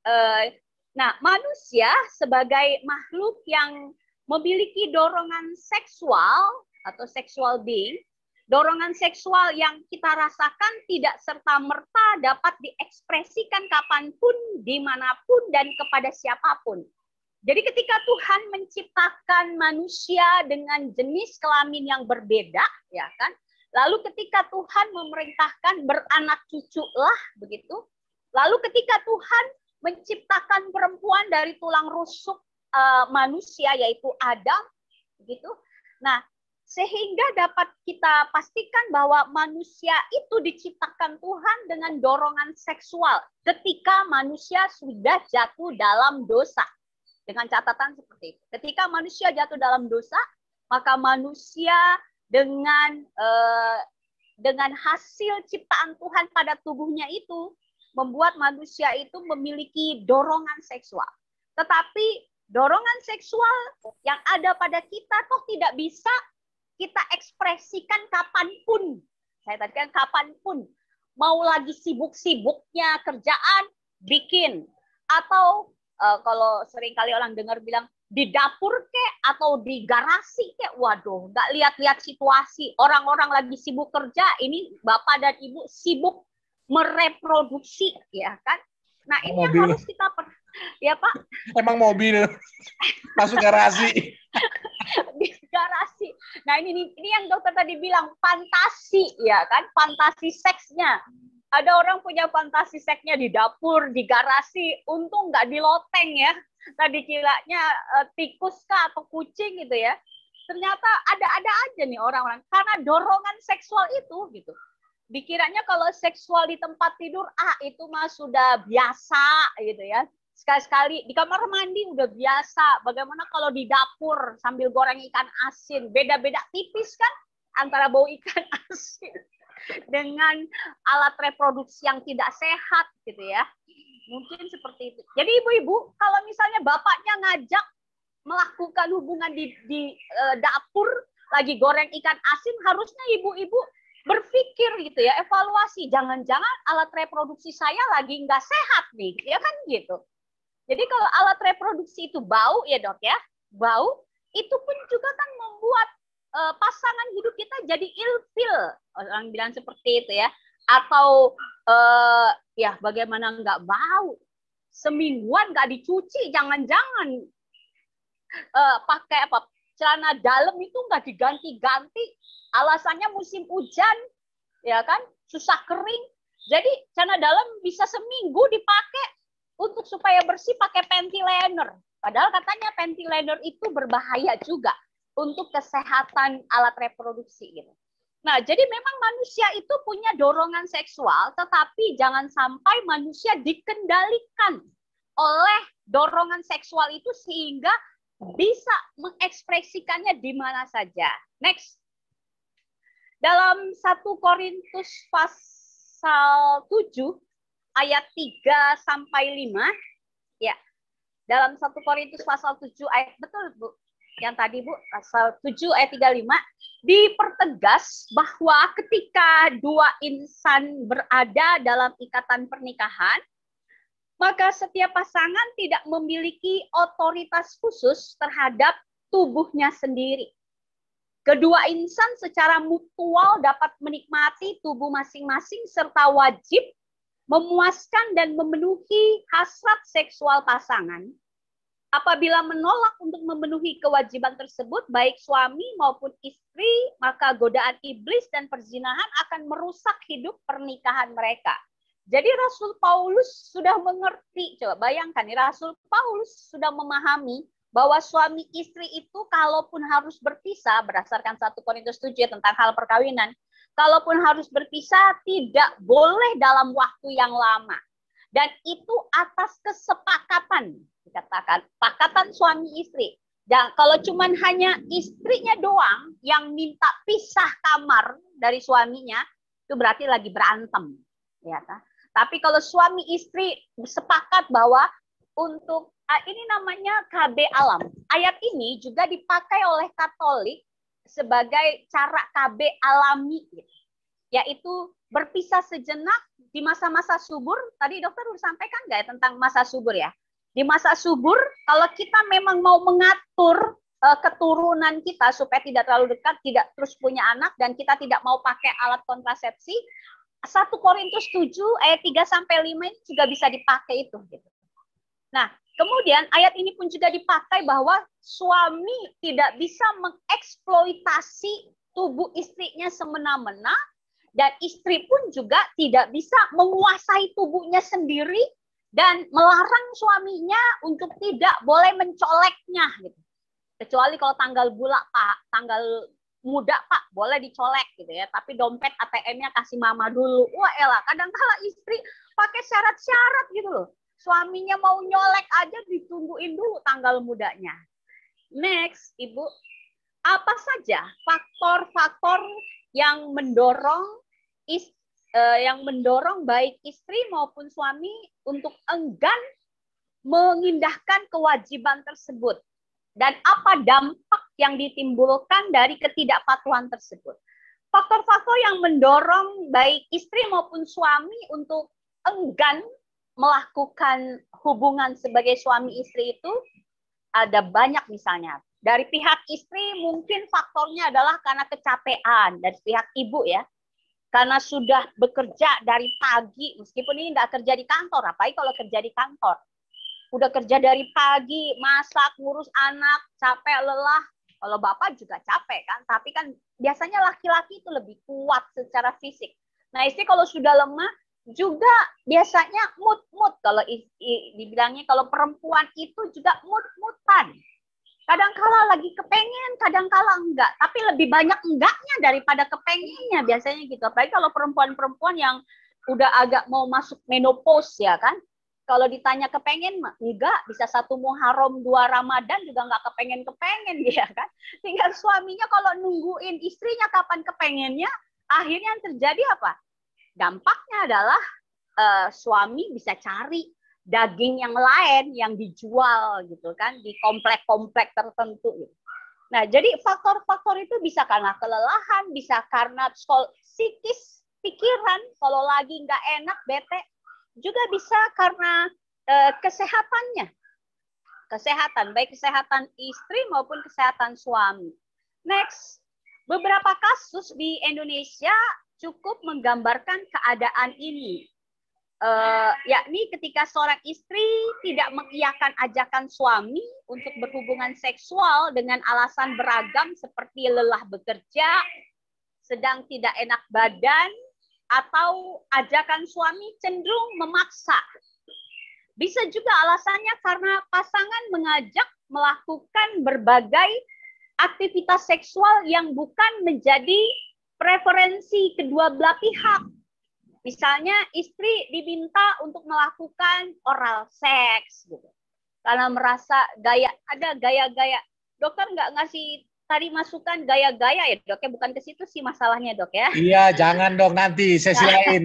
uh, nah manusia sebagai makhluk yang memiliki dorongan seksual atau sexual being, dorongan seksual yang kita rasakan tidak serta-merta dapat diekspresikan kapanpun, dimanapun, dan kepada siapapun. Jadi ketika Tuhan menciptakan manusia dengan jenis kelamin yang berbeda, ya kan? Lalu ketika Tuhan memerintahkan beranak cuculah, begitu. Lalu ketika Tuhan menciptakan perempuan dari tulang rusuk uh, manusia, yaitu Adam, begitu. Nah, sehingga dapat kita pastikan bahwa manusia itu diciptakan Tuhan dengan dorongan seksual ketika manusia sudah jatuh dalam dosa. Dengan catatan seperti itu. Ketika manusia jatuh dalam dosa, maka manusia dengan eh, dengan hasil ciptaan Tuhan pada tubuhnya itu membuat manusia itu memiliki dorongan seksual. Tetapi dorongan seksual yang ada pada kita toh tidak bisa kita ekspresikan kapanpun. Saya tadi kan kapanpun. Mau lagi sibuk-sibuknya kerjaan, bikin. Atau uh, kalau seringkali orang dengar bilang, di dapur kek, atau di garasi kek. Waduh, nggak lihat-lihat situasi. Orang-orang lagi sibuk kerja, ini Bapak dan Ibu sibuk mereproduksi. Ya kan? Nah ini mobil. Yang harus kita... Per ya Pak? Emang mobil. Masuk garasi. Di garasi. Nah ini ini yang dokter tadi bilang fantasi, ya kan, fantasi seksnya. Ada orang punya fantasi seksnya di dapur, di garasi, untung nggak di loteng ya. Tadi kiranya uh, tikus kah atau kucing gitu ya. Ternyata ada-ada aja nih orang-orang karena dorongan seksual itu gitu. Dikiranya kalau seksual di tempat tidur, ah itu mah sudah biasa gitu ya. Sekali-sekali di kamar mandi udah biasa. Bagaimana kalau di dapur sambil goreng ikan asin? Beda-beda tipis kan antara bau ikan asin dengan alat reproduksi yang tidak sehat gitu ya. Mungkin seperti itu. Jadi ibu-ibu, kalau misalnya bapaknya ngajak melakukan hubungan di, di uh, dapur, lagi goreng ikan asin, harusnya ibu-ibu berpikir gitu ya, evaluasi. Jangan-jangan alat reproduksi saya lagi nggak sehat nih, ya kan gitu. Jadi kalau alat reproduksi itu bau ya dok ya, bau itu pun juga kan membuat uh, pasangan hidup kita jadi ilfil. Orang bilang seperti itu ya. Atau uh, ya bagaimana nggak bau, semingguan nggak dicuci, jangan-jangan uh, pakai apa celana dalam itu nggak diganti-ganti, alasannya musim hujan, ya kan, susah kering. Jadi celana dalam bisa seminggu dipakai untuk supaya bersih pakai panty liner. Padahal katanya panty liner itu berbahaya juga untuk kesehatan alat reproduksi gitu. Nah, jadi memang manusia itu punya dorongan seksual, tetapi jangan sampai manusia dikendalikan oleh dorongan seksual itu sehingga bisa mengekspresikannya di mana saja. Next. Dalam satu Korintus pasal tujuh ayat tiga sampai lima, ya. Dalam satu Korintus pasal tujuh ayat, betul Bu, yang tadi Bu, pasal tujuh ayat tiga puluh lima, dipertegas bahwa ketika dua insan berada dalam ikatan pernikahan, maka setiap pasangan tidak memiliki otoritas khusus terhadap tubuhnya sendiri. Kedua insan secara mutual dapat menikmati tubuh masing-masing serta wajib memuaskan dan memenuhi hasrat seksual pasangan. Apabila menolak untuk memenuhi kewajiban tersebut, baik suami maupun istri, maka godaan iblis dan perzinahan akan merusak hidup pernikahan mereka. Jadi Rasul Paulus sudah mengerti, coba bayangkan, Rasul Paulus sudah memahami bahwa suami istri itu kalaupun harus berpisah, berdasarkan satu Korintus tujuh tentang hal perkawinan, kalaupun harus berpisah tidak boleh dalam waktu yang lama. Dan itu atas kesepakatan, dikatakan, sepakatan suami istri. Dan kalau cuman hanya istrinya doang yang minta pisah kamar dari suaminya, itu berarti lagi berantem. Ya, kan? Tapi kalau suami istri sepakat bahwa untuk, ini namanya K B alam. Ayat ini juga dipakai oleh Katolik sebagai cara K B alami, yaitu berpisah sejenak di masa-masa subur. Tadi dokter udah sampaikan nggak ya tentang masa subur ya? Di masa subur, kalau kita memang mau mengatur uh, keturunan kita supaya tidak terlalu dekat, tidak terus punya anak, dan kita tidak mau pakai alat kontrasepsi, satu Korintus tujuh ayat tiga sampai lima ini juga bisa dipakai itu. Gitu. Nah, kemudian ayat ini pun juga dipakai bahwa suami tidak bisa mengeksploitasi tubuh istrinya semena-mena, dan istri pun juga tidak bisa menguasai tubuhnya sendiri dan melarang suaminya untuk tidak boleh mencoleknya. Gitu. Kecuali kalau tanggal bulan Pak, tanggal muda Pak, boleh dicolek gitu ya. Tapi dompet A T M-nya kasih mama dulu. Wah elah, kadang-kala istri pakai syarat-syarat gitu loh. Suaminya mau nyolek aja ditungguin dulu tanggal mudanya. Next, Ibu. Apa saja faktor-faktor yang mendorong is, eh, yang mendorong baik istri maupun suami untuk enggan mengindahkan kewajiban tersebut? Dan apa dampak yang ditimbulkan dari ketidakpatuhan tersebut? Faktor-faktor yang mendorong baik istri maupun suami untuk enggan melakukan hubungan sebagai suami istri itu ada banyak misalnya. Dari pihak istri mungkin faktornya adalah karena kecapean, dari pihak ibu ya. Karena sudah bekerja dari pagi, meskipun ini nggak kerja di kantor, apalagi kalau kerja di kantor. Udah kerja dari pagi, masak, ngurus anak, capek, lelah. Kalau bapak juga capek kan, tapi kan biasanya laki-laki itu lebih kuat secara fisik. Nah istri kalau sudah lemah, juga biasanya mood-mood. Kalau dibilangnya kalau perempuan itu juga mood-moodan. Kadang-kala lagi kepengen, kadang-kala enggak. Tapi lebih banyak enggaknya daripada kepengennya biasanya gitu. Apalagi kalau perempuan-perempuan yang udah agak mau masuk menopause ya kan. Kalau ditanya kepengen, enggak. Bisa satu Muharram, dua Ramadan juga enggak kepengen-kepengen ya kan. Tinggal suaminya kalau nungguin istrinya kapan kepengennya, akhirnya yang terjadi apa? Dampaknya adalah uh, suami bisa cari daging yang lain yang dijual gitu kan di komplek-komplek tertentu. Gitu. Nah, jadi faktor-faktor itu bisa karena kelelahan, bisa karena psikis, pikiran, kalau lagi nggak enak, bete, juga bisa karena uh, kesehatannya. Kesehatan, baik kesehatan istri maupun kesehatan suami. Next, beberapa kasus di Indonesia cukup menggambarkan keadaan ini. Uh, yakni ketika seorang istri tidak mengiyakan ajakan suami untuk berhubungan seksual dengan alasan beragam seperti lelah bekerja, sedang tidak enak badan, atau ajakan suami cenderung memaksa. Bisa juga alasannya karena pasangan mengajak melakukan berbagai aktivitas seksual yang bukan menjadi preferensi kedua belah pihak. Misalnya istri diminta untuk melakukan oral seks gitu. Karena merasa gaya, ada gaya-gaya. Dokter nggak ngasih tadi masukan gaya-gaya ya dok ya, bukan ke situ sih masalahnya dok ya. Iya, jangan dong nanti sesi lain.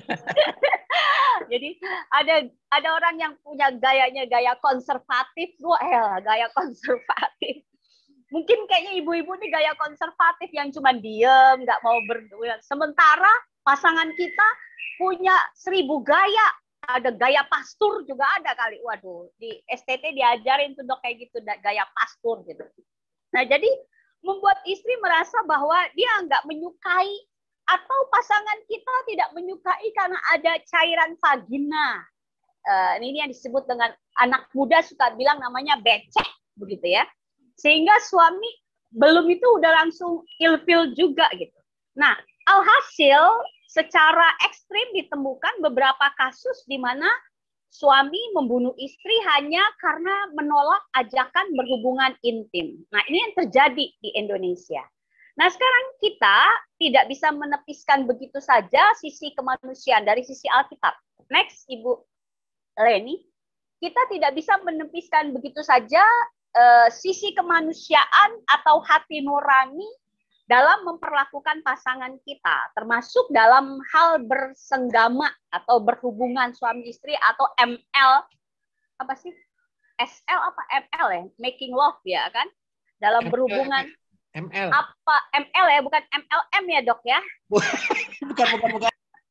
Jadi ada ada orang yang punya gayanya gaya konservatif, wah gaya konservatif. Mungkin kayaknya ibu-ibu ini gaya konservatif yang cuma diem, nggak mau berdua. Sementara pasangan kita punya seribu gaya. Ada gaya pastur juga ada kali. Waduh, di S T T diajarin tuh dok kayak gitu, gaya pastur gitu. Nah jadi membuat istri merasa bahwa dia nggak menyukai atau pasangan kita tidak menyukai karena ada cairan vagina. Uh, ini yang disebut dengan anak muda suka bilang namanya becek, begitu ya. Sehingga suami belum itu udah langsung ilfil juga gitu. Nah, alhasil secara ekstrim ditemukan beberapa kasus di mana suami membunuh istri hanya karena menolak ajakan berhubungan intim. Nah, ini yang terjadi di Indonesia. Nah, sekarang kita tidak bisa menepiskan begitu saja sisi kemanusiaan dari sisi Alkitab. Next, Ibu Leni. Kita tidak bisa menepiskan begitu saja Uh, sisi kemanusiaan atau hati nurani dalam memperlakukan pasangan kita, termasuk dalam hal bersenggama atau berhubungan suami istri atau M L, apa sih? S L apa M L ya? Making love ya kan? Dalam berhubungan M L. Apa M L ya? Bukan M L M ya dok ya? Bukan, bukan, bukan.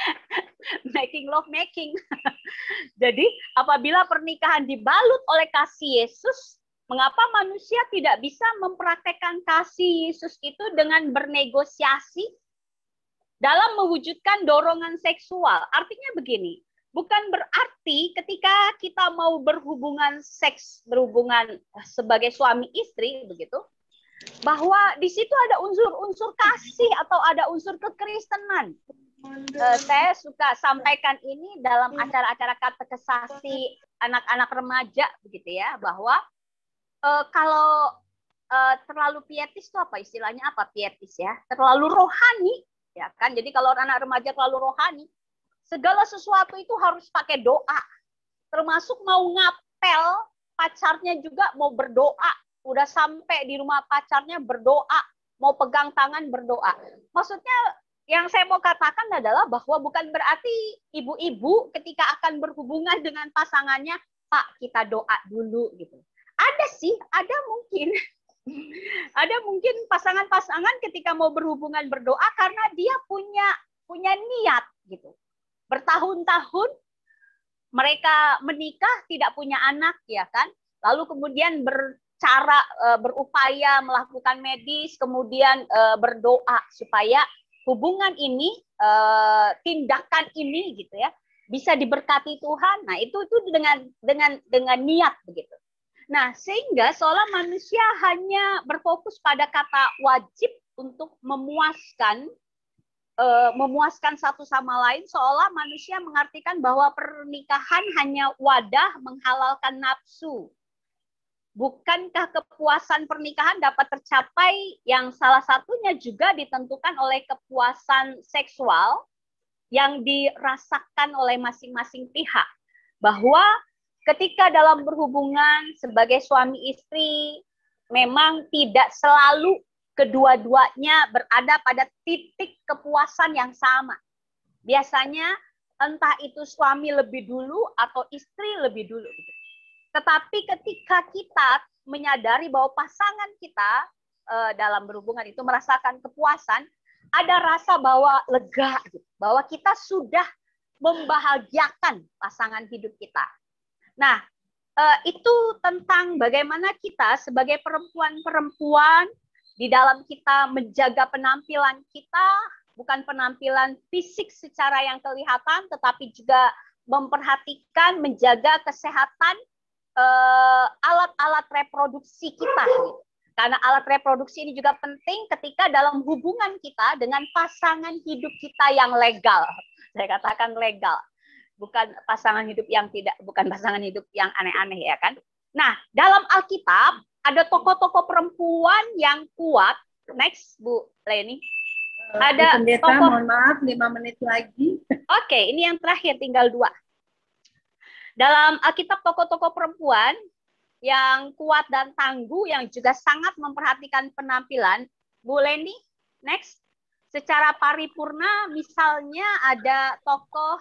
making love making. Jadi apabila pernikahan dibalut oleh kasih Yesus, mengapa manusia tidak bisa mempraktekkan kasih Yesus itu dengan bernegosiasi dalam mewujudkan dorongan seksual? Artinya begini, bukan berarti ketika kita mau berhubungan seks, berhubungan sebagai suami istri begitu, bahwa di situ ada unsur-unsur kasih atau ada unsur kekristenan. Uh, saya suka sampaikan ini dalam acara-acara katekesasi anak-anak remaja begitu ya, bahwa uh, kalau uh, terlalu pietis itu apa istilahnya, apa pietis ya, terlalu rohani ya kan. Jadi kalau anak remaja terlalu rohani, segala sesuatu itu harus pakai doa, termasuk mau ngapel pacarnya juga mau berdoa, udah sampai di rumah pacarnya berdoa, mau pegang tangan berdoa. Maksudnya yang saya mau katakan adalah bahwa bukan berarti ibu-ibu ketika akan berhubungan dengan pasangannya, Pak, kita doa dulu gitu. Ada sih, ada mungkin. Ada mungkin pasangan-pasangan ketika mau berhubungan berdoa karena dia punya punya niat gitu. Bertahun-tahun mereka menikah tidak punya anak ya kan. Lalu kemudian bercara berupaya melakukan medis, kemudian berdoa supaya hubungan ini, uh, tindakan ini gitu ya, bisa diberkati Tuhan. Nah, itu itu dengan dengan dengan niat begitu. Nah, sehingga seolah manusia hanya berfokus pada kata wajib untuk memuaskan uh, memuaskan satu sama lain, seolah manusia mengartikan bahwa pernikahan hanya wadah menghalalkan nafsu. Bukankah kepuasan pernikahan dapat tercapai yang salah satunya juga ditentukan oleh kepuasan seksual yang dirasakan oleh masing-masing pihak? Bahwa ketika dalam berhubungan sebagai suami istri, memang tidak selalu kedua-duanya berada pada titik kepuasan yang sama. Biasanya entah itu suami lebih dulu atau istri lebih dulu. Tetapi ketika kita menyadari bahwa pasangan kita uh, dalam berhubungan itu merasakan kepuasan, ada rasa bahwa lega, bahwa kita sudah membahagiakan pasangan hidup kita. Nah, uh, itu tentang bagaimana kita sebagai perempuan-perempuan di dalam kita menjaga penampilan kita, bukan penampilan fisik secara yang kelihatan, tetapi juga memperhatikan, menjaga kesehatan alat-alat reproduksi kita. Karena alat reproduksi ini juga penting ketika dalam hubungan kita dengan pasangan hidup kita yang legal. Saya katakan legal. Bukan pasangan hidup yang tidak, bukan pasangan hidup yang aneh-aneh ya kan. Nah, dalam Alkitab ada tokoh-tokoh perempuan yang kuat. Next, Bu Leni. Ada Pendeta, tokoh, mohon maaf, lima menit lagi. Oke, ini yang terakhir, tinggal dua. Dalam Alkitab tokoh-tokoh perempuan yang kuat dan tangguh yang juga sangat memperhatikan penampilan. Bu Leni, next. Secara paripurna misalnya ada tokoh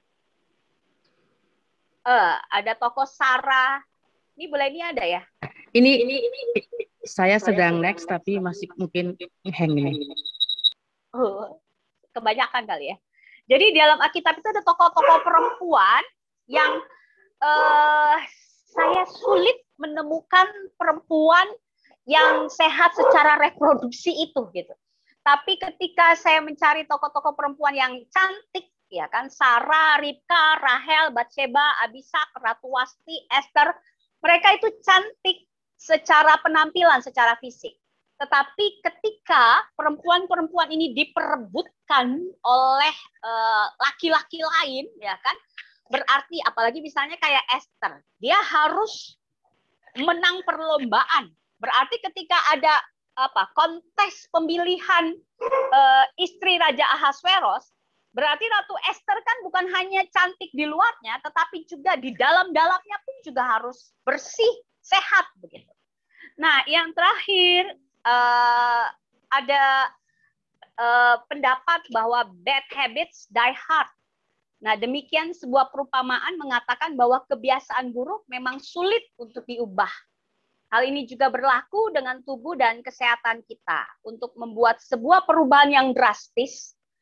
uh, ada tokoh Sarah. Ini Bu Leni ada ya? Ini ini ini saya sedang next tapi masih mungkin hang ini. Oh, kebanyakan kali ya. Jadi di dalam Alkitab itu ada tokoh-tokoh perempuan yang Uh, saya sulit menemukan perempuan yang sehat secara reproduksi itu gitu. Tapi ketika saya mencari tokoh-tokoh perempuan yang cantik, ya kan, Sarah, Ribka, Rahel, Batseba, Abisak, Ratu Wasti, Esther, mereka itu cantik secara penampilan, secara fisik. Tetapi ketika perempuan-perempuan ini diperebutkan oleh laki-laki uh, lain, ya kan, berarti apalagi misalnya kayak Esther, dia harus menang perlombaan. Berarti ketika ada apa kontes pemilihan uh, istri Raja Ahasveros, berarti Ratu Esther kan bukan hanya cantik di luarnya, tetapi juga di dalam-dalamnya pun juga harus bersih, sehat begitu. Nah, yang terakhir uh, ada uh, pendapat bahwa bad habits die hard. Nah, demikian sebuah perumpamaan mengatakan bahwa kebiasaan buruk memang sulit untuk diubah. Hal ini juga berlaku dengan tubuh dan kesehatan kita. Untuk membuat sebuah perubahan yang drastis,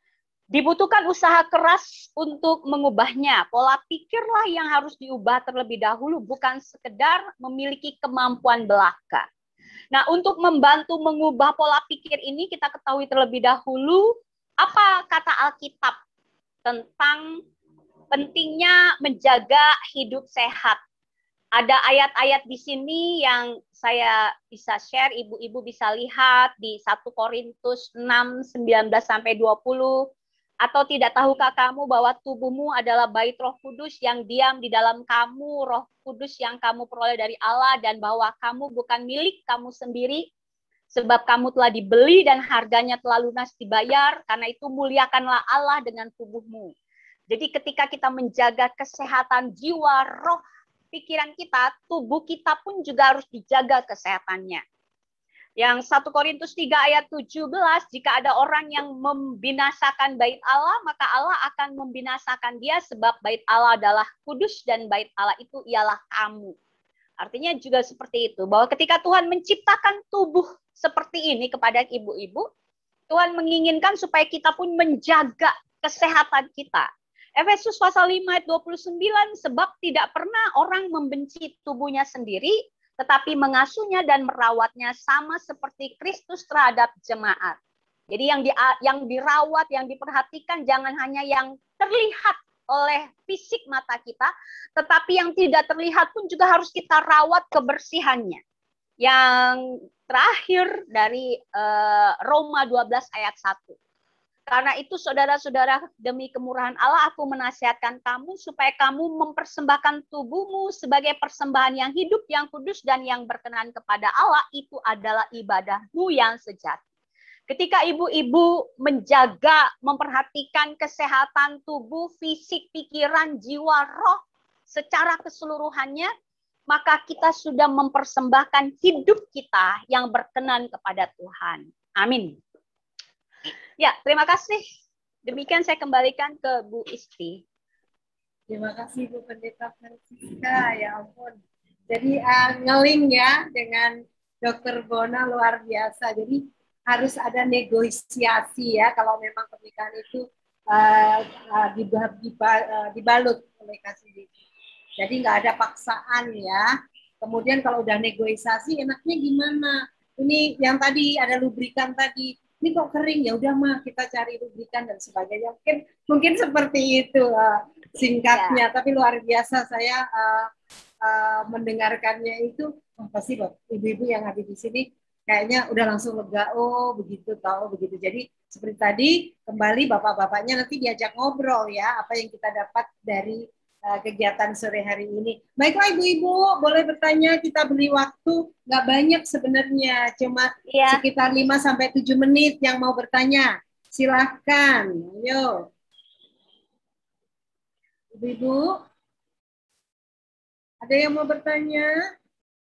Dibutuhkan usaha keras untuk mengubahnya. Pola pikirlah yang harus diubah terlebih dahulu, bukan sekedar memiliki kemampuan belaka. Nah, untuk membantu mengubah pola pikir ini, kita ketahui terlebih dahulu apa kata Alkitab tentang pentingnya menjaga hidup sehat. Ada ayat-ayat di sini yang saya bisa share, ibu-ibu bisa lihat di satu Korintus enam, sembilan belas sampai dua puluh. Atau tidak tahukah kamu bahwa tubuhmu adalah bait Roh Kudus yang diam di dalam kamu, Roh Kudus yang kamu peroleh dari Allah, dan bahwa kamu bukan milik kamu sendiri, sebab kamu telah dibeli dan harganya telah lunas dibayar, karena itu muliakanlah Allah dengan tubuhmu. Jadi ketika kita menjaga kesehatan jiwa, roh, pikiran kita, tubuh kita pun juga harus dijaga kesehatannya. Yang satu Korintus tiga ayat tujuh belas, jika ada orang yang membinasakan bait Allah, maka Allah akan membinasakan dia, sebab bait Allah adalah kudus dan bait Allah itu ialah kamu. Artinya juga seperti itu, bahwa ketika Tuhan menciptakan tubuh seperti ini kepada ibu-ibu, Tuhan menginginkan supaya kita pun menjaga kesehatan kita. Efesus pasal lima ayat dua puluh sembilan, sebab tidak pernah orang membenci tubuhnya sendiri, tetapi mengasuhnya dan merawatnya sama seperti Kristus terhadap jemaat. Jadi yang di, yang dirawat, yang diperhatikan jangan hanya yang terlihat oleh fisik mata kita, tetapi yang tidak terlihat pun juga harus kita rawat kebersihannya. Yang terakhir dari uh, Roma dua belas ayat satu. Karena itu saudara-saudara, demi kemurahan Allah aku menasihatkan kamu supaya kamu mempersembahkan tubuhmu sebagai persembahan yang hidup, yang kudus, dan yang berkenan kepada Allah. Itu adalah ibadahmu yang sejati. Ketika ibu-ibu menjaga, memperhatikan kesehatan tubuh, fisik, pikiran, jiwa, roh secara keseluruhannya, maka kita sudah mempersembahkan hidup kita yang berkenan kepada Tuhan. Amin. Ya, terima kasih. Demikian saya kembalikan ke Bu Isti. Terima kasih Bu Pendeta Francisca, ya ampun. Jadi uh, ngeling ya dengan Dokter Bona luar biasa. Jadi harus ada negosiasi ya kalau memang pernikahan itu uh, uh, dibalut oleh kasih. Jadi nggak ada paksaan ya. Kemudian kalau udah negosiasi enaknya gimana? Ini yang tadi ada lubrikan tadi. Ini kok kering, ya udah mah kita cari lubrikan dan sebagainya. Mungkin mungkin seperti itu uh, singkatnya, ya. Tapi luar biasa saya uh, uh, mendengarkannya itu. Oh, pasti buat ibu-ibu yang ada di sini kayaknya udah langsung lega, oh begitu, tahu begitu. Jadi seperti tadi kembali bapak-bapaknya nanti diajak ngobrol ya apa yang kita dapat dari uh, kegiatan sore hari ini. Baiklah ibu-ibu, boleh bertanya, kita beri waktu nggak banyak sebenarnya, cuma ya. Sekitar lima sampai tujuh menit yang mau bertanya. Silahkan, ayo. Ibu-ibu, ada yang mau bertanya?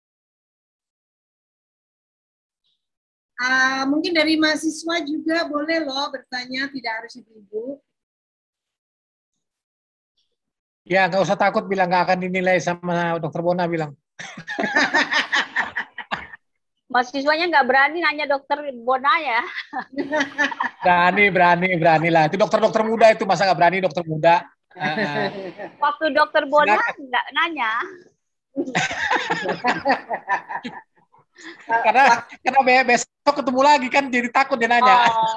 Uh, mungkin dari mahasiswa juga boleh loh bertanya, tidak harus ibu-ibu. Ya, nggak usah takut bilang nggak akan dinilai sama Dokter Bona bilang. Mahasiswanya nggak berani nanya Dokter Bona ya? Berani, berani, berani lah. Itu dokter-dokter muda itu, masa nggak berani dokter muda? Uh, Waktu Dokter Bona nggak nanya. karena karena besok ketemu lagi kan, jadi takut dia nanya. Oh.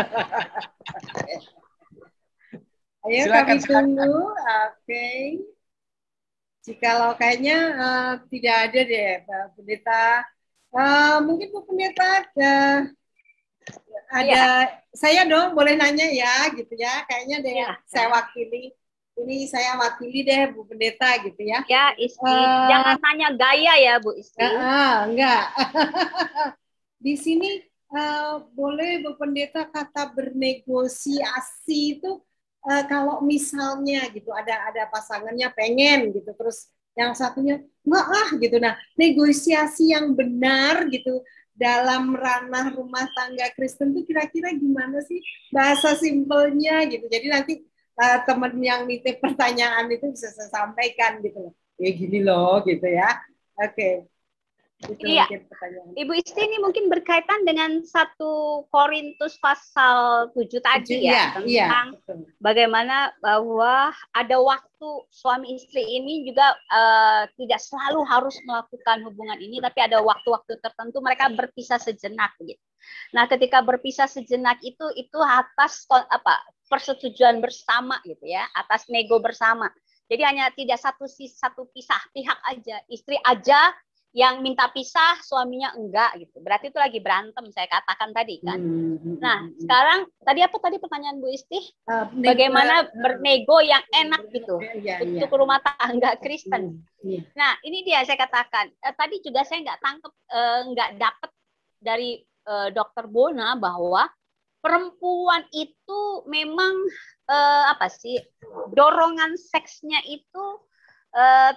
Ayo silakan, kami tunggu. Oke. Okay. Jikalau kayaknya uh, tidak ada deh, Pak Pendeta. Uh, mungkin Bu Pendeta ada, ada ya. Saya dong boleh nanya ya, gitu ya. Kayaknya deh ya. Saya wakili. Ini saya wakili deh Bu Pendeta gitu ya. Ya, Isti. Uh, Jangan tanya gaya ya Bu Isti. Uh, enggak. Di sini uh, boleh Bu Pendeta kata bernegosiasi itu. Uh, kalau misalnya gitu ada ada pasangannya pengen gitu, terus yang satunya enggak ah gitu, nah negosiasi yang benar gitu dalam ranah rumah tangga Kristen itu kira-kira gimana sih bahasa simpelnya gitu, jadi nanti uh, teman yang nitip pertanyaan itu bisa saya sampaikan gitu loh, ya gini loh gitu ya. Oke, okay. Itu Iya, mungkin pertanyaan. Ibu Isti ini mungkin berkaitan dengan satu Korintus pasal tujuh tadi ya, Iya, iya, tentang betul. bagaimana bahwa ada waktu suami istri ini juga eh, tidak selalu harus melakukan hubungan ini, tapi ada waktu-waktu tertentu mereka berpisah sejenak gitu. Nah, ketika berpisah sejenak itu itu atas kon- apa persetujuan bersama gitu ya, atas nego bersama. Jadi hanya tidak satu sis- satu pisah pihak aja, istri aja yang minta pisah, suaminya enggak gitu. Berarti itu lagi berantem, saya katakan tadi kan. Hmm. Nah, sekarang tadi apa tadi pertanyaan Bu Isti? Uh, Bagaimana nego- bernego yang enak gitu Iya, iya. untuk rumah tangga Kristen. Iya. Nah, ini dia saya katakan. Eh, tadi juga saya nggak tangkep, eh, nggak dapet dari eh, Dokter Bona bahwa perempuan itu memang eh, apa sih dorongan seksnya itu eh,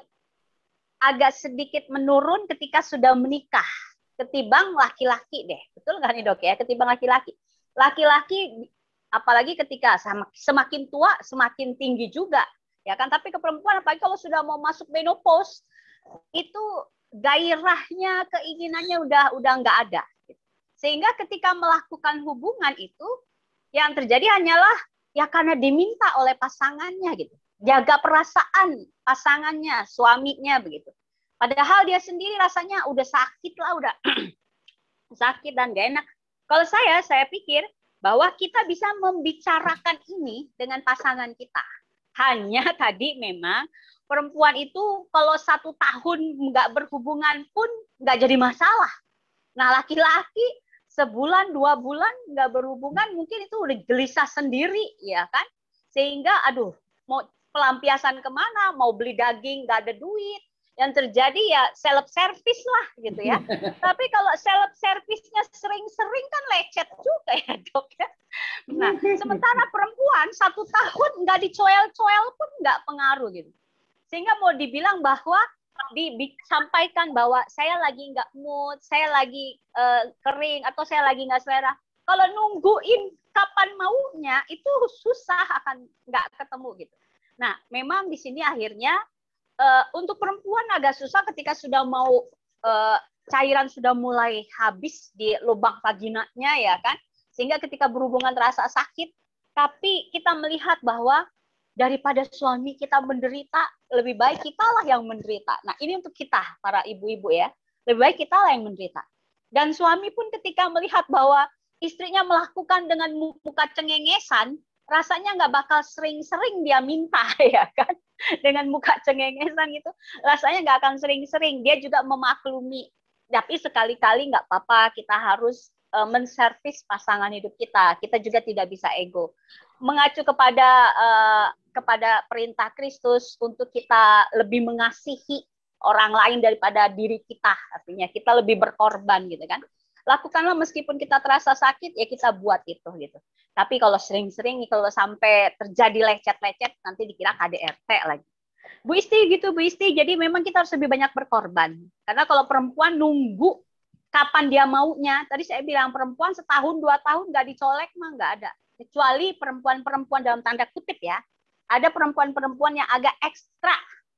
agak sedikit menurun ketika sudah menikah ketimbang laki-laki deh, betul nggak nih dok ya? Ketimbang laki-laki, laki-laki apalagi ketika sama- semakin tua semakin tinggi juga, ya kan? Tapi ke perempuan apalagi kalau sudah mau masuk menopause itu gairahnya, keinginannya udah udah nggak ada. Sehingga ketika melakukan hubungan itu yang terjadi hanyalah ya karena diminta oleh pasangannya gitu. Jaga perasaan pasangannya, suaminya begitu. Padahal dia sendiri rasanya udah sakit lah, udah sakit dan gak enak. Kalau saya, saya pikir bahwa kita bisa membicarakan ini dengan pasangan kita. Hanya tadi memang perempuan itu kalau satu tahun nggak berhubungan pun nggak jadi masalah. Nah laki-laki sebulan dua bulan nggak berhubungan mungkin itu udah gelisah sendiri, ya kan? Sehingga aduh mau pelampiasan kemana, mau beli daging nggak ada duit, yang terjadi ya self service lah gitu ya. Tapi kalau self service-nya sering-sering kan lecet juga ya dok ya. Nah sementara perempuan satu tahun nggak dicoel-coel pun nggak pengaruh gitu. Sehingga mau dibilang bahwa disampaikan bahwa saya lagi nggak mood, saya lagi uh, kering atau saya lagi nggak selera. Kalau nungguin kapan maunya itu susah, akan nggak ketemu gitu. Nah, memang di sini akhirnya uh, untuk perempuan agak susah ketika sudah mau uh, cairan sudah mulai habis di lubang vaginanya ya kan, sehingga ketika berhubungan terasa sakit. Tapi kita melihat bahwa daripada suami kita menderita, lebih baik kitalah yang menderita. Nah, ini untuk kita para ibu-ibu ya, lebih baik kitalah yang menderita. Dan suami pun ketika melihat bahwa istrinya melakukan dengan muka cengengesan, rasanya nggak bakal sering-sering dia minta ya kan, dengan muka cengengesan itu rasanya nggak akan sering-sering, dia juga memaklumi. Tapi sekali-kali nggak apa-apa, kita harus uh, menservis pasangan hidup kita, kita juga tidak bisa ego. Mengacu kepada uh, kepada perintah Kristus untuk kita lebih mengasihi orang lain daripada diri kita, artinya kita lebih berkorban gitu kan. Lakukanlah meskipun kita terasa sakit, ya kita buat itu gitu. Tapi kalau sering-sering, kalau sampai terjadi lecet-lecet, nanti dikira K D R T lagi. Bu Isti gitu, Bu Isti. Jadi memang kita harus lebih banyak berkorban. Karena kalau perempuan nunggu kapan dia maunya, tadi saya bilang perempuan setahun, dua tahun nggak dicolek mah nggak ada. Kecuali perempuan-perempuan dalam tanda kutip ya. Ada perempuan-perempuan yang agak ekstra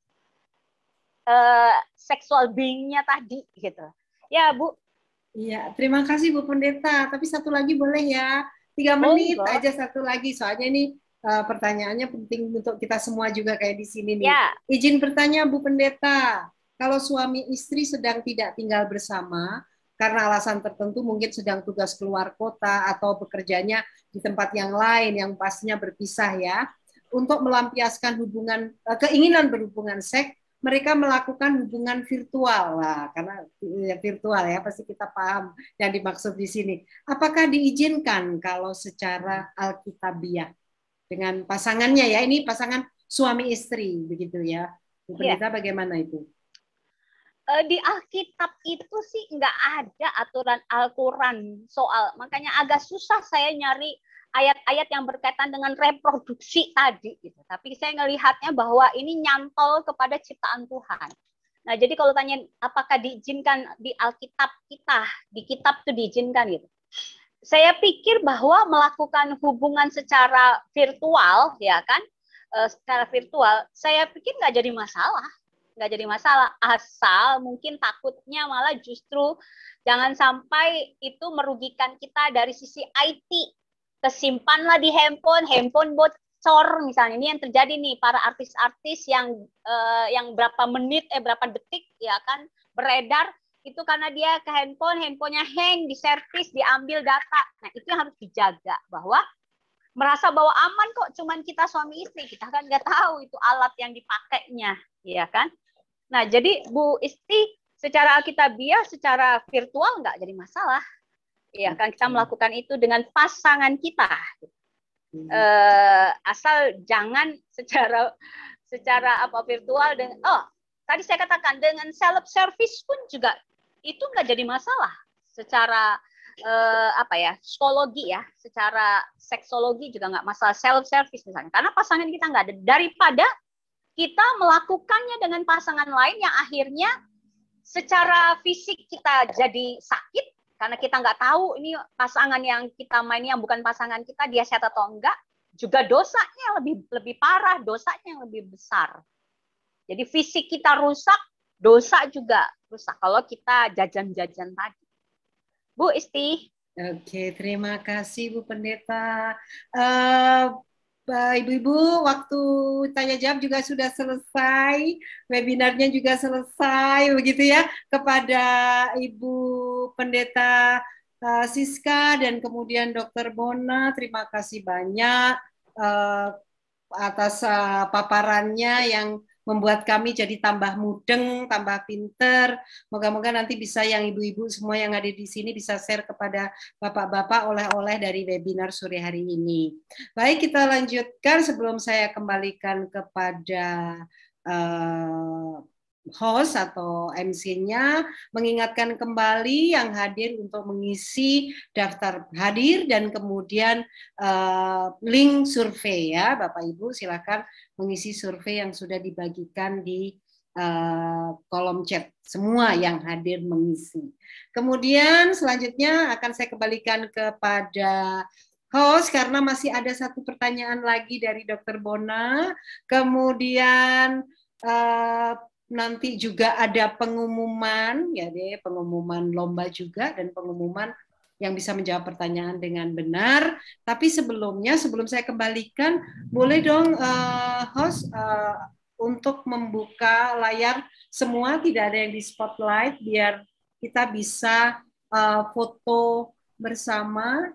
uh, seksual being-nya tadi gitu. Ya Bu. Iya, terima kasih Bu Pendeta. Tapi satu lagi boleh ya? Tiga menit oh, aja satu lagi. Soalnya ini uh, pertanyaannya penting untuk kita semua juga kayak di sini nih. Ya. Izin bertanya Bu Pendeta. Kalau suami istri sedang tidak tinggal bersama, karena alasan tertentu mungkin sedang tugas keluar kota atau bekerjanya di tempat yang lain yang pastinya berpisah ya. Untuk melampiaskan hubungan, uh, keinginan berhubungan seks, mereka melakukan hubungan virtual lah, karena ya, virtual ya pasti kita paham yang dimaksud di sini. Apakah diizinkan kalau secara alkitabiah dengan pasangannya ya, ini pasangan suami istri begitu ya, Bu Pendeta, ya. Bagaimana itu? Di Alkitab itu sih nggak ada aturan Al-Quran soal, makanya agak susah saya nyari ayat-ayat yang berkaitan dengan reproduksi tadi gitu. Tapi saya ngelihatnya bahwa ini nyantol kepada ciptaan Tuhan. Nah, jadi kalau tanya apakah diizinkan di Alkitab kita, di kitab itu diizinkan gitu. Saya pikir bahwa melakukan hubungan secara virtual, ya kan, secara virtual, saya pikir nggak jadi masalah. nggak jadi masalah. Asal mungkin takutnya malah justru jangan sampai itu merugikan kita dari sisi I T. Kesimpanlah di handphone, handphone bocor misalnya. Ini yang terjadi nih, para artis-artis yang eh, yang berapa menit, eh berapa detik ya kan beredar, itu karena dia ke handphone, handphonenya hang, diservis, diambil data. Nah itu yang harus dijaga, bahwa merasa bahwa aman kok, cuman kita suami istri, kita kan nggak tahu itu alat yang dipakainya, ya kan? Nah, jadi Bu Isti, secara alkitabiah, secara virtual nggak jadi masalah. Ya kan, kita melakukan itu dengan pasangan kita. Eh, asal jangan secara secara apa virtual dengan, oh, tadi saya katakan dengan self service pun juga itu nggak jadi masalah. Secara eh, apa ya, psikologi ya, secara seksologi juga nggak masalah self service misalnya. Karena pasangan kita nggak ada, daripada kita melakukannya dengan pasangan lain yang akhirnya secara fisik kita jadi sakit karena kita nggak tahu ini pasangan yang kita main yang bukan pasangan kita, dia sehat atau enggak, juga dosanya lebih lebih parah, dosanya yang lebih besar. Jadi fisik kita rusak, dosa juga rusak kalau kita jajan-jajan tadi. Bu Isti. Oke, terima kasih Bu Pendeta. Uh, Ibu-ibu, waktu tanya jawab juga sudah selesai, webinarnya juga selesai, begitu ya. Kepada Ibu Pendeta uh, Siska dan kemudian Dokter Bona, terima kasih banyak uh, atas uh, paparannya yang membuat kami jadi tambah mudeng, tambah pinter. Moga-moga nanti bisa yang ibu-ibu semua yang ada di sini bisa share kepada bapak-bapak oleh-oleh dari webinar sore hari ini. Baik, kita lanjutkan sebelum saya kembalikan kepada uh, host atau M C-nya, mengingatkan kembali yang hadir untuk mengisi daftar hadir dan kemudian uh, link survei ya, Bapak Ibu silakan mengisi survei yang sudah dibagikan di uh, kolom chat, semua yang hadir mengisi. Kemudian selanjutnya akan saya kembalikan kepada host karena masih ada satu pertanyaan lagi dari Dokter Bona. Kemudian uh, nanti juga ada pengumuman ya deh, pengumuman lomba juga dan pengumuman yang bisa menjawab pertanyaan dengan benar. Tapi sebelumnya, sebelum saya kembalikan, boleh dong uh, host uh, untuk membuka layar semua, tidak ada yang di spotlight, biar kita bisa uh, foto bersama.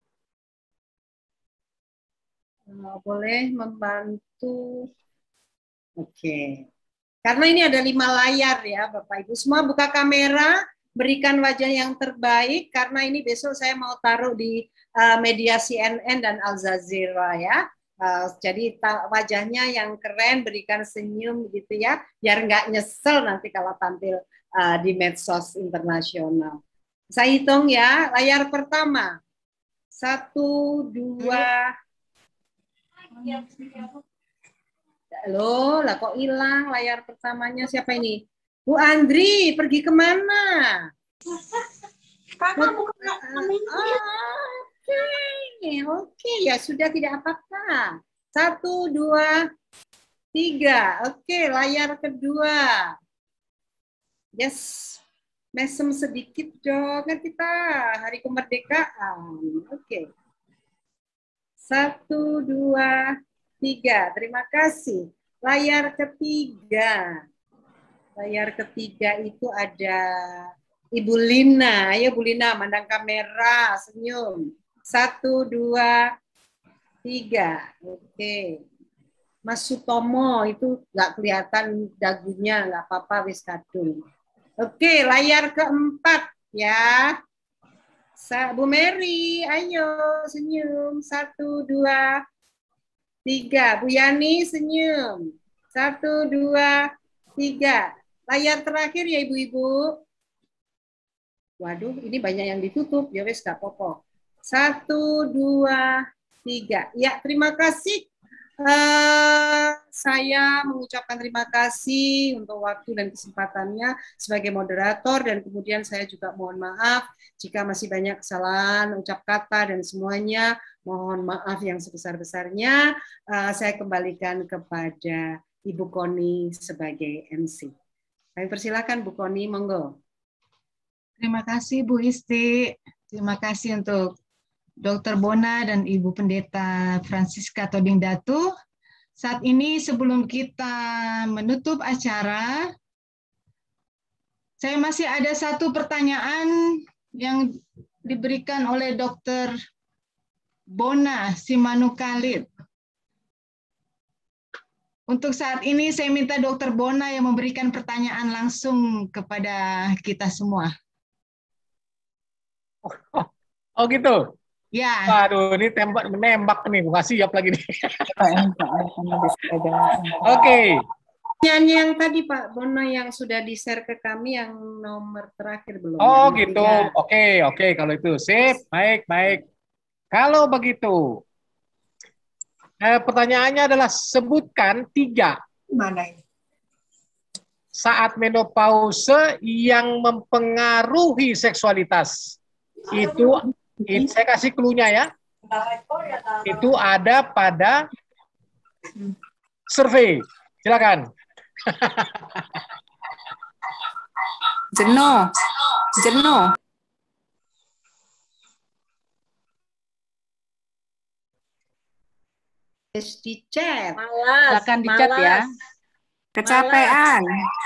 Uh, boleh membantu? Oke. Okay. Karena ini ada lima layar ya Bapak Ibu. Semua buka kamera, berikan wajah yang terbaik karena ini besok saya mau taruh di uh, media C N N dan Al Jazeera ya. Uh, jadi wajahnya yang keren, berikan senyum gitu ya, biar nggak nyesel nanti kalau tampil uh, di medsos internasional. Saya hitung ya, layar pertama. Satu, dua. Halo, lah kok hilang layar pertamanya, siapa ini? Bu Andri, pergi kemana? Kakak bukan. Oke, oke, ya sudah tidak apa-apa. Satu, dua, tiga. Oke, layar kedua. Yes, mesem sedikit dong, kan kita hari kemerdekaan. Oke. Satu, dua, tiga. Terima kasih. Layar ketiga. Layar ketiga itu ada Ibu Lina. Ayo Bu Lina, mandang kamera, senyum. Satu, dua, tiga. Oke. Mas Sutomo itu nggak kelihatan dagunya, nggak apa-apa, wis kadung. Oke, layar keempat ya. Bu Mary, ayo senyum. Satu, dua, tiga. Bu Yani senyum. Satu, dua, tiga. Layar terakhir ya ibu-ibu. Waduh, ini banyak yang ditutup. Ya wes gak apa-apa. Satu, dua, tiga. Ya, terima kasih. Uh, saya mengucapkan terima kasih untuk waktu dan kesempatannya sebagai moderator, dan kemudian saya juga mohon maaf jika masih banyak kesalahan ucap kata dan semuanya. Mohon maaf yang sebesar-besarnya. Uh, saya kembalikan kepada Ibu Koni sebagai M C. Kami persilakan Bu Koni, monggo. Terima kasih Bu Isti. Terima kasih untuk Dokter Bona dan Ibu Pendeta Francisca Tobing Datu. Saat ini sebelum kita menutup acara, saya masih ada satu pertanyaan yang diberikan oleh Dokter Bona Simanukhalid. Untuk saat ini saya minta Dokter Bona yang memberikan pertanyaan langsung kepada kita semua. Oh, oh gitu? Ya. Waduh, ini tembak menembak nih, bukan siap lagi nih. Oke. Nyanyi yang tadi Pak Bono yang sudah di-share ke kami yang nomor terakhir belum? Oh gitu, oke oke kalau itu sip, baik baik. Kalau begitu, eh, pertanyaannya adalah sebutkan tiga Mana ini? saat menopause yang mempengaruhi seksualitas. Itu, itu saya kasih clue-nya ya. Itu ada pada survei. Silakan. Jenuh. Jenuh. Di chat. Malas. Silakan di chat ya. Kecapean.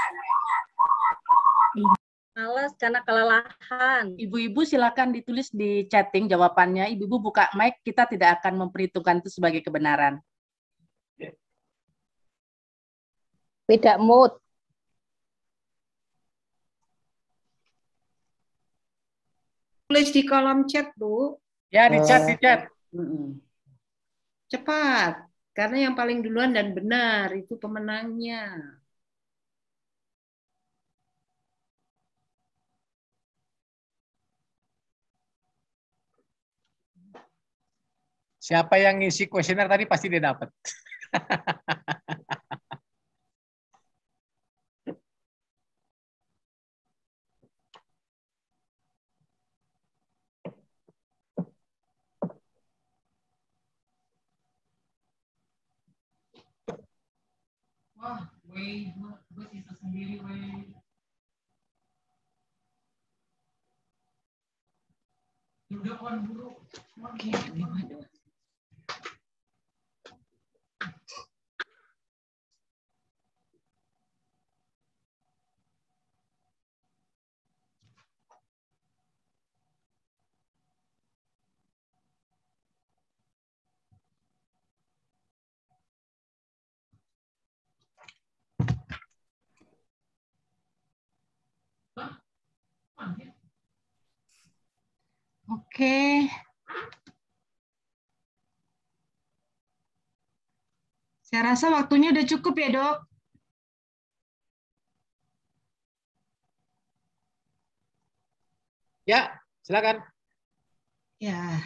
Malas karena kelelahan. Ibu-ibu silakan ditulis di chatting jawabannya. Ibu-ibu buka mic, kita tidak akan memperhitungkan itu sebagai kebenaran. Beda mood. Tulis di kolom chat, Bu. Ya, di chat, di chat. Cepat, karena yang paling duluan dan benar itu pemenangnya. Siapa yang ngisi kuesioner tadi pasti dia dapat. Wah, weh, buat itu sendiri, weh. Udah kan buruk. Oke, gimana? Oke. Saya rasa waktunya udah cukup ya, Dok. Ya, silakan. Ya.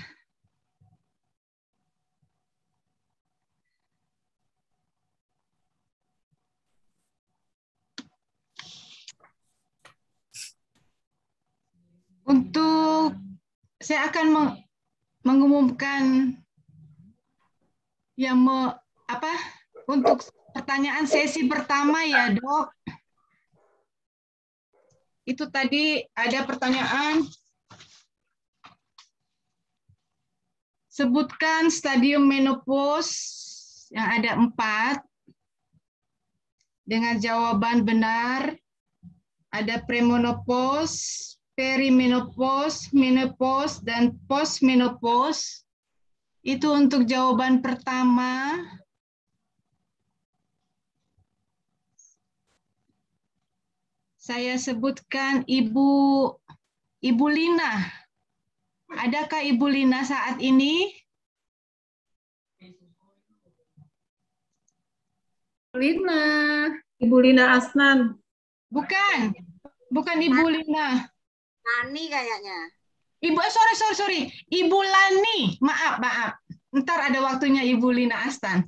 Untuk saya akan meng mengumumkan yang me, apa untuk pertanyaan sesi pertama ya, Dok. Itu tadi ada pertanyaan, sebutkan stadium menopause yang ada empat dengan jawaban benar. Ada premenopause, perimenopause, menopause, dan postmenopause. Itu untuk jawaban pertama. Saya sebutkan Ibu Ibu Lina. Adakah Ibu Lina saat ini? Lina. Ibu Lina Asnan. Bukan. Bukan Ibu Lina. Nani kayaknya. Ibu, eh, sorry, sorry, sorry. Ibu Lani. Maaf, maaf. Ntar ada waktunya Ibu Lina Astan.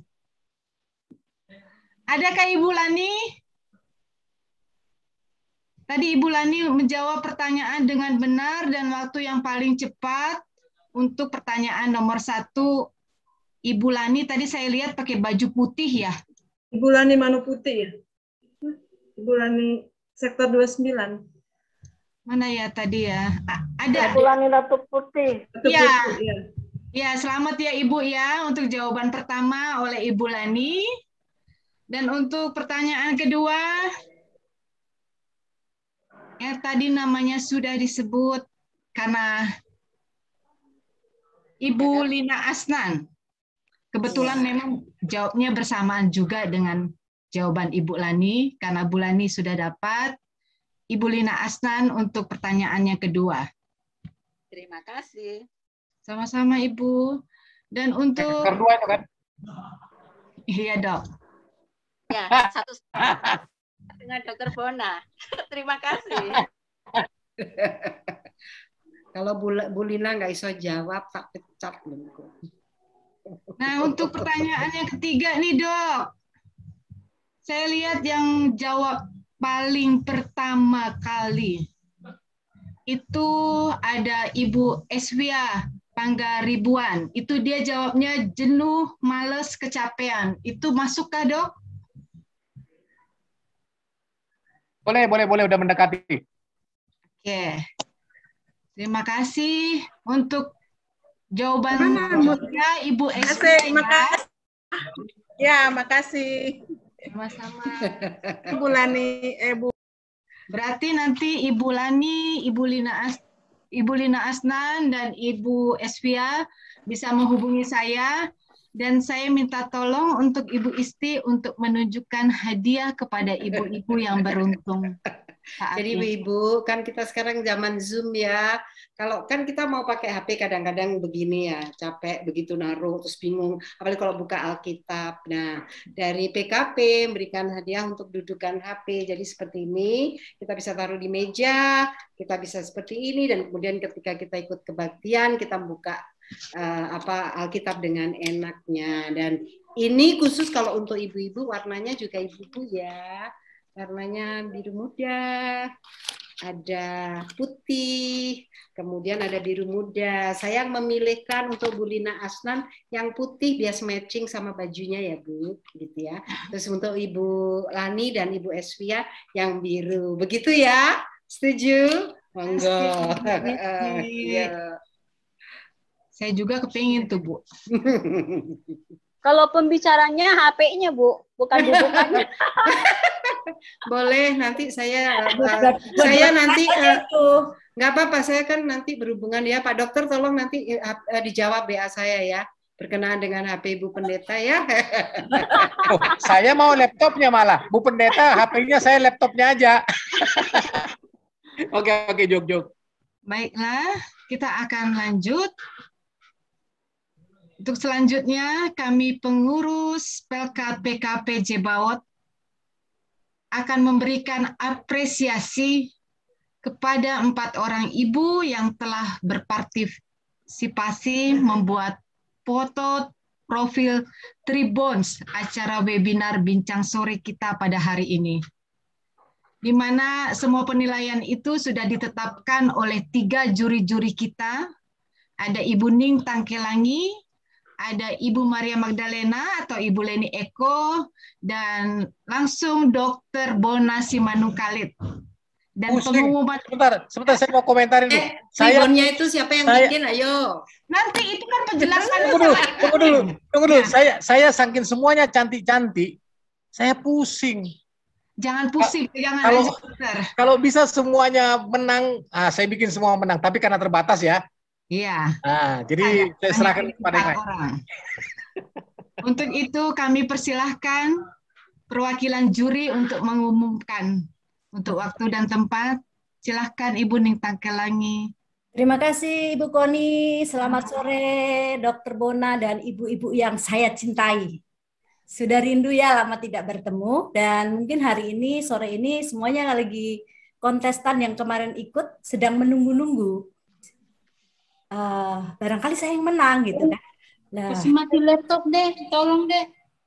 Adakah Ibu Lani? Tadi Ibu Lani menjawab pertanyaan dengan benar dan waktu yang paling cepat untuk pertanyaan nomor satu. Ibu Lani tadi saya lihat pakai baju putih ya. Ibu Lani Manuputi ya. Ibu Lani sektor dua puluh sembilan. Mana ya tadi ya? A- Ada. Ibu Lani Ratu Putih. Ya. Putih, ya. Ya, selamat ya Ibu ya untuk jawaban pertama oleh Ibu Lani. Dan untuk pertanyaan kedua, yang tadi namanya sudah disebut karena Ibu Lina Asnan. Kebetulan memang jawabnya bersamaan juga dengan jawaban Ibu Lani, karena Bu Lani sudah dapat. Ibu Lina Asnan untuk pertanyaannya kedua. Terima kasih. Sama-sama Ibu. Dan untuk Kedua itu kan? Iya dok. Ya, satu dengan Dokter Bona. Terima kasih. Kalau Bu, Bu Lina nggak iso jawab, tak pecat lho. Nah untuk pertanyaan yang ketiga nih dok. Saya lihat yang jawab paling pertama kali itu ada Ibu Eswia Panggaribuan. Itu dia jawabnya jenuh, males, kecapean. Itu masukkah dok? Boleh, boleh, boleh. Udah mendekati. Oke. Terima kasih untuk jawaban ya, Ibu Eswia. Terima kasih. Ya, makasih. Sama-sama. Ibu Lani, Ibu. Berarti nanti Ibu Lani, Ibu Lina As, Ibu Lina Asnan dan Ibu Eswia bisa menghubungi saya dan saya minta tolong untuk Ibu Isti untuk menunjukkan hadiah kepada ibu-ibu yang beruntung. Saat Jadi ini. Ibu, kan kita sekarang zaman Zoom ya. Kalau kan kita mau pakai H P kadang-kadang begini ya, capek begitu naruh terus bingung. Apalagi kalau buka Alkitab. Nah, dari P K P memberikan hadiah untuk dudukan H P. Jadi seperti ini, kita bisa taruh di meja, kita bisa seperti ini dan kemudian ketika kita ikut kebaktian, kita buka uh, apa Alkitab dengan enaknya. Dan ini khusus kalau untuk ibu-ibu, warnanya juga ibu-ibu ya. Warnanya biru muda, ada putih, kemudian ada biru muda. Saya memilihkan untuk Bu Lina Asnan yang putih biar matching sama bajunya ya Bu, gitu ya. Terus untuk Ibu Lani dan Ibu Eswia yang biru, begitu ya? Setuju? Monggo. Iya. Saya juga kepingin tuh Bu. Kalau pembicaranya H P-nya Bu, bukan dudukannya. Boleh nanti saya uh, saya nanti uh, nggak apa-apa, saya kan nanti berhubungan ya Pak Dokter, tolong nanti uh, dijawab B A saya ya berkenaan dengan H P Ibu Pendeta ya. Oh, saya mau laptopnya malah, Bu Pendeta H P-nya saya laptopnya aja. Oke oke jok jok. Baiklah, kita akan lanjut. Untuk selanjutnya, kami pengurus P K P Jebaot akan memberikan apresiasi kepada empat orang ibu yang telah berpartisipasi membuat foto profil Tribons acara webinar Bincang Sore kita pada hari ini. Di mana semua penilaian itu sudah ditetapkan oleh tiga juri-juri kita. Ada Ibu Ning Tangkelangi, ada Ibu Maria Magdalena atau Ibu Leni Eko, dan langsung Dokter Bona Simanungkalit. Dan Pusing. pengumuman Sebentar, sebentar saya mau komentarin dulu. Eh, Saya Tribonnya itu siapa yang saya- bikin? Ayo. nanti itu kan penjelasannya. tunggu dulu, sama tunggu dulu, tunggu dulu. Ya. Saya saya saking semuanya cantik-cantik, saya pusing. Jangan pusing, jangan Kalau aja, Dokter. kalau bisa semuanya menang, ah, saya bikin semua menang. Tapi karena terbatas ya. Iya. Nah, jadi saya serahkan kepada yang lain. orang. Untuk itu kami persilahkan perwakilan juri untuk mengumumkan untuk waktu dan tempat. Silahkan Ibu Ning Tangkelangi. Terima kasih Ibu Koni. Selamat sore Dokter Bona dan ibu-ibu yang saya cintai. Sudah rindu ya lama tidak bertemu dan mungkin hari ini sore ini semuanya lagi kontestan yang kemarin ikut sedang menunggu-nunggu. Uh, barangkali saya yang menang gitu kan. Nah, Kasih mati laptop deh, tolong deh.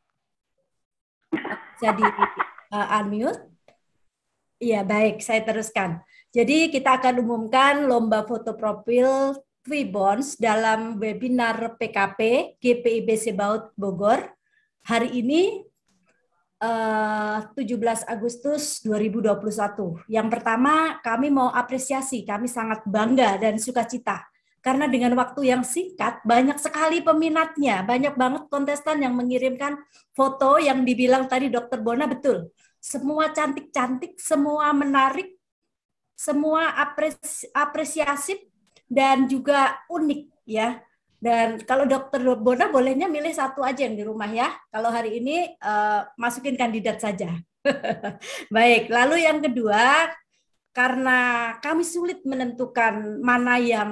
jadi uh, unmute. Iya baik, saya teruskan. Jadi kita akan umumkan lomba foto profil Tribons dalam webinar P K P G P I B Jebaot Bogor. Hari ini eh, tujuh belas Agustus dua ribu dua puluh satu. Yang pertama, kami mau apresiasi, kami sangat bangga dan sukacita. Karena dengan waktu yang singkat, banyak sekali peminatnya, banyak banget kontestan yang mengirimkan foto yang dibilang tadi Dokter Bona betul. Semua cantik-cantik, semua menarik, semua apresi apresiasif dan juga unik ya. Dan kalau Dokter Bona bolehnya milih satu aja yang di rumah ya. Kalau hari ini uh, masukin kandidat saja. Baik, lalu yang kedua, karena kami sulit menentukan mana yang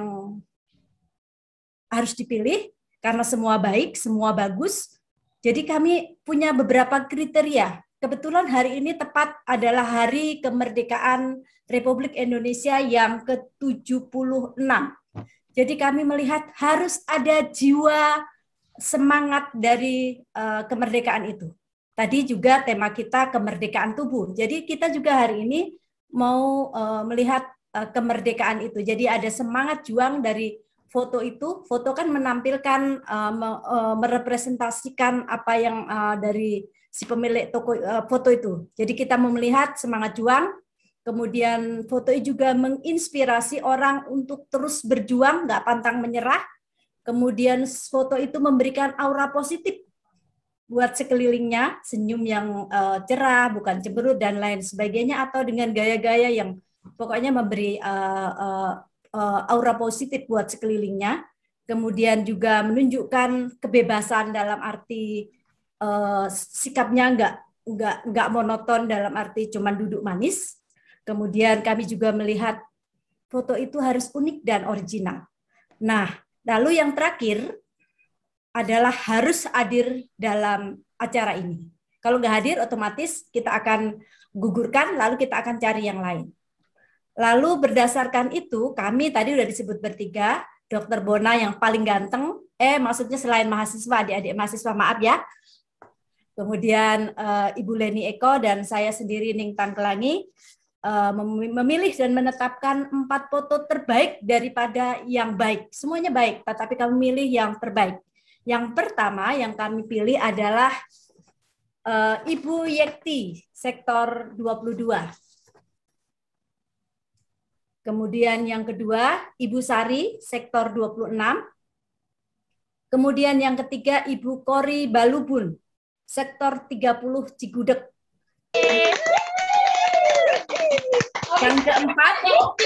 harus dipilih, karena semua baik, semua bagus. Jadi kami punya beberapa kriteria. Kebetulan hari ini tepat adalah Hari Kemerdekaan Republik Indonesia yang ke tujuh puluh enam. Jadi kami melihat harus ada jiwa semangat dari uh, kemerdekaan itu. Tadi juga tema kita kemerdekaan tubuh. Jadi kita juga hari ini mau uh, melihat uh, kemerdekaan itu. Jadi ada semangat juang dari foto itu. Foto kan menampilkan, uh, me, uh, merepresentasikan apa yang uh, dari si pemilik toko uh, foto itu. Jadi kita mau melihat semangat juang. Kemudian foto itu juga menginspirasi orang untuk terus berjuang, nggak pantang menyerah. Kemudian foto itu memberikan aura positif buat sekelilingnya, senyum yang uh, cerah, bukan cemberut dan lain sebagainya, atau dengan gaya-gaya yang pokoknya memberi uh, uh, uh, aura positif buat sekelilingnya. Kemudian juga menunjukkan kebebasan dalam arti uh, sikapnya nggak nggak nggak monoton dalam arti cuma duduk manis. Kemudian kami juga melihat foto itu harus unik dan original. Nah, lalu yang terakhir adalah harus hadir dalam acara ini. Kalau nggak hadir, otomatis kita akan gugurkan, lalu kita akan cari yang lain. Lalu berdasarkan itu, kami tadi udah disebut bertiga, Dokter Bona yang paling ganteng, eh maksudnya selain mahasiswa, adik-adik mahasiswa, maaf ya. Kemudian uh, Ibu Leni Eko dan saya sendiri Ning Tangkelangi uh, memilih dan menetapkan empat foto terbaik daripada yang baik. Semuanya baik, tetapi kami milih yang terbaik. Yang pertama yang kami pilih adalah uh, Ibu Yekti, sektor dua puluh dua. Kemudian yang kedua, Ibu Sari, sektor dua puluh enam. Kemudian yang ketiga, Ibu Kori Balubun, sektor tiga puluh Cigudeg. Yang keempat,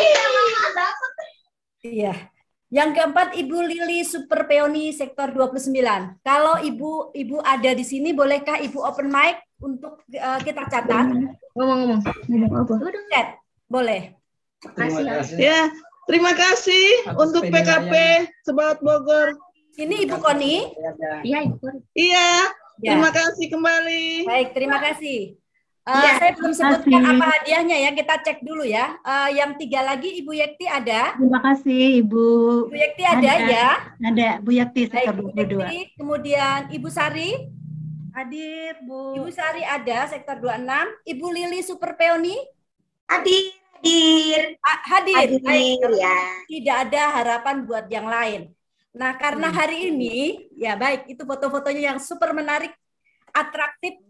iya. Yang keempat, Ibu Lili Superpeoni, sektor dua puluh sembilan. Kalau Ibu Ibu ada di sini, bolehkah Ibu open mic untuk uh, kita catat? Ngomong-ngomong. Ngomong apa? Chat, boleh. Terima kasih. Ya, terima kasih untuk P K P Sebaot Bogor. Ini Ibu Koni. Iya, Ibu Koni. Iya, terima kasih kembali. Baik, terima kasih. Uh, Ya, saya belum terima sebutkan kasih. apa hadiahnya ya, kita cek dulu ya. Uh, yang tiga lagi Ibu Yekti ada. Terima kasih Ibu. Ibu Yekti ada, ya. Ada Bu Yakti Baik, sektor Ibu dua puluh dua. Yekti. Kemudian Ibu Sari. Hadir, Bu. Ibu Sari ada, sektor dua puluh enam. Ibu Lili Superpeoni. Hadir. Hadir. Hadir. Hadir, Baik. ya. Tidak ada harapan buat yang lain. Nah, karena hari ini, ya baik, itu foto-fotonya yang super menarik, atraktif.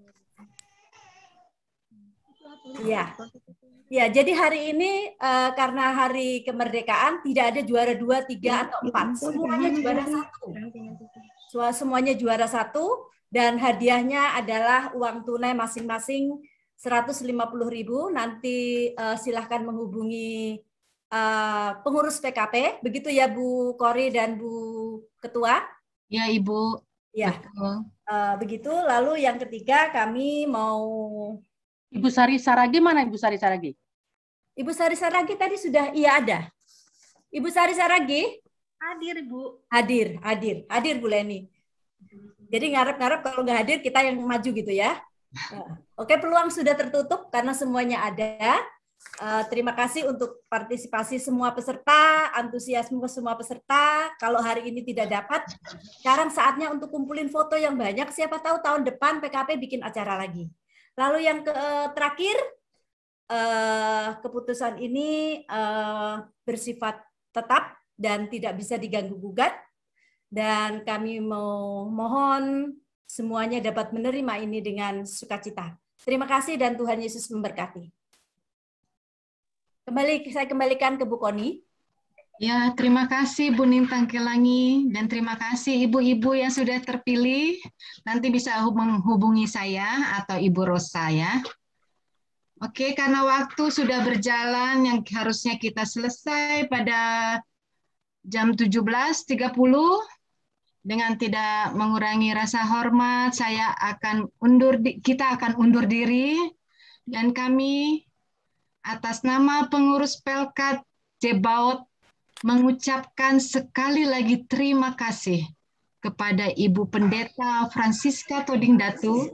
Ya, ya. Jadi hari ini uh, karena hari kemerdekaan tidak ada juara dua, tiga atau empat, semuanya juara satu. Semua- Semuanya juara satu dan hadiahnya adalah uang tunai masing-masing seratus lima puluh ribu. Nanti uh, silahkan menghubungi uh, pengurus P K P, begitu ya Bu Kori dan Bu Ketua. Ya Ibu. Ya, uh, begitu. Lalu yang ketiga kami mau Ibu Sari Saragi mana Ibu Sari Saragi? Ibu Sari Saragi tadi sudah iya ada. Ibu Sari Saragi Hadir, Bu. hadir, hadir, hadir Bu Leni. Jadi ngarep-ngarep kalau nggak hadir kita yang maju gitu ya. Nah, Oke, peluang sudah tertutup karena semuanya ada. Uh, terima kasih untuk partisipasi semua peserta, antusiasme semua peserta. Kalau hari ini tidak dapat, sekarang saatnya untuk kumpulin foto yang banyak. Siapa tahu tahun depan P K P bikin acara lagi. Lalu yang ke, terakhir, uh, keputusan ini uh, bersifat tetap dan tidak bisa diganggu-gugat. Dan kami mau mohon semuanya dapat menerima ini dengan sukacita. Terima kasih dan Tuhan Yesus memberkati. Kembali saya kembalikan ke Bu Koni. Ya, terima kasih Bu Nintang Kelangi dan terima kasih ibu-ibu yang sudah terpilih. Nanti bisa menghubungi saya atau Ibu Rosa ya. Oke, karena waktu sudah berjalan yang harusnya kita selesai pada jam tujuh belas tiga puluh, dengan tidak mengurangi rasa hormat, saya akan undur kita akan undur diri dan kami atas nama pengurus Pelkat Jebaot mengucapkan sekali lagi terima kasih kepada Ibu Pendeta Francisca Toding Datu,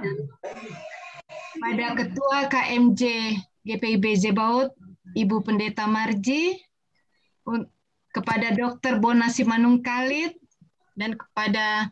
pada Ketua K M J G P I B Jebaot, Ibu Pendeta Marji, kepada Dokter Bona Simanung Kalit, dan kepada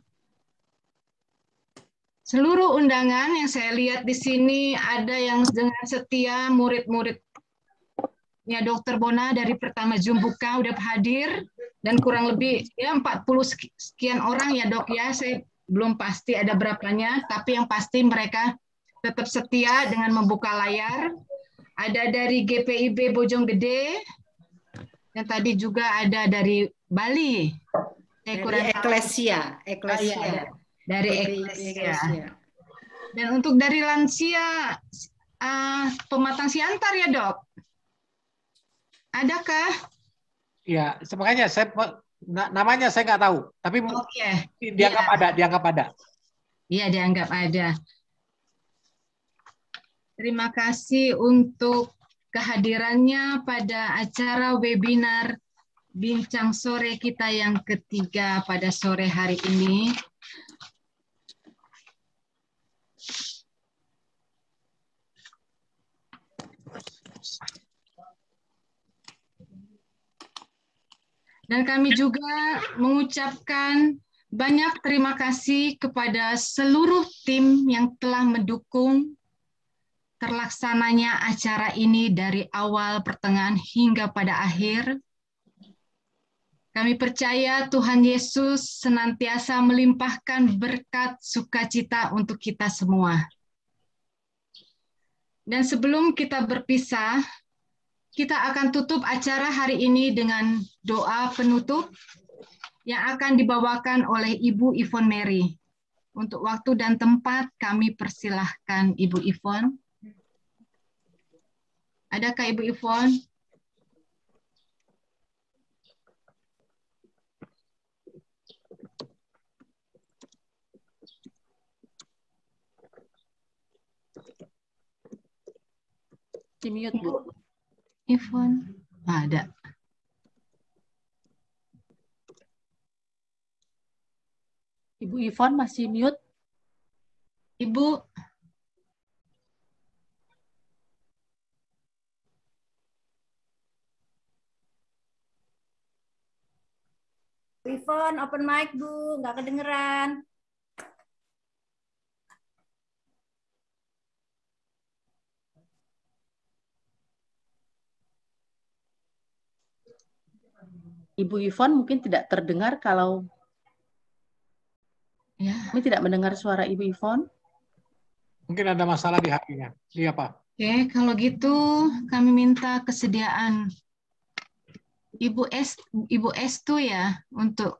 seluruh undangan yang saya lihat di sini ada yang dengan setia murid-muridnya Dokter Bona dari pertama Zoom buka udah hadir dan kurang lebih ya empat puluh sekian orang ya Dok ya, saya belum pasti ada berapanya, tapi yang pasti mereka tetap setia dengan membuka layar. Ada dari G P I B Bojonggede, dan tadi juga ada dari Bali. Dari Eklesia, Eklesia. Oh, iya, dari Eklesia. Dan untuk dari lansia, uh, Pematang Siantar ya Dok? Adakah? Ya, makanya saya namanya saya nggak tahu, tapi okay. dianggap ya. ada, dianggap ada. Iya, dianggap ada. Terima kasih untuk kehadirannya pada acara webinar Bincang Sore kita yang ketiga pada sore hari ini. Dan kami juga mengucapkan banyak terima kasih kepada seluruh tim yang telah mendukung terlaksananya acara ini dari awal, pertengahan, hingga pada akhir. Kami percaya Tuhan Yesus senantiasa melimpahkan berkat sukacita untuk kita semua. Dan sebelum kita berpisah, kita akan tutup acara hari ini dengan doa penutup yang akan dibawakan oleh Ibu Yvonne Mary. Untuk waktu dan tempat kami persilahkan Ibu Yvonne. Adakah Ibu Yvonne? Di mute, Bu. Yvonne? Ada. Ibu Yvonne masih mute? Ibu? Yvonne, open mic, Bu. Nggak kedengeran. Ibu Yvonne mungkin tidak terdengar kalau ya. Kami tidak mendengar suara Ibu Yvonne. Mungkin ada masalah di H P-nya. Di apa? Oke, kalau gitu kami minta kesediaan Ibu S, Ibu Estu ya untuk.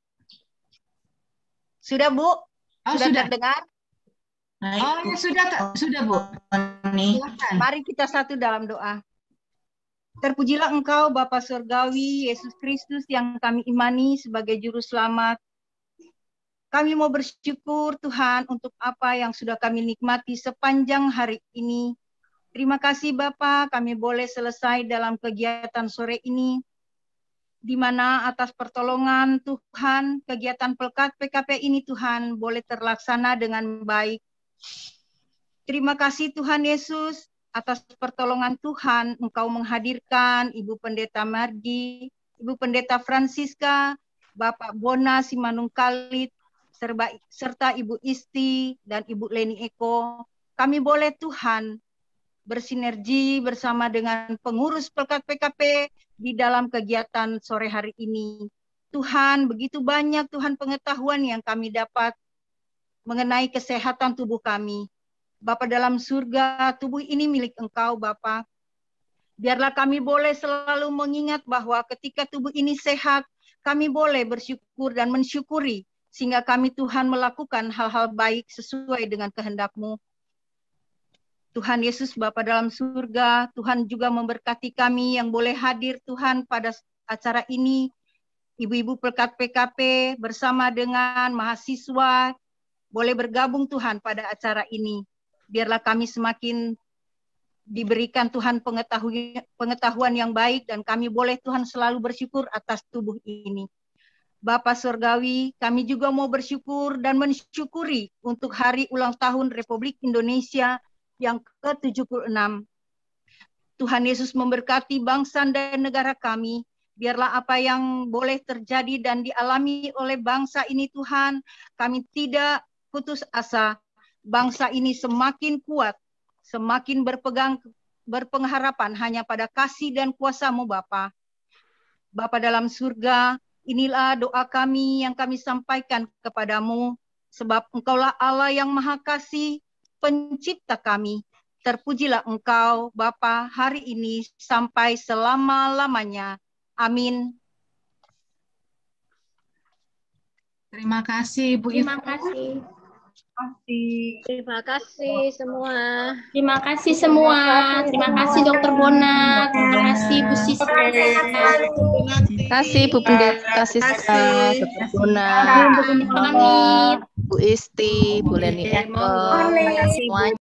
Sudah Bu? Oh, sudah, sudah terdengar? Oh ya sudah sudah Bu. Silakan. Mari kita satu dalam doa. Terpujilah Engkau Bapa Surgawi Yesus Kristus yang kami imani sebagai Juru Selamat. Kami mau bersyukur Tuhan untuk apa yang sudah kami nikmati sepanjang hari ini. Terima kasih Bapa, kami boleh selesai dalam kegiatan sore ini, di mana atas pertolongan Tuhan, kegiatan Pelkat P K P ini Tuhan boleh terlaksana dengan baik. Terima kasih Tuhan Yesus, atas pertolongan Tuhan Engkau menghadirkan Ibu Pendeta Margi, Ibu Pendeta Francisca, Bapak Bona Simanung Kalit, serba, serta Ibu Isti dan Ibu Leni Eko. Kami boleh Tuhan bersinergi bersama dengan pengurus Pelkat P K P di dalam kegiatan sore hari ini. Tuhan, begitu banyak Tuhan pengetahuan yang kami dapat mengenai kesehatan tubuh kami. Bapa dalam surga, tubuh ini milik Engkau, Bapa. Biarlah kami boleh selalu mengingat bahwa ketika tubuh ini sehat, kami boleh bersyukur dan mensyukuri, sehingga kami Tuhan melakukan hal-hal baik sesuai dengan kehendak-Mu. Tuhan Yesus Bapa dalam surga, Tuhan juga memberkati kami yang boleh hadir Tuhan pada acara ini. Ibu-ibu pelkat P K P bersama dengan mahasiswa boleh bergabung Tuhan pada acara ini. Biarlah kami semakin diberikan Tuhan pengetahuan, pengetahuan yang baik dan kami boleh Tuhan selalu bersyukur atas tubuh ini. Bapa Surgawi, kami juga mau bersyukur dan mensyukuri untuk hari ulang tahun Republik Indonesia yang ke tujuh puluh enam. Tuhan Yesus memberkati bangsa dan negara kami. Biarlah apa yang boleh terjadi dan dialami oleh bangsa ini Tuhan, kami tidak putus asa. Bangsa ini semakin kuat, semakin berpegang berpengharapan hanya pada kasih dan kuasa-Mu Bapa. Bapa dalam surga, inilah doa kami yang kami sampaikan kepadamu, sebab Engkaulah Allah yang Maha Kasih, Pencipta kami. Terpujilah Engkau, Bapa, hari ini sampai selama-lamanya. Amin. Terima kasih, Bu Terima Ibu. kasih. Terima kasih semua. Terima kasih semua. Terima kasih Dokter Bona. Terima kasih Bu Siska. Terima kasih Bu Pendeta Siska, Dokter Bona, Pamit. Bu Isti, Bu Leni Eko, semuanya.